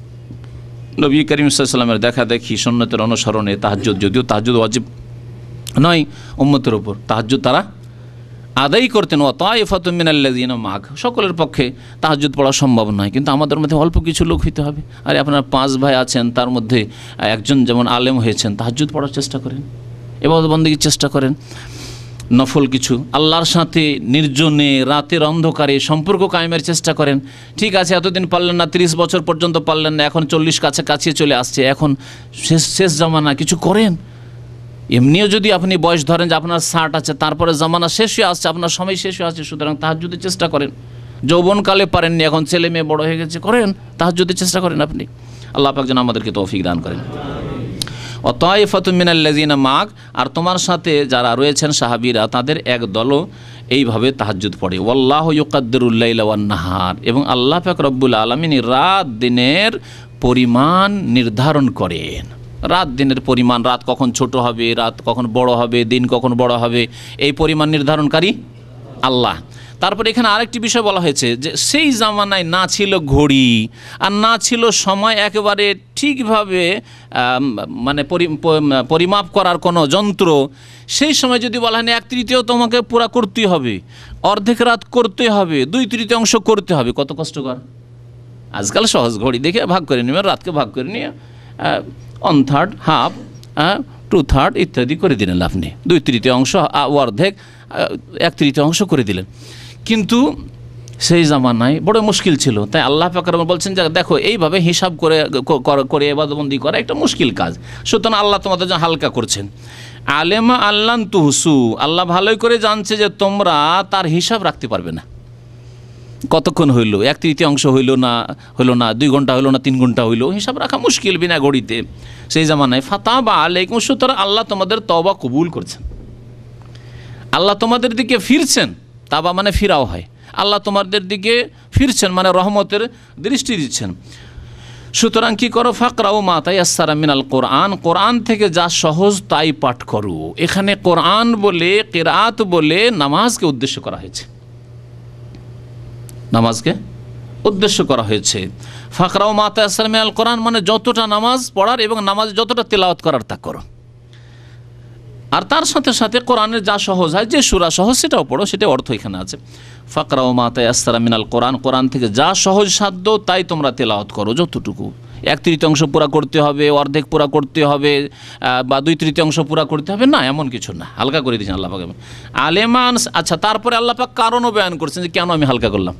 নবী করিম সাল্লাল্লাহু আলাইহি ওয়াসাল্লামের দেখা দেখি সুন্নতের অনুসরণে তাহাজ্জুদ, যদিও তাহাজ্জুদ ওয়াজিব নয় উম্মতের উপর, তাহাজ্জুদ তারা আদায় করতেন। ওয়া তায়ফাতুম মিনাল্লাযিনা মাআক, সকলের পক্ষে তাহাজ্জুদ পড়া সম্ভব নয়, কিন্তু আমাদের মধ্যে অল্প কিছু লোক হইতে হবে। আর আপনার পাঁচ ভাই আছেন, তার মধ্যে একজন যেমন আলেম হয়েছেন, তাহাজ্জুদ পড়ার চেষ্টা করেন, ইবাদত বন্দেগীর চেষ্টা করেন, নফল কিছু আল্লাহর সাথে নির্জনে রাতের অন্ধকারে সম্পর্ক কায়েমের চেষ্টা করেন। ঠিক আছে, এতদিন পারলেন না, তিরিশ বছর পর্যন্ত পারলেন না, এখন চল্লিশ কাছে কাছে চলে আসছে, এখন শেষ শেষ জামানা, কিছু করেন। এমনিও যদি আপনি বয়স ধরেন যে আপনার ষাট আছে, তারপরে জামানা শেষ হয়ে আসছে, আপনার সময় শেষ হয়ে আসছে, সুতরাং তাহাজ্জুদের চেষ্টা করেন। যৌবনকালে পারেননি, এখন ছেলে মেয়ে বড় হয়ে গেছে, করেন, তাহাজ্জুদের চেষ্টা করেন আপনি। আল্লাহ পাক যেন আমাদেরকে তৌফিক দান করেন। ও তায়ফাতুম মিনাল্লাযিনা মাআক, আর তোমার সাথে যারা রয়েছেন সাহাবীরা, তাদের এক দলও এইভাবে তাহাজ্জুদ পড়ে। ওয়াল্লাহু ইউকাদ্দিরুল লাইলা ওয়ান নাহার, এবং আল্লাহ পাক রব্বুল আলামিন রাত দিনের পরিমাণ নির্ধারণ করেন। রাত দিনের পরিমাণ, রাত কখন ছোট হবে, রাত কখন বড় হবে, দিন কখন বড় হবে, এই পরিমাণ নির্ধারণকারী আল্লাহ। তারপরে এখানে আরেকটি বিষয় বলা হয়েছে যে সেই জামানায় না ছিল ঘড়ি আর না ছিল সময় একেবারে ঠিকভাবে মানে পরিমাপ করার কোনো যন্ত্র। সেই সময় যদি বলা হয় এক তৃতীয় তোমাকে পুরা করতেই হবে, অর্ধেক রাত করতে হবে, দুই তৃতীয়াংশ করতে হবে, কত কষ্টকর। আজকাল সহজ ঘড়ি দেখে ভাগ করে নিবে, রাতকে ভাগ করে নিয়ে one third, half, two third ইত্যাদি করে দিলেন আপনি, দুই তৃতীয়াংশ, অর্ধেক, এক তৃতীয়াংশ করে দিলেন। কিন্তু সেই জামানায় বড় মুশকিল ছিল, তাই আল্লাহ পাক বলছেন যে দেখো এইভাবে হিসাব করে করে ইবাদতবন্দি করা একটা মুশকিল কাজ, সুতরাং আল্লাহ তোমাদের জন্য হালকা করছেন। আলেমা আল্লাহ তুহসু, আল্লাহ ভালোই করে জানছে যে তোমরা তার হিসাব রাখতে পারবে না। কতক্ষণ হইল, এক তৃতীয়াংশ হইল না হইল না, দুই ঘন্টা হইল না, তিন ঘন্টা হইল, হিসাব রাখা মুশকিল বিনা ঘড়িতে সেই জামানায়। ফাতা বা আলাইকুম, সুতরাং আল্লাহ তোমাদের তওবা কবুল করছেন, আল্লাহ তোমাদের দিকে ফিরছেন। তাবা মানে ফিরাও হয়, আল্লাহ তোমাদের দিকে ফিরছেন মানে রহমতের দৃষ্টি দিচ্ছেন। সুতরাং কি করো, ফাকরাউ মা তায়াসসারা মিনাল কোরআন, কোরআন থেকে যা সহজ তাই পাঠ করো। এখানে কোরআন বলে, কিরাত বলে নামাজকে উদ্দেশ্য করা হয়েছে, নামাজকে উদ্দেশ্য করা হয়েছে। ফাকরাউ মা তায়াসসারা মিনাল কোরআন মানে যতটা নামাজ পড়ার এবং নামাজ যতটা তেলাওয়াত করার তা করো। আর তার সাথে সাথে কোরআনের যা সহজ হয়, যে সূরা সহজ সেটাও পড়ো, সেটা অর্থ এখানে আছে। ফাকরাউ মা তায়াসসারা মিনাল কোরআন, কোরআন থেকে যা সহজ সাধ্য তাই তোমরা তেলাওয়াত করো, যতটুকু। এক তৃতীয়াংশ পুরা করতে হবে, অর্ধেক পুরা করতে হবে, বা দুই তৃতীয়াংশ পুরা করতে হবে না, এমন কিছু না, হালকা করে দিয়েছেন আল্লাহ পাক। আলেমান, আচ্ছা তারপরে আল্লাহ পাক কারণও বয়ান করছেন যে কেন আমি হালকা করলাম।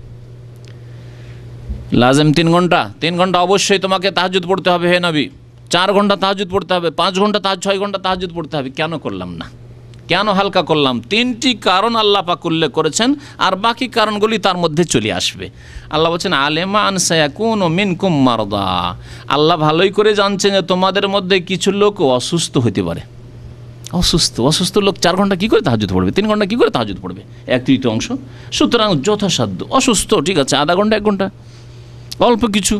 লাজেম তিন ঘন্টা, তিন ঘন্টা অবশ্যই তোমাকে তাহাজ্জুদ পড়তে হবে হে নবী, চার ঘন্টা তাহাজ্জুদ পড়তে হবে, পাঁচ ঘন্টা তাহাজ ছয় ঘন্টা তাহাজ্জুদ পড়তে হবে, কেন করলাম না, কেন হালকা করলাম? তিনটি কারণ আল্লাহ পাক উল্লেখ করেছেন, আর বাকি কারণগুলি তার মধ্যে চলে আসবে। আল্লাহ বলছেন আলেমা আন সায়াকুনু মিনকুম মারদা, আল্লাহ ভালোই করে জানছেন যে তোমাদের মধ্যে কিছু লোক অসুস্থ হতে পারে। অসুস্থ অসুস্থ লোক চার ঘন্টা কী করে তাহাজ্জুদ পড়বে, তিন ঘন্টা কী করে তাহাজ্জুদ পড়বে, এক তৃতীয়াংশ। সুতরাং যথাসাধ্য, অসুস্থ ঠিক আছে আধা ঘন্টা, এক ঘন্টা, অল্প কিছু।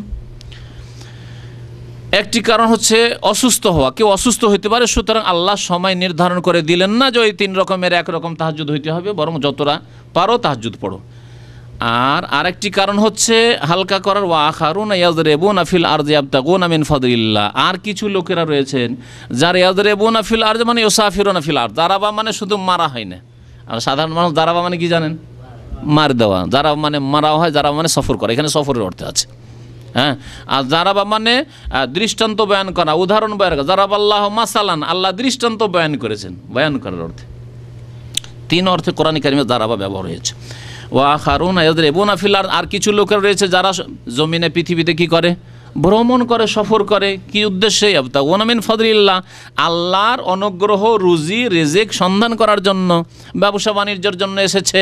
একটি কারণ হচ্ছে অসুস্থ হওয়া, কেউ অসুস্থ হইতে পারে, সুতরাং আল্লাহ সময় নির্ধারণ করে দিলেন না যে ওই তিন রকমের একরকম তাহাজ্জুদ হইতে হবে, বরং যতটা পারো তাহাজ্জুদ পড়ো। আর আরেকটি কারণ হচ্ছে হালকা করার, ওয়া আখারুনা ইয়াযরিবুনা ফিল আরদি ইয়াবতাগুনা মিন ফাদলিল্লাহ, আর কিছু লোকেরা রয়েছেন যারা ইয়াযরিবুনা ফিল আরদি মানে ইউসাফিরুনা ফিল আরদ, দারাবা মানে শুধু মারা হয় না। আর সাধারণ মানুষ দারাবা মানে কি জানেন, মার দেওয়া। যারা মানে মারা হয়, যারা মানে সফর করে, এখানে সফরের অর্থে আছে। হ্যাঁ, আর জারাবা মানে দৃষ্টান্ত বয়ান করা, উদাহরণ বয়ান করা। জারাবাল্লাহ মাসালান, আল্লাহ দৃষ্টান্ত বয়ান করেছেন, বয়ান করার অর্থে। তিন অর্থে কোরআন কারিমে জারাবা ব্যবহার হয়েছে। ওয়া আখারুনা ইয়াযরিবুনা ফিল আরদ, আর কিছু লোকের রয়েছে যারা জমিনে পৃথিবীতে কি করে, ভ্রমণ করে, সফর করে, কি উদ্দেশ্যে, ইয়াবতাগুনা মিন ফাদলিল্লাহ, আল্লাহর অনুগ্রহ, রুজি রিজিক সন্ধান করার জন্য, ব্যবসা বাণিজ্যের জন্য এসেছে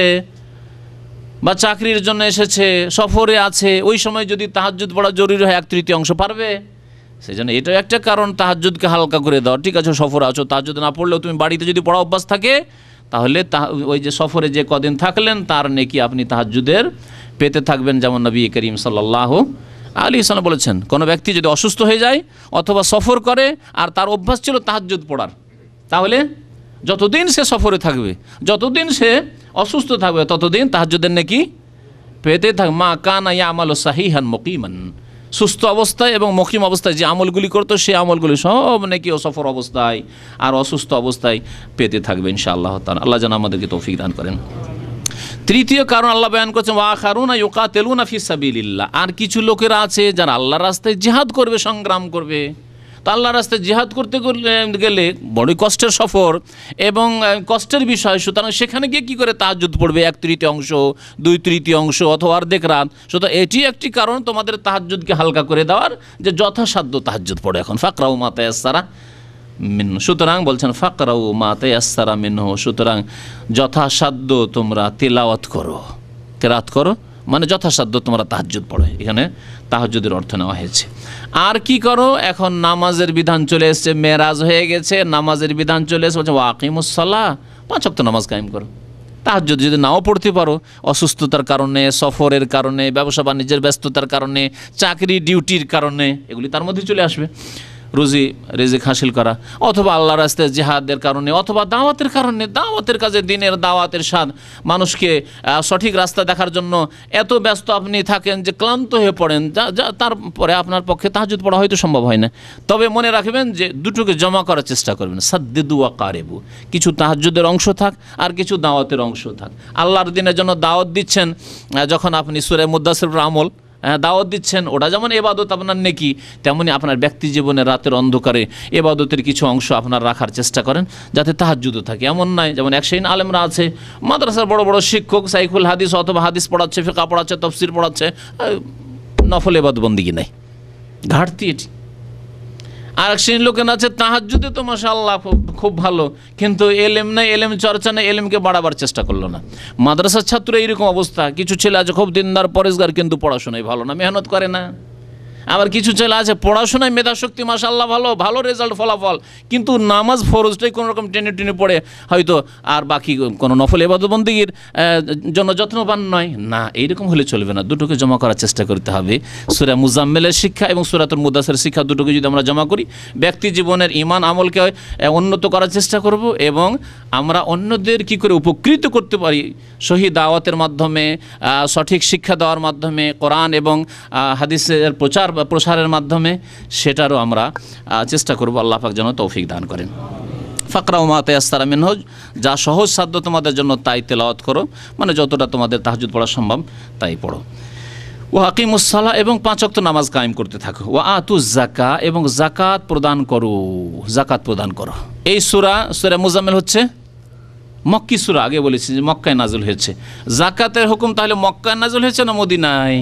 বা চাকরির জন্য এসেছে, সফরে আছে, ওই সময় যদি তাহাজ্জুদ পড়া জরুরি হয় এক তৃতীয়াংশ পারবে। সেই জন্য এটাও একটা কারণ তাহাজ্জুদকে হালকা করে দাও। ঠিক আছে সফরে আছো, তাহাজ্জুদ না পড়লেও তুমি বাড়িতে যদি পড়া অভ্যাস থাকে, তাহলে ওই যে সফরে যে কদিন থাকলেন তার নেকি আপনি তাহাজ্জুদের পেতে থাকবেন। যেমন নবী করিম সাল্লাল্লাহু আলাইহি ওয়াসাল্লাম বলেছেন, কোনো ব্যক্তি যদি অসুস্থ হয়ে যায় অথবা সফর করে আর তার অভ্যাস ছিল তাহাজ্জুদ পড়ার, তাহলে যতদিন সে সফরে থাকবে, যতদিন সে অসুস্থ থাকবে, ততদিন তাহাজ্জুদের নেকি পেতে থাকবে। মা কানা ইয়ামালু সাহিহান মুকিমান, সুস্থ অবস্থায় এবং মুকিম অবস্থায় যে আমলগুলি করতো সেই আমলগুলি সব নাকি ও সফর অবস্থায় আর অসুস্থ অবস্থায় পেতে থাকবে ইনশাআল্লাহ তাআলা। আল্লাহ যেন আমাদেরকে তৌফিক দান করেন। তৃতীয় কারণ আল্লাহ বয়ান করছেন, ওয়া আখারুনা ইউকাতিলুনা ফি সাবিলিল্লাহ, আর কিছু লোকেরা আছে যারা আল্লাহর রাস্তায় জিহাদ করবে, সংগ্রাম করবে। তো আল্লাহর রাস্তায় জিহাদ করতে গেলে বড়ই কষ্টের সফর এবং কষ্টের বিষয়, সুতরাং সেখানে গিয়ে কী করে তাহাজ্জুদ পড়বে, এক তৃতীয়াংশ, দুই তৃতীয়াংশ অথবা অর্ধেক রাত। সুতরাং এটি একটি কারণ তোমাদের তাহাজ্জুদকে হালকা করে দেওয়ার, যে যথাসাধ্য তাহাজ্জুদ পড়ে। এখন ফাকরাউ মা তায়াসসারা মিনহু, সুতরাং বলছেন ফাকরাউ মা তায়াসসারা মিনহু, সুতরাং যথাসাধ্য তোমরা তিলাওয়াত করো, কেরাত করো, মানে যথাসাধ্য তোমরা তাহাজ্জুদ পড়ো। এখানে তাহাজ্জুদের অর্থ নেওয়া হয়েছে। আর কি করো, এখন নামাজের বিধান চলে এসছে, মেরাজ হয়ে গেছে, নামাজের বিধান চলে এসে বলছে ওয়া আকিমুস সালাহ, পাঁচ ওয়াক্ত নামাজ কায়েম করো। তাহাজ্জুদ যদি নাও পড়তে পারো, অসুস্থতার কারণে, সফরের কারণে, ব্যবসা বাণিজ্যের ব্যস্ততার কারণে, চাকরি ডিউটির কারণে, এগুলি তার মধ্যে চলে আসবে। রুজি রিজিক হাসিল করা, অথবা আল্লাহর রাস্তায় জিহাদের কারণে, অথবা দাওয়াতের কারণে, দাওয়াতের কাজে, দিনের দাওয়াতের স্বাদ, মানুষকে সঠিক রাস্তা দেখার জন্য এত ব্যস্ত আপনি থাকেন যে ক্লান্ত হয়ে পড়েন, যা যা তারপরে আপনার পক্ষে তাহাজ্জুদ পড়া হয়তো সম্ভব হয় না। তবে মনে রাখবেন যে দুটোকে জমা করার চেষ্টা করবেন। সাদ্দিদু ওয়া কারিবু, কিছু তাহাজ্জুদের অংশ থাক আর কিছু দাওয়াতের অংশ থাক। আল্লাহর দিনের জন্য দাওয়াত দিচ্ছেন, যখন আপনি সূরা মুদ্দাসসিরের আমল দাওয়াত দিচ্ছেন, ওটা যেমন এবাদত আপনার নেকি, তেমনি আপনার ব্যক্তি জীবনে রাতের অন্ধকারে এবাদতের কিছু অংশ আপনার রাখার চেষ্টা করেন যাতে তাহাজ্জুদও থাকে। এমন নয় যেমন এক শ্রেণীর আলেমরা আছে, মাদ্রাসার বড় বড় শিক্ষক, সাইকুল হাদিস অথবা হাদিস পড়াচ্ছে, ফিকহ পড়াচ্ছে, তাফসীর পড়াচ্ছে, নফল ইবাদত বন্দেগী নাই, ঘাটতি এটি। আর এক শ্রেণীর লোকের আছে তাহাজ্জুদে তো মাশাআল্লাহ খুব ভালো, কিন্তু এলেম নাই, এলেম চর্চা নাই, এলেমকে বাড়াবার চেষ্টা করলো না। মাদ্রাসার ছাত্র এইরকম অবস্থা, কিছু ছেলে আছে খুব দিনদার পরেশগার কিন্তু পড়াশোনায় ভালো না, মেহনত করে না। আবার কিছু ছেলে আছে পড়াশোনায় মেধাশক্তি মাশাআল্লাহ ভালো, ভালো রেজাল্ট, ফলাফল, কিন্তু নামাজ ফরজটাই কোনো রকম টেনে টেনে পড়ে হয়তো, আর বাকি কোনো নফল ইবাদত বন্দেগীর জন্য যত্নবান নয়। না, এইরকম হলে চলবে না, দুটোকে জমা করার চেষ্টা করতে হবে। সূরা মুজাম্মিলের শিক্ষা এবং সূরাতুল মুদাসসিরের শিক্ষা দুটোকে যদি আমরা জমা করি, ব্যক্তি জীবনের ঈমান আমলকে উন্নত করার চেষ্টা করব এবং আমরা অন্যদের কি করে উপকৃত করতে পারি সহি দাওয়াতের মাধ্যমে, সঠিক শিক্ষা দেওয়ার মাধ্যমে, কোরআন এবং হাদিসের প্রচার বা প্রসারের মাধ্যমে, সেটারও আমরা চেষ্টা করব। আল্লাহ পাক যেন তৌফিক দান করেন। ফাকরাউ মা তায়াসসারা মিনহু, যা সহজ সাধ্য তোমাদের জন্য তাই তেলাওয়াত করো, মানে যতটা তোমাদের তাহাজ্জুদ পড়া সম্ভব তাই পড়ো। ওয়া আকিমুস সালাহ, এবং পাঁচ ওয়াক্ত নামাজ কায়েম করতে থাকো। ওয়া আতুজ যাকা, এবং যাকাত প্রদান করো, যাকাত প্রদান করো। এই সূরা সূরা মুজাম্মিল হচ্ছে মক্কি সূরা, আগে বলেছি যে মক্কায় নাযিল হয়েছে। যাকাতের হুকুম তাহলে মক্কায় নাযিল হয়েছে না মদিনায়?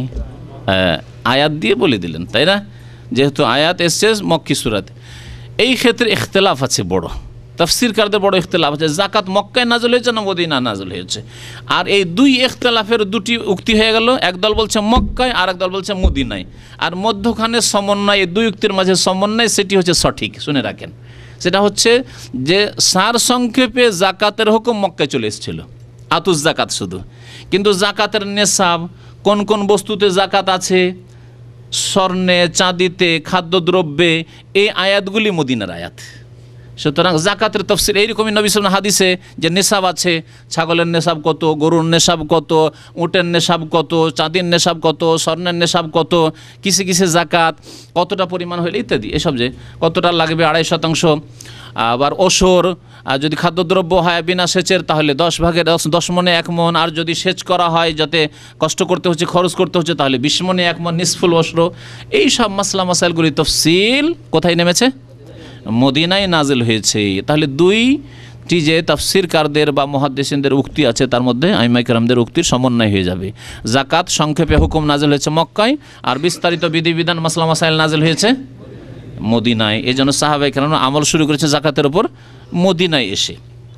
আয়াত দিয়ে বলে দিলেন, তাই না? যেহেতু আয়াত এসছে মক্কি সূরাতে, এই ক্ষেত্রে ইখতিলাফ আছে বড়, তাফসীরকারদের বড় ইখতিলাফ আছে, যাকাত মক্কায় নাযিল হয়েছে না মদিনা নাযিল হয়েছে। আর এই দুই ইখতিলাফের দুটি উক্তি হয়ে গেল, একদল বলছে মক্কায় আর একদল বলছে মদিনায়, আর মধ্যখানে সমন্বয়, এই দুই উক্তির মাঝে সমন্বয়, সেটি হচ্ছে সঠিক। শুনে রাখেন, সেটা হচ্ছে যে সার সংক্ষেপে জাকাতের হুকুম মক্কায় চলে এসেছিল, আতুস জাকাত শুধু, কিন্তু জাকাতের নেশাব, কোন কোন বস্তুতে জাকাত আছে, স্বর্ণে, চাঁদিতে, খাদ্যদ্রব্যে, এই আয়াতগুলি মদিনার আয়াত। সুতরাং জাকাতের তফসির এইরকমই নবী সাল্লাল্লাহু আলাইহি হাদিসে যে নেশাব আছে, ছাগলের নেশাব কত, গরুর নেশাব কত, উটের নেশাব কত, চাঁদির নেশাব কত, স্বর্ণের নেশাব কত, কিসে কিসে জাকাত, কতটা পরিমাণ হলে ইত্যাদি, এসব যে কতটা লাগবে, আড়াই শতাংশ। আবার ওসর, আর যদি খাদ্যদ্রব্য হয় বিনা সেচের তাহলে দশ ভাগে দশ দশ মনে এক মন, আর যদি সেচ করা হয় যাতে কষ্ট করতে হচ্ছে, খরচ করতে হচ্ছে, তাহলে বিশ মনে এক মন, নিসফুল ওসর। এই সব মাসলা মাসাইলগুলি তফসিল কোথায় নেমেছে? মদিনায় নাজিল হয়েছে। তাহলে দুইটি যে তাফসীরকারদের বা মুহাদ্দিসিনদের উক্তি আছে, তার মধ্যে আইমায়ে কেরামদের উক্তির সমন্বয় হয়ে যাবে। জাকাত সংক্ষেপে হুকুম নাজিল হয়েছে মক্কায়, আর বিস্তারিত বিধিবিধান মাসলা মাসাইল নাজিল হয়েছে মদিনায়। এই জন্য সাহাবায়ে কেরাম আমল শুরু করেছে জাকাতের উপর মদিনায় এসে।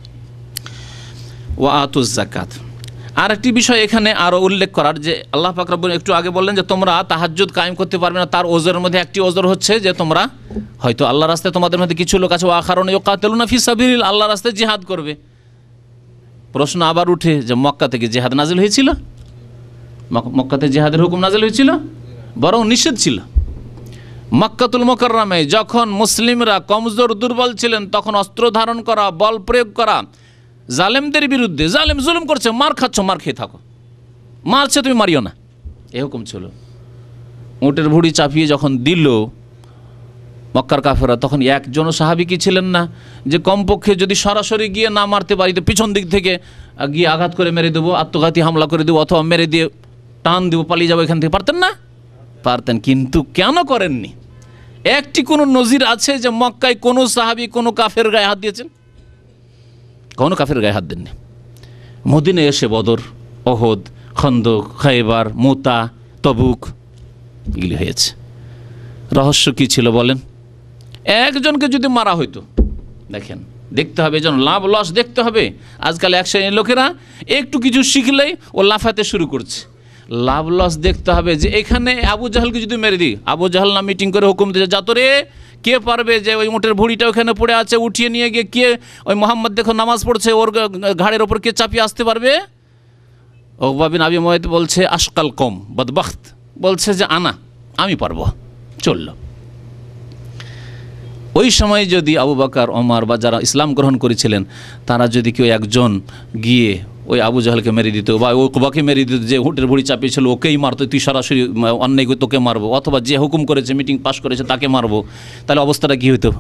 ওয়া আতুজ যাকাত। আর একটি বিষয় এখানে আরও উল্লেখ করার, যে আল্লাহ পাক রব্বুল একটু আগে বললেন যে তোমরা তাহাজ্জুদ কায়েম করতে পারবে না, তার ওজরের মধ্যে একটি ওজর হচ্ছে যে তোমরা হয়তো আল্লাহর রাস্তায়, তোমাদের মধ্যে কিছু লোক আছে ওয়াখারুনা ইউকাতিলুনা ফি সাবিলিল্লাহ, আল্লাহর রাস্তায় জিহাদ করবে। প্রশ্ন আবার উঠে যে মক্কা থেকে জিহাদ নাজিল হয়েছিল? মক্কাতে জিহাদের হুকুম নাজিল হয়েছিল? বরং নিষেধ ছিল। মক্কাতুল মুকাররমায় যখন মুসলিমরা কমজোর দুর্বল ছিলেন, তখন অস্ত্র ধারণ করা, বল প্রয়োগ করা, জালেমদের বিরুদ্ধে, জালেম জুলুম করছে, মার খাচ্ছ, মার খেয়ে থাকো, মারছে তুমি মারিও না, এ হুকুম ছিল। উটের ভুঁড়ি চাপিয়ে যখন দিল মক্কার কাফেররা, তখন একজন সাহাবী কি ছিলেন না যে কমপক্ষে যদি সরাসরি গিয়ে না মারতে পারি তো পিছন দিক থেকে গিয়ে আঘাত করে মেরে দেবো, আত্মঘাতী হামলা করে দেবো, অথবা মেরে দিয়ে টান দেবো, পালিয়ে যাবো এখান থেকে? পারতেন না? পারতেন, কিন্তু কেন করেননি? একটি কোনো নজির আছে যে মক্কায় কোনো সাহাবী কোনো কাফের গায়ে হাত দিয়েছেন? কোনো কাফের গায়ে হাত দেননি। মদিনায় এসে বদর, ওহদ, খন্দক, খায়বার, মুতা, তবুক এগুলি হয়েছে। রহস্য কী ছিল বলেন? একজনকে যদি মারা হইতো, দেখেন, দেখতে হবে যেন লাভ লস দেখতে হবে। আজকাল এক শ্রেণীর লোকেরা একটু কিছু শিখলেই ও লাফাতে শুরু করছে। লাভ লস দেখতে হবে যে এখানে আবু জাহলকে যদি মেরে দিই, আবু জাহল না মিটিং করে হুকুম দিয়েছে, যাতরে কে পারবে যে ওই উটের ভুঁড়িটা ওখানে পড়ে আছে, উঠিয়ে নিয়ে গিয়ে কে, ওই মোহাম্মদ দেখো নামাজ পড়ছে, ওর ঘাড়ের ওপর কে চাপিয়ে আসতে পারবে? উকবা বিন আবি মুআইত বলছে আশকাল কম বদবখত, বলছে যে আনা, আমি পারবো, চলল। ওই সময় যদি আবু বকর ওমর বা যারা ইসলাম গ্রহণ করেছিলেন তারা যদি কেউ একজন গিয়ে ওই আবু জাহেলকে মেরে দিত বা ওকবাকে মেরে দিত, যে হুটের ভুড়ি চাপিয়েছিল ওকেই মারতো, তুই সরাসরি অন্যায় তোকে মারবো, অথবা যে হুকুম করেছে মিটিং পাস করেছে তাকে মারবো, তাহলে অবস্থাটা কী হতো?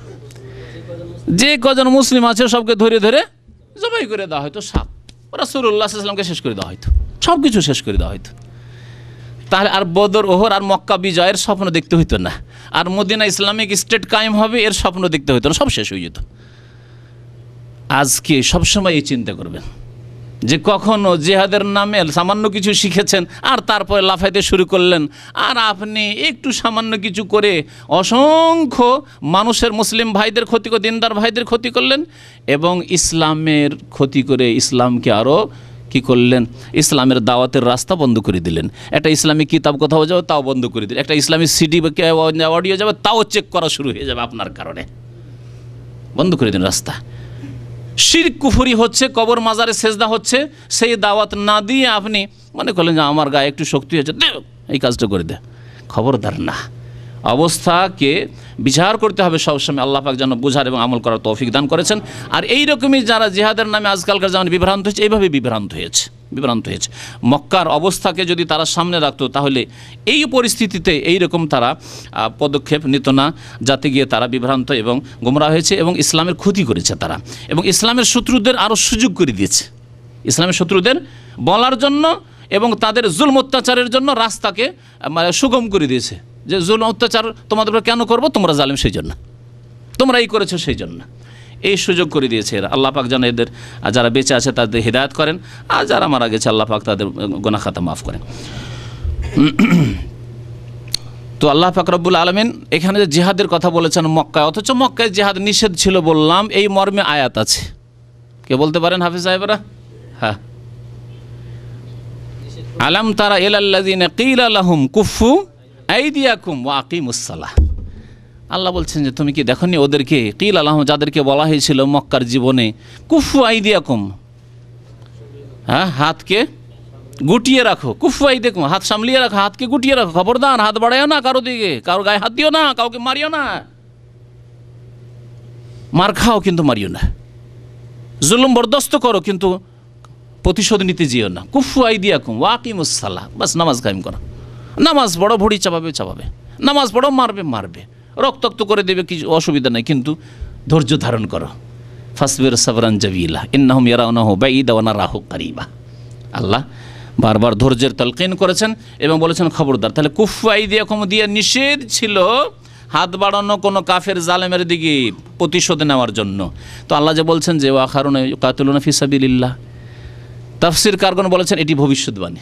যে কজন মুসলিম আছে সবকে ধরে ধরে জবাই করে দেওয়া হয়তো, সাপ রাসূলুল্লাহ সাল্লাল্লাহু আলাইহি ওয়াসাল্লামকে শেষ করে দেওয়া হয়তো, সব কিছু শেষ করে দেওয়া হয়তো। তাহলে আর বদর, ওহর আর মক্কা বিজয়ের স্বপ্ন দেখতে হইতো না, আর মদিনা ইসলামিক স্টেট কায়েম হবে এর স্বপ্ন দেখতে হইতো না, সব শেষ হয়ে যেত। আজকে সবসময় এই চিন্তা করবেন যে কখনো জিহাদের নামে সামান্য কিছু শিখেছেন আর তারপরে লাফাইতে শুরু করলেন, আর আপনি একটু সামান্য কিছু করে অসংখ্য মানুষের, মুসলিম ভাইদের ক্ষতি করে, দিনদার ভাইদের ক্ষতি করলেন এবং ইসলামের ক্ষতি করে ইসলামকে আরও কি করলেন, ইসলামের দাওয়াতের রাস্তা বন্ধ করে দিলেন। একটা ইসলামিক কিতাব কোথাও যাবে তাও বন্ধ করে দিলেন, একটা ইসলামিক সিডি অডিও যাবে তাও চেক করা শুরু হয়ে যাবে আপনার কারণে, বন্ধ করে দিন রাস্তা। শিরক কুফরি হচ্ছে, কবর মাজারে সেজদা হচ্ছে, সেই দাওয়াত না দিয়ে আপনি মনে করলেন যে আমার গায়ে একটু শক্তি হয়েছে, দে এই কাজটা করে দে, খবরদার না। অবস্থাকে বিচার করতে হবে সবসময়। আল্লাহ পাক যেন বুঝার এবং আমল করার তৌফিক দান করেছেন। আর এই রকমই যারা জিহাদের নামে আজকালকার যেমন বিভ্রান্ত হয়েছে, এইভাবে বিভ্রান্ত হয়েছে বিভ্রান্ত হয়েছে মক্কার অবস্থাকে যদি তারা সামনে রাখতো তাহলে এই পরিস্থিতিতে এই রকম তারা পদক্ষেপ নিত না, যাতে গিয়ে তারা বিভ্রান্ত এবং গোমরাহ হয়েছে এবং ইসলামের ক্ষতি করেছে তারা, এবং ইসলামের শত্রুদের আরও সুযোগ করে দিয়েছে, ইসলামের শত্রুদের বলার জন্য এবং তাদের জুলম অত্যাচারের জন্য রাস্তাকে সুগম করে দিয়েছে, যে জুলম অত্যাচার তোমাদের উপর কেন করবো, তোমরা জালিম সেই জন্য, তোমরা এই করেছো সেই জন্য, এই সুযোগ করে দিয়েছে এরা। আল্লাহ পাক যেন এদের যারা বেঁচে আছে তাদের হিদায়াত করেন, আর যারা মারা গেছে আল্লাহ পাক তাদের গুনাহ খাতা মাফ করেন। তো আল্লাহ পাক রব্বুল আলামিন এখানে যে জিহাদের কথা বলেছেন মক্কায়, অথচ মক্কায় জিহাদ নিষেধ ছিল বললাম, এই মর্মে আয়াত আছে, কে বলতে পারেন হাফিজ সাহেবরা? হ্যাঁ, আলাম তারা ইলাল্লাযিনা কিলা লাহুম কুফু আইদিয়াকুম ওয়া আকিমুস সালাহ। আল্লাহ বলছেন যে তুমি কি দেখনি ওদেরকে, কিল আল্লাহ, যাদেরকে বলা হয়েছিল মক্কার জীবনে, কুফু আইদিয়াকুম, হ্যাঁ হাতকে গুটিয়ে রাখো, কুফু আইদিয়াকুম, হাত সামলিয়ে রাখো, হাতকে গুটিয়ে রাখো, খবরদার হাত বাড়াইও না কারো দিকে, কারো গায়ে হাত দিও না, কাউকে মারিও না, মার খাও কিন্তু মারিও না, জুলুম বরদাস্ত করো কিন্তু প্রতিশোধ নিতে যেও না, কুফু আইদিয়াকুম ওয়া আকিমুস সালাহ, বাস নামাজ কায়েম করো, নামাজ পড়ো, ভুঁড়ি চাপাবে চাপাবে, নামাজ পড়ো, মারবে মারবে, রক্তাক্ত করে দেবে, কিছু অসুবিধা নেই, কিন্তু ধৈর্য ধারণ করো। ফাসবির সাবরান জামিলা ইন্নাহুম ইয়ারাউনাহু বাঈদা ওয়া নারাহু কারীবা। আল্লাহ বারবার ধৈর্যের তালকিন করেছেন এবং বলেছেন খবরদার। তাহলে কুফু আইদিয়াকুম দিয়ে নিষেধ ছিল হাত বাড়ানো কোনো কাফের জালেমের দিকে প্রতিশোধ নেওয়ার জন্য। তো আল্লাহ যে বলছেন যে ওয়া আখারুনা ইউকাতিলুনা ফি সাবিলিল্লাহ, তাফসীর কারগণ বলেছেন এটি ভবিষ্যৎবাণী,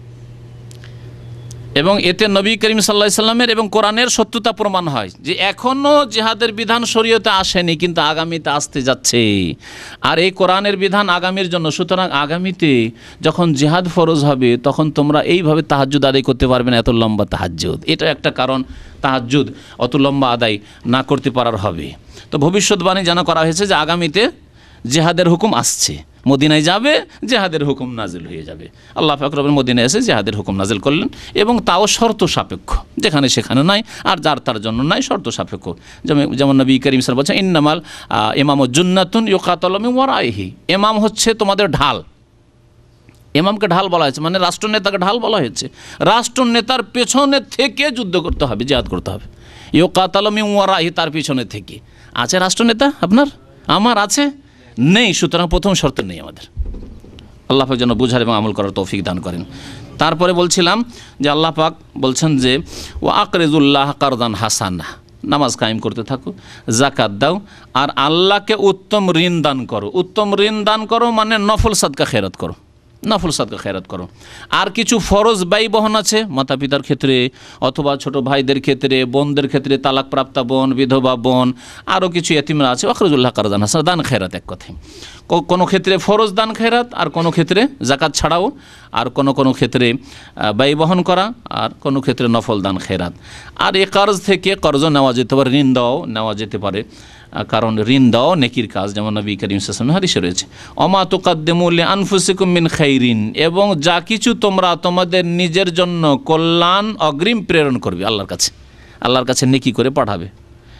এবং এতে নবী করিম সাল্লাল্লাহু আলাইহি সাল্লামের এবং কোরআনের সত্যতা প্রমাণ হয় যে এখনও জিহাদের বিধান শরীয়তে আসেনি, কিন্তু আগামীতে আসতে যাচ্ছে, আর এই কোরআনের বিধান আগামীর জন্য। সুতরাং আগামীতে যখন জিহাদ ফরজ হবে তখন তোমরা এইভাবে তাহাজ্জুদ আদায় করতে পারবে না, এত লম্বা তাহাজ্জুদ, এটা একটা কারণ তাহাজ্জুদ অত লম্বা আদায় না করতে পারার হবে। তো ভবিষ্যৎবাণী যেন করা হয়েছে যে আগামীতে জিহাদের হুকুম আসছে, মদিনায় যাবে, জিহাদের হুকুম নাজিল হয়ে যাবে। আল্লাহ পাক রব্বুল মদিনায় এসে জিহাদের হুকুম নাজিল করলেন, এবং তাও শর্ত সাপেক্ষ, যেখানে সেখানে নাই, আর যার তার জন্য নাই, শর্ত সাপেক্ষ। যেমন যেমন নবী করিম সাল্লাল্লাহু আলাইহি ওয়াসাল্লাম বলছেন ইন্নামাল ইমামু জুন্নাতুন ইউকাতালু মিন ওয়ারাইহি, ইমাম হচ্ছে তোমাদের ঢাল। ইমামকে ঢাল বলা হয়েছে, মানে রাষ্ট্রনেতাকে ঢাল বলা হয়েছে। রাষ্ট্রনেতার পেছনে থেকে যুদ্ধ করতে হবে, জিহাদ করতে হবে। ইউকাতালু মিন ওয়ারাইহি, তার পিছনে থেকে। আছে রাষ্ট্রনেতা আপনার আমার? আছে? নেই। সুতরাং প্রথম শর্ত নেই আমাদের। আল্লাহ পাক যেন বুঝার এবং আমল করার তৌফিক দান করেন। তারপরে বলছিলাম যে আল্লাহ পাক বলছেন যে ও আকরিজুল্লাহ কারদান হাসানা, নামাজ কায়েম করতে থাকো, জাকাত দাও, আর আল্লাহকে উত্তম ঋণ দান করো। উত্তম ঋণ দান করো মানে নফল সাদকা খেরাত করো, নফল সাদকা খেরাত করো। আর কিছু ফরজ ব্যয় বহন আছে মাতা পিতার ক্ষেত্রে, অথবা ছোট ভাইদের ক্ষেত্রে, বোনদের ক্ষেত্রে, তালাকপ্রাপ্তা বোন, বিধবা বোন, আরও কিছু এতিমরা আছে। আখরুজুল্লাহ কারদান হাসানা, দান খেরাত এক কথায়। কোনো ক্ষেত্রে ফরজ দান খেরাত, আর কোনো ক্ষেত্রে জাকাত ছাড়াও, আর কোনো কোনো ক্ষেত্রে ব্যয় বহন করা, আর কোনো ক্ষেত্রে নফল দান খেরাত। আর এ কার্জ থেকে কর্জ নেওয়া যেতে পারে, ঋণ দেওয়াও নেওয়া যেতে পারে, কারণ ঋণ দেওয়া নেকির কাজ, যেমন নবী করিম সাল্লাল্লাহু আলাইহি ওয়াসাল্লাম হাদিসে রয়েছে অমা তুকাদ্দিমু লিআনফুসিকুম মিন খাইরিন, এবং যা কিছু তোমরা তোমাদের নিজের জন্য কল্যাণ অগ্রিম প্রেরণ করবে আল্লাহর কাছে, আল্লাহর কাছে নেকি করে পাঠাবে,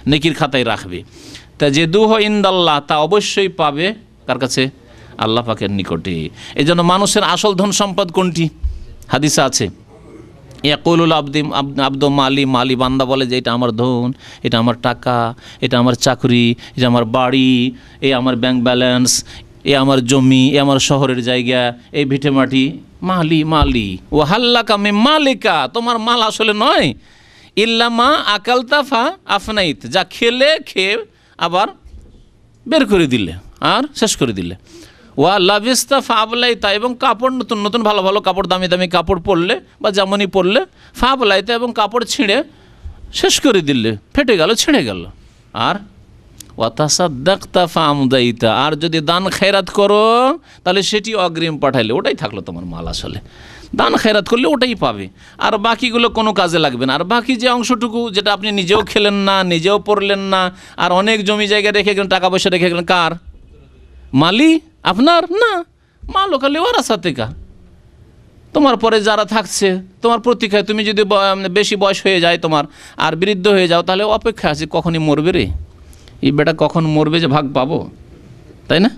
নেকির খাতায় রাখবে। তা যে দুহ ইন্দাল্লাহ তা অবশ্যই পাবে কার কাছে? আল্লাহ পাকের নিকটে। এই জন্য মানুষের আসল ধন সম্পদ কোনটি? হাদিসে আছে, ইয়াকুলুল আবদি আব্দ মালি মালি, বান্দা বলে যে এটা আমার ধন, এটা আমার টাকা, এটা আমার চাকরি, এটা আমার বাড়ি, এই আমার ব্যাংক ব্যালেন্স, এ আমার জমি, এ আমার শহরের জায়গা, এই ভিটে মাটি, মালি মালি। ও হাল্লাকা মে মালিকা, তোমার মাল আসলে নয়। ইল্লামা আকালতাফা আফনাইত, যা খেলে খেয়ে আবার বের করে দিলে আর শেষ করে দিলে। ওয়া লাবিস্তা ফাবলাইতা, এবং কাপড় নতুন নতুন ভালো ভালো কাপড়, দামি দামি কাপড় পরলে বা যেমনই পরলে, ফাবলাইতা, এবং কাপড় ছিঁড়ে শেষ করে দিলে, ফেটে গেল, ছিঁড়ে গেল। আর ওয়াতাসাদ্দাকতা ফামদাইতা, আর যদি দান খেরাত করো তাহলে সেটি অগ্রিম পাঠাইলে, ওটাই থাকলো তোমার মাল। আসলে দান খেরাত করলে ওটাই পাবে, আর বাকিগুলো কোনো কাজে লাগবে না। আর বাকি যে অংশটুকু, যেটা আপনি নিজেও খেলেন না, নিজেও পড়লেন না, আর অনেক জমি জায়গা রেখে গেলেন, টাকা পয়সা রেখে গেলেন, কার? মালি আপনার না, মালো খালি ওরা সাথে কা তোমার পরে যারা থাকছে তোমার প্রতীক্ষায়। তুমি যদি বেশি বয়স হয়ে যায় তোমার আর বৃদ্ধ হয়ে যাও, তাহলে অপেক্ষা আছে কখনই মরবে রে, এই বেটা কখন মরবে যে ভাগ পাবো, তাই না?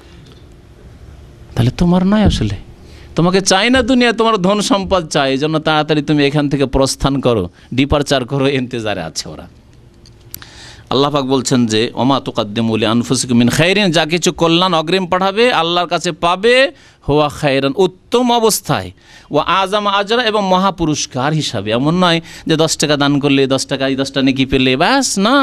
তাহলে তোমার নয়, আসলে তোমাকে চাই না দুনিয়া, তোমার ধন সম্পদ চাই। এই জন্য তাড়াতাড়ি তুমি এখান থেকে প্রস্থান করো, ডিপারচার করো, ইন্তজারে আছে ওরা। আল্লাহ পাক বলছেন যে ওমা তুকাদ্দিমু লিআনফুসিকুম মিন খাইরিন, যা কিছু কল্যাণ অগ্রিম পাঠাবে আল্লাহর কাছে পাবে, হুয়া খায়রান, উত্তম অবস্থায়, ওয়া আযাম আজরা, এবং মহাপুরস্কার হিসাবে। এমন নয় যে দশ টাকা দান করলে দশ টাকায় দশটা নেকি পেলে, ব্যাস না,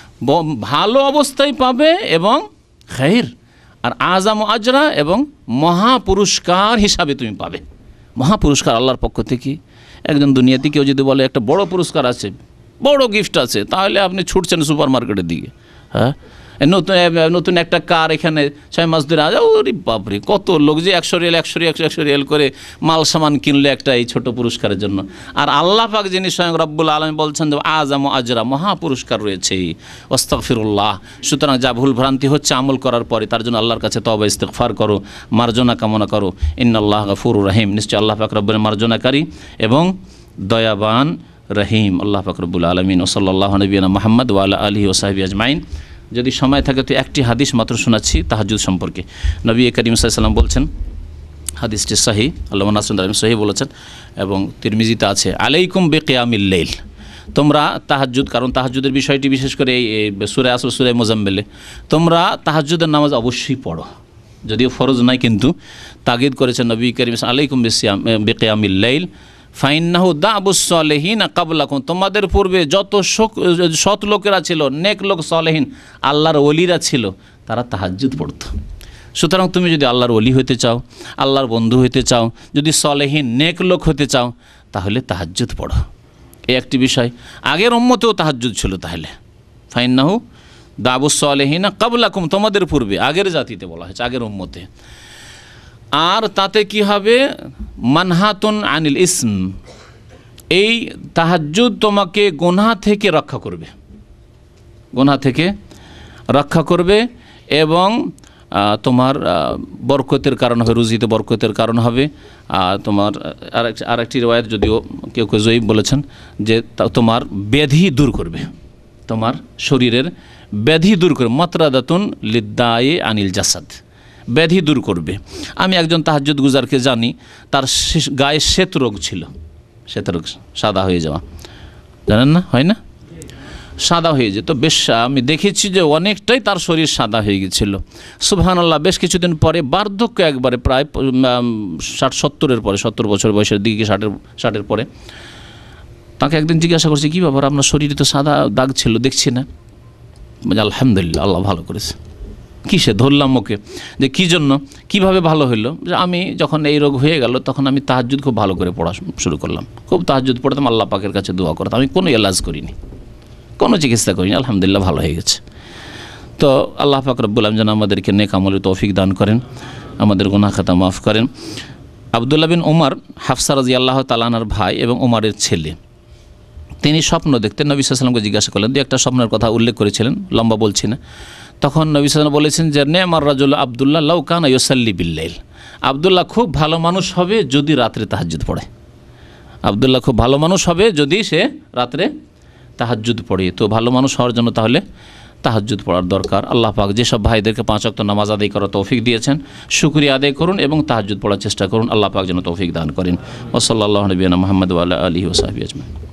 ভালো অবস্থায় পাবে এবং খায়র, আর আযাম আজরা, এবং মহাপুরস্কার হিসাবে তুমি পাবে। মহাপুরস্কার আল্লাহর পক্ষ থেকে। একজন দুনিয়াতে কেউ যদি বলে একটা বড় পুরস্কার আছে, বড় গিফট আছে, তাহলে আপনি ছুটছেন সুপার মার্কেটের দিকে। হ্যাঁ, নতুন নতুন একটা কার এখানে ছয় মাস ধরে আজ, ওরে বাপরে, কত লোক যে একশো রিয়াল একশো রিয়াল একশো রিয়াল করে মাল সামান কিনলে একটা এই ছোট পুরস্কারের জন্য। আর আল্লাহ পাক যিনি স্বয়ং রব্বুল আলামিন বলছেন যে আযাম আজরা, মহাপুরস্কার রয়েছে, আস্তাগফিরুল্লাহ। সুতরাং যা ভুল ভ্রান্তি হচ্ছে আমল করার পরে, তার জন্য আল্লাহর কাছে তওবা ইস্তিগফার করো, মার্জনা কামনা করো। ইন্নাল্লাহ গফুরুর রহিম, নিশ্চয় আল্লাহ পাক রব্বুল মার্জনাকারী এবং দয়াবান রহিম। আল্লাহ পাক রব্বুল আলামিন। ওয়া সাল্লাল্লাহু নবিয়িনা মুহাম্মদ ওয়া আলা আলিহি ওয়া সাহবিহি আজমাইন। যদি সময় থাকে তো একটি হাদিস মাত্র শোনাচ্ছি তাহাজ্জুদ সম্পর্কে। নবী করিম সাল্লাল্লাহু আলাইহি ওয়াসাল্লাম বলছেন, হাদিসটি সহিহ, আল্লামা নাসিরুদ্দিন আলবানী সহিহ বলেছেন, এবং তিরমিজিতে আছে, আলাইকুম বিকিয়ামিল লাইল, তোমরা তাহাজ্জুদ, কারণ তাহাজ্জুদের বিষয়টি বিশেষ করে এই সূরা আসর, সূরা মুজাম্মিলে, তোমরা তাহাজ্জুদের নামাজ অবশ্যই পড়ো, যদিও ফরজ নয়, কিন্তু তাগিদ করেছেন নবী করিম আলাইকুম বিকিয়ামিল লাইল ফাইন্নাহু দাবুস সালেহিন কাবলাকুম, তোমাদের পূর্বে যত সৎ লোকেরা ছিল, নেক লোক, সালেহিন আল্লাহর ওলিরা ছিল, তারা তাহাজ্জুদ পড়ত। সুতরাং তুমি যদি আল্লাহর ওলি হতে চাও, আল্লাহর বন্ধু হতে চাও, যদি সালেহিন নেক লোক হতে চাও, তাহলে তাহাজ্জুদ পড়ো। এই একটি বিষয়। আগের উম্মতেও তাহাজ্জুদ ছিল, তাহলে ফাইন্নাহু দাবুস সালেহিন কাবলাকুম, তোমাদের পূর্বে, আগের জাতিতে বলা হয়েছে, আগের উম্মতে। আর তাতে কি হবে? মানহাতুন আনিল ইসম, এই তাহাজ্জুদ তোমাকে গুনাহ থেকে রক্ষা করবে, গুনাহ থেকে রক্ষা করবে, এবং তোমার বরকতের কারণ হবে, রুজিতে বরকতের কারণ হবে। তোমার আরেক আরেকটি রিওয়ায়াত, যদিও কেউ কেউ জয়ীফ বলেছেন, যে তোমার ব্যাধি দূর করবে, তোমার শরীরের ব্যাধি দূর করবে। মাতরাদাতুন লিদ্দায়ে আনিল জাসাদ, ব্যাধি দূর করবে। আমি একজন তাহাজ্জুদ গুজারকে জানি, তার গায়ে শ্বেত রোগ ছিল, শ্বেত রোগ, সাদা হয়ে যাওয়া, জানেন না, হয় না, সাদা হয়ে যেত বেশ। আমি দেখেছি যে অনেকটাই তার শরীর সাদা হয়ে গেছিল। সুবহানাল্লাহ। বেশ কিছুদিন পরে বার্ধক্য, একবারে প্রায় ষাট সত্তরের পরে, সত্তর বছর বয়সের দিকে, ষাটের ষাটের পরে, তাকে একদিন জিজ্ঞাসা করছি, কী ব্যাপার, আপনার শরীরে তো সাদা দাগ ছিল, দেখছি না। আলহামদুলিল্লাহ, আল্লাহ ভালো করেছে। কিসে ধরলাম ওকে, যে কী জন্য, কীভাবে ভালো হইলো? যে আমি যখন এই রোগ হয়ে গেল, তখন আমি তাহাজ্জুদ খুব ভালো করে পড়া শুরু করলাম, খুব তাহাজ্জুদ পড়তাম, আল্লাহ পাকের কাছে দোয়া করতাম, আমি কোনো এলাজ করিনি, কোনো চিকিৎসা করিনি, আলহামদুলিল্লাহ ভালো হয়ে গেছে। তো আল্লাহ পাক রব্বুল আলামিন যেন আমাদেরকে নেক আমলের তৌফিক দান করেন, আমাদের গুনাহ খাতা মাফ করেন। আব্দুল্লাহ বিন উমর, হাফসা রাদিয়াল্লাহু তাআলা আনহার ভাই এবং উমরের ছেলে, তিনি স্বপ্ন দেখতেন। নবী সাল্লাল্লাহু আলাইহি ওয়াসাল্লামকে জিজ্ঞাসা করলেন, দু একটা স্বপ্নের কথা উল্লেখ করেছিলেন, লম্বা বলছি না। তখন নবী সাল্লাল্লাহু আলাইহি ওয়াসাল্লাম বলেছেন যে নেমার রাজুল আব্দুল্লাহ লাউ কানা ইউসাল্লি বিল্লাইল, আব্দুল্লাহ খুব ভালো মানুষ হবে যদি রাত্রে তাহাজ্জুদ পড়ে। আব্দুল্লাহ খুব ভালো মানুষ হবে যদি সে রাত্রে তাহাজ্জুদ পড়ি। তো ভালো মানুষ হওয়ার জন্য তাহলে তাহাজ্জুদ পড়ার দরকার। আল্লাহ পাক যেসব ভাইদেরকে পাঁচ ওয়াক্ত নামাজ আদায় করার তৌফিক দিয়েছেন, শুকরিয়া আদায় করুন এবং তাহাজ্জুদ পড়ার চেষ্টা করুন। আল্লাহ পাক যেন তৌফিক দান করেন। ওয়া সাল্লাল্লাহু নবিয়ানা মুহাম্মদ ওয়া আলা আলিহি ওয়া সাহবিহি আজমাইন।